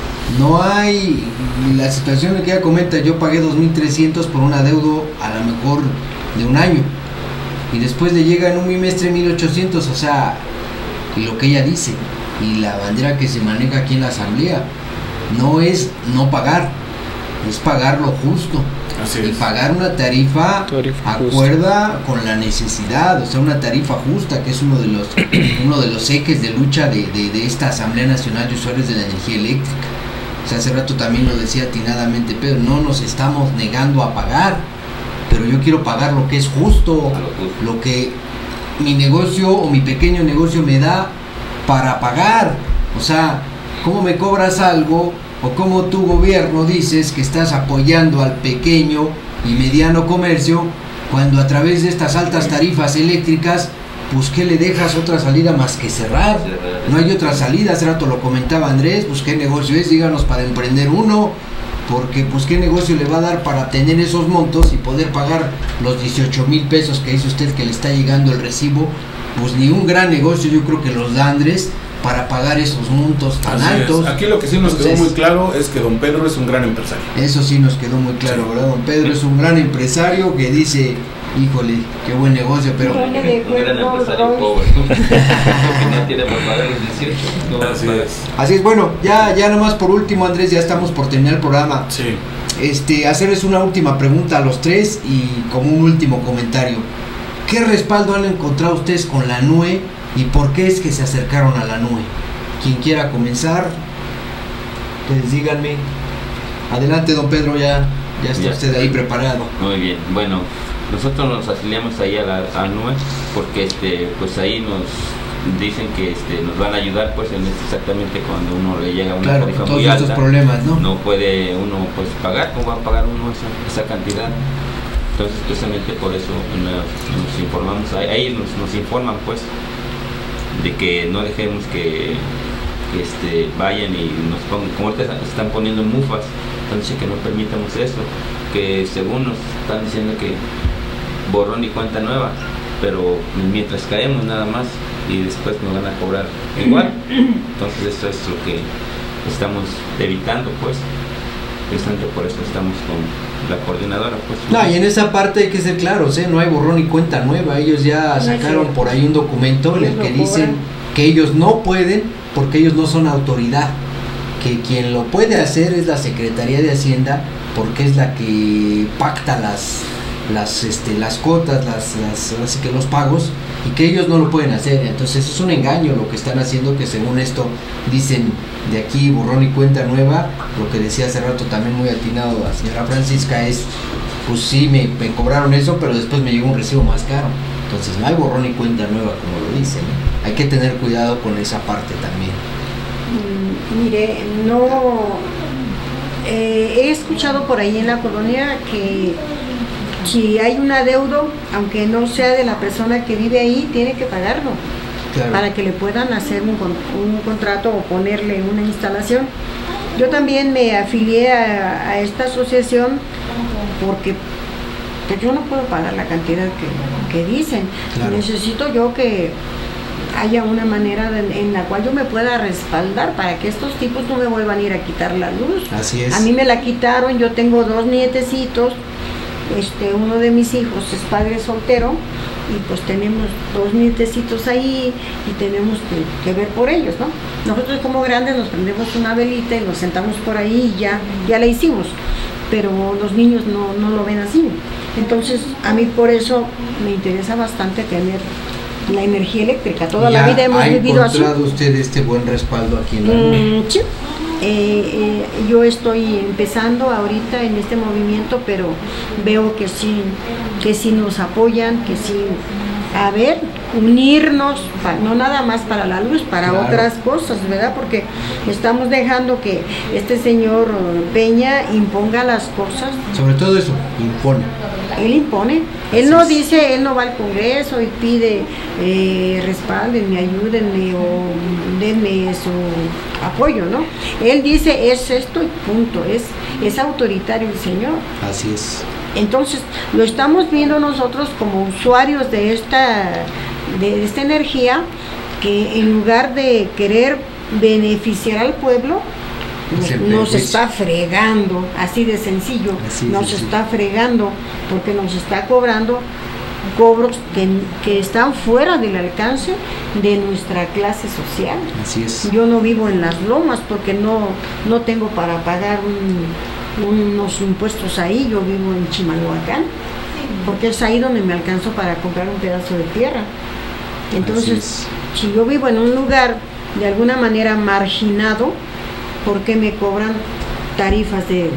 No hay la situación en que ella comenta, yo pagué dos mil trescientos por un adeudo a lo mejor de un año y después le llega en un bimestre mil ochocientos, o sea, lo que ella dice y la bandera que se maneja aquí en la asamblea no es no pagar, es pagar lo justo. Así y es. Pagar una tarifa, tarifa acuerda justa con la necesidad, o sea, una tarifa justa, que es uno de los uno de los ejes de lucha de, de, de esta Asamblea Nacional de Usuarios de la Energía Eléctrica. O sea, hace rato también lo decía atinadamente Pedro, no nos estamos negando a pagar, pero yo quiero pagar lo que es justo, lo que mi negocio o mi pequeño negocio me da para pagar. O sea, ¿cómo me cobras algo? O como tu gobierno dices que estás apoyando al pequeño y mediano comercio cuando a través de estas altas tarifas eléctricas, pues ¿qué le dejas otra salida más que cerrar? No hay otra salida. Hace rato lo comentaba Andrés, pues ¿qué negocio es? Díganos para emprender uno, porque pues ¿qué negocio le va a dar para tener esos montos y poder pagar los dieciocho mil pesos que dice usted que le está llegando el recibo? Pues ni un gran negocio yo creo que los da Andrés para pagar esos montos tan Así altos. Es. Aquí lo que sí nos Entonces, quedó muy claro es que don Pedro es un gran empresario. Eso sí nos quedó muy claro, sí. ¿verdad? Don Pedro es un gran empresario que dice, híjole, qué buen negocio, pero... Un gran empresario pobre, que no tiene para pagar los dieciocho. No, así es. Así es, bueno, ya, ya nomás por último, Andrés, ya estamos por terminar el programa. Sí. Este, hacerles una última pregunta a los tres y como un último comentario. ¿Qué respaldo han encontrado ustedes con la N U E y por qué es que se acercaron a la N U E? Quien quiera comenzar, pues díganme. Adelante, don Pedro, ya Ya está usted ahí preparado. Muy bien, bueno, nosotros nos afiliamos ahí a la A N U E porque este, pues ahí nos dicen que este, nos van a ayudar pues en esto exactamente cuando uno le llega a una claro, tarifa todos muy estos alta, problemas, ¿no? no puede uno pues pagar, ¿cómo va a pagar uno esa, esa cantidad? Entonces precisamente por eso nos, nos informamos, ahí, ahí nos, nos informan pues de que no dejemos que, que este, vayan y nos pongan, como ahorita están poniendo mufas, entonces que no permitamos eso, que según nos están diciendo que borrón y cuenta nueva, pero mientras caemos nada más y después nos van a cobrar igual. Entonces eso es lo que estamos evitando pues, precisamente por eso estamos con la coordinadora pues. No, y en esa parte hay que ser claros, ¿eh? No hay borrón y cuenta nueva, ellos ya sacaron por ahí un documento en el que dicen que ellos no pueden porque ellos no son autoridad, que quien lo puede hacer es la Secretaría de Hacienda porque es la que pacta las las este las cuotas, las, las así que los pagos, y que ellos no lo pueden hacer. Entonces es un engaño lo que están haciendo, que según esto dicen de aquí borrón y cuenta nueva. Lo que decía hace rato también muy atinado la señora Francisca es, pues sí, me, me cobraron eso, pero después me llegó un recibo más caro. Entonces no hay borrón y cuenta nueva como lo dicen, ¿eh? Hay que tener cuidado con esa parte también. Mm, mire, no eh, he escuchado por ahí en la colonia que si hay un adeudo, aunque no sea de la persona que vive ahí, tiene que pagarlo, claro, para que le puedan hacer un, un contrato o ponerle una instalación. Yo también me afilié a, a esta asociación porque pues, yo no puedo pagar la cantidad que, que dicen. Claro. Necesito yo que haya una manera de, en la cual yo me pueda respaldar para que estos tipos no me vuelvan a ir a quitar la luz. Así es. A mí me la quitaron, yo tengo dos nietecitos. Este, uno de mis hijos es padre soltero y pues tenemos dos nietecitos ahí y tenemos que, que ver por ellos, ¿no? Nosotros como grandes nos prendemos una velita y nos sentamos por ahí y ya, ya la hicimos, pero los niños no, no lo ven así. Entonces a mí por eso me interesa bastante tener la energía eléctrica. Toda la vida hemos vivido así. ¿Ha encontrado usted este buen respaldo aquí en la mm, sí. Eh, eh, yo estoy empezando ahorita en este movimiento, pero veo que sí, que sí nos apoyan, que sí, a ver, unirnos, pa, no nada más para la luz, para claro, otras cosas, ¿verdad? Porque estamos dejando que este señor Peña imponga las cosas. Sobre todo eso, impone. Él impone, él Así no es. dice, él no va al Congreso y pide eh, respáldenme, ayúdenme o denme su apoyo, ¿no? Él dice es esto y punto, es, es autoritario el señor. Así es. Entonces lo estamos viendo nosotros como usuarios de esta, de esta energía, que en lugar de querer beneficiar al pueblo, Nos, nos está fregando, así de sencillo, así nos sí, está sí. fregando, porque nos está cobrando cobros que, que están fuera del alcance de nuestra clase social. Así es. Yo no vivo en las lomas porque no, no tengo para pagar un, unos impuestos ahí, yo vivo en Chimalhuacán, porque es ahí donde me alcanzó para comprar un pedazo de tierra. Entonces, si yo vivo en un lugar de alguna manera marginado, ¿por qué me cobran tarifas de,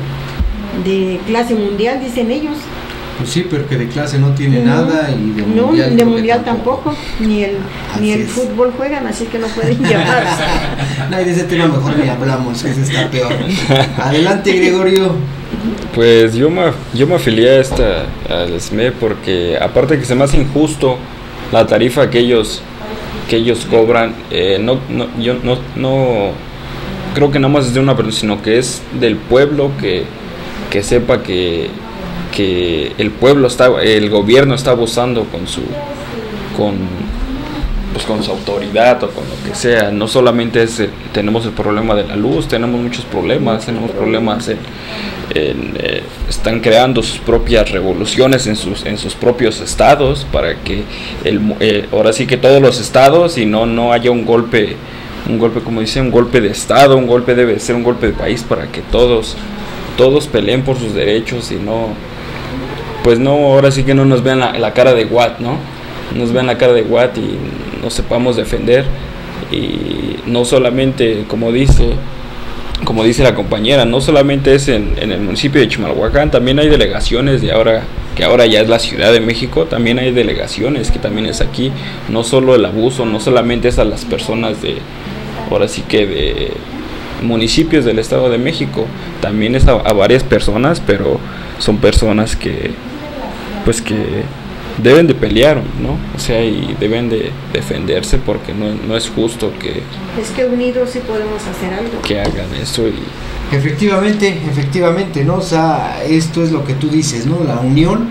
de clase mundial, dicen ellos? Pues sí, pero que de clase no tiene no, nada y de no, mundial, de mundial tampoco. tampoco, ni el, ni el es. fútbol juegan, así que no pueden llevar. No, y de ese tema mejor ni hablamos, ese está peor. Adelante, Gregorio. Pues yo me, yo me afilié a esta, al S M E porque aparte que se me hace injusto la tarifa que ellos, que ellos cobran, eh, no, no, yo no, no creo que nada más es de una persona, sino que es del pueblo que, que sepa que, que el pueblo está, el gobierno está abusando con su con pues con su autoridad o con lo que sea. No solamente es el, tenemos el problema de la luz, tenemos muchos problemas, tenemos problemas en, en eh, están creando sus propias revoluciones en sus en sus propios estados para que el eh, ahora sí que todos los estados y no no haya un golpe un golpe, como dice, un golpe de estado, un golpe debe ser un golpe de país para que todos, todos peleen por sus derechos y no, pues no, ahora sí que no nos vean la, la cara de Watt, ¿no? Nos vean la cara de Watt y nos sepamos defender y no solamente, como dice, como dice la compañera, no solamente es en, en el municipio de Chimalhuacán, también hay delegaciones de ahora, que ahora ya es la Ciudad de México, también hay delegaciones que también es aquí, no solo el abuso, no solamente es a las personas de, ahora sí que de municipios del Estado de México, también es a, a varias personas, pero son personas que, pues que deben de pelear, ¿no? O sea, y deben de defenderse porque no, no es justo que... Es que unidos sí podemos hacer algo. Que hagan eso y... Efectivamente, efectivamente, ¿no? O sea, esto es lo que tú dices, ¿no? La unión,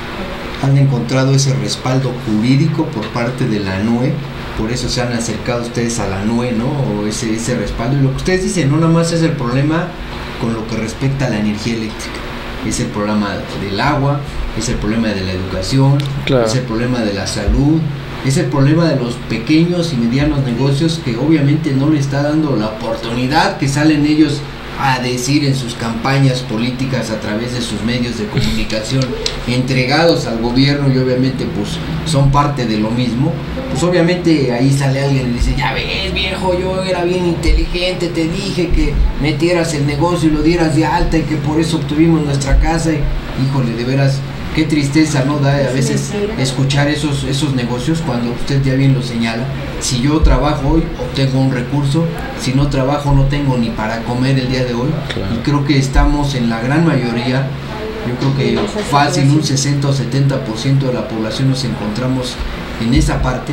han encontrado ese respaldo jurídico por parte de la N U E, por eso se han acercado ustedes a la N U E, ¿no? O ese, ese respaldo. Y lo que ustedes dicen, no nada más es el problema con lo que respecta a la energía eléctrica, es el problema del agua, es el problema de la educación, claro. Es el problema de la salud, es el problema de los pequeños y medianos negocios que obviamente no le está dando la oportunidad que salen ellos a decir en sus campañas políticas a través de sus medios de comunicación entregados al gobierno y obviamente pues son parte de lo mismo. Pues obviamente ahí sale alguien y dice, ya ves viejo, yo era bien inteligente, te dije que metieras el negocio y lo dieras de alta y que por eso obtuvimos nuestra casa. Y, híjole, de veras, qué tristeza, ¿no? Da a veces escuchar esos, esos negocios cuando usted ya bien lo señala. Si yo trabajo hoy, obtengo un recurso, si no trabajo no tengo ni para comer el día de hoy. Claro. Y creo que estamos en la gran mayoría, yo creo que fácil un sesenta o setenta por ciento de la población nos encontramos en esa parte.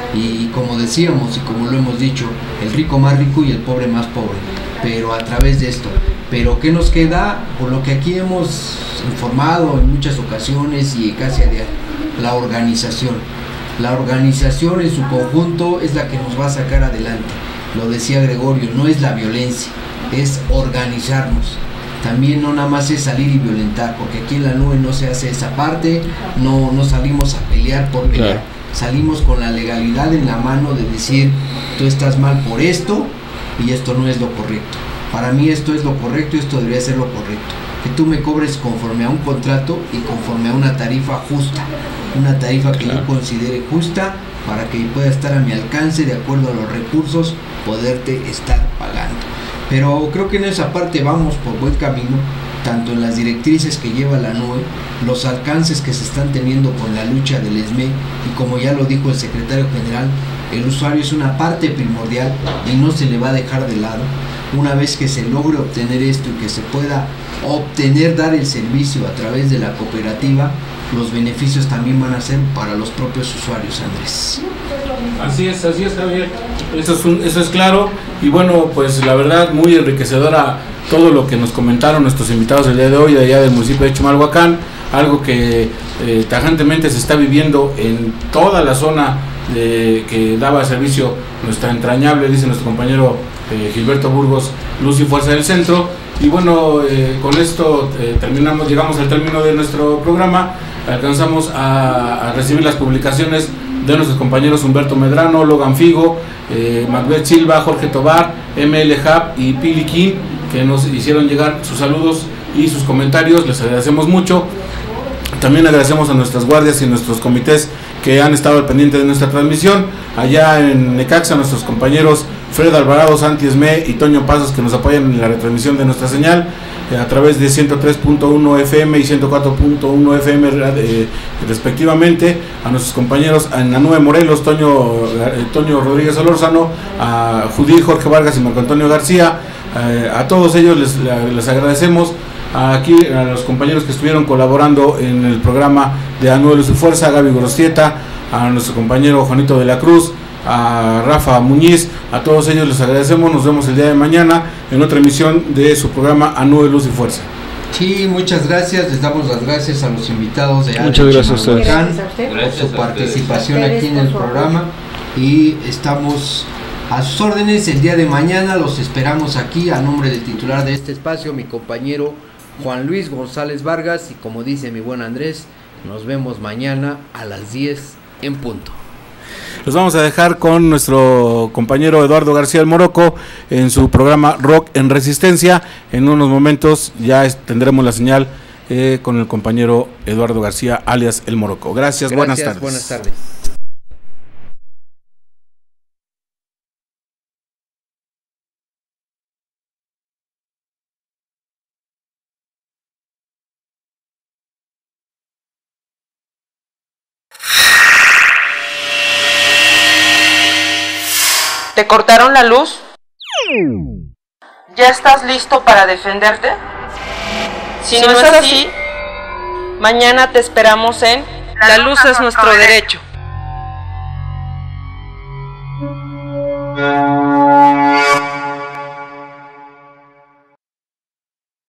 Y como decíamos y como lo hemos dicho, el rico más rico y el pobre más pobre, pero a través de esto. Pero ¿qué nos queda? Por lo que aquí hemos informado en muchas ocasiones y casi a diario, la organización. La organización en su conjunto es la que nos va a sacar adelante. Lo decía Gregorio, no es la violencia, es organizarnos. También no nada más es salir y violentar, porque aquí en la N U E no se hace esa parte, no, no salimos a pelear por pelear. Claro. Salimos con la legalidad en la mano de decir, tú estás mal por esto y esto no es lo correcto. Para mí esto es lo correcto y esto debería ser lo correcto. Que tú me cobres conforme a un contrato y conforme a una tarifa justa. Una tarifa que claro. yo considere justa para que pueda estar a mi alcance de acuerdo a los recursos, poderte estar pagando. Pero creo que en esa parte vamos por buen camino, tanto en las directrices que lleva la N U E, los alcances que se están teniendo con la lucha del E S M E, y como ya lo dijo el secretario general, el usuario es una parte primordial y no se le va a dejar de lado. Una vez que se logre obtener esto y que se pueda obtener, dar el servicio a través de la cooperativa, los beneficios también van a ser para los propios usuarios, Andrés. Así es, así es, Javier. Eso es, un, eso es claro. Y bueno, pues la verdad, muy enriquecedora todo lo que nos comentaron nuestros invitados el día de hoy, de allá del municipio de Chimalhuacán, algo que eh, tajantemente se está viviendo en toda la zona de, que daba servicio nuestra entrañable, dice nuestro compañero eh, Gilberto Burgos, Luz y Fuerza del Centro. Y bueno, eh, con esto eh, terminamos, llegamos al término de nuestro programa. Alcanzamos a, a recibir las publicaciones de nuestros compañeros Humberto Medrano, Logan Figo, eh, Macbeth Silva, Jorge Tobar, M L Hub y Pili King, que nos hicieron llegar sus saludos y sus comentarios. Les agradecemos mucho. También agradecemos a nuestras guardias y nuestros comités que han estado al pendiente de nuestra transmisión. Allá en Necaxa, nuestros compañeros Fred Alvarado, Santi Esme y Toño Pasos, que nos apoyan en la retransmisión de nuestra señal eh, a través de ciento tres punto uno F M y ciento cuatro punto uno F M eh, respectivamente. A nuestros compañeros en la N U E Morelos, Toño, eh, Toño Rodríguez Olórzano, a Judí Jorge Vargas y Marco Antonio García. Eh, a todos ellos les, les agradecemos. Aquí a los compañeros que estuvieron colaborando en el programa de A N U E Luz y Fuerza, a Gaby Gorostieta, a nuestro compañero Juanito de la Cruz, a Rafa Muñiz, a todos ellos les agradecemos. Nos vemos el día de mañana en otra emisión de su programa A N U E Luz y Fuerza. Sí, muchas gracias, les damos las gracias a los invitados de Muchas gracias a ustedes por su participación aquí en el programa, y estamos a sus órdenes el día de mañana. Los esperamos aquí a nombre del titular de este espacio, mi compañero Juan Luis González Vargas, y como dice mi buen Andrés, nos vemos mañana a las diez en punto. Los vamos a dejar con nuestro compañero Eduardo García El Moroco en su programa Rock en Resistencia. En unos momentos ya tendremos la señal eh, con el compañero Eduardo García alias El Moroco. Gracias, Gracias buenas tardes. Buenas tardes. ¿Te cortaron la luz? ¿Ya estás listo para defenderte? Si, si no, no es así, mañana te esperamos en La luz es nuestro derecho.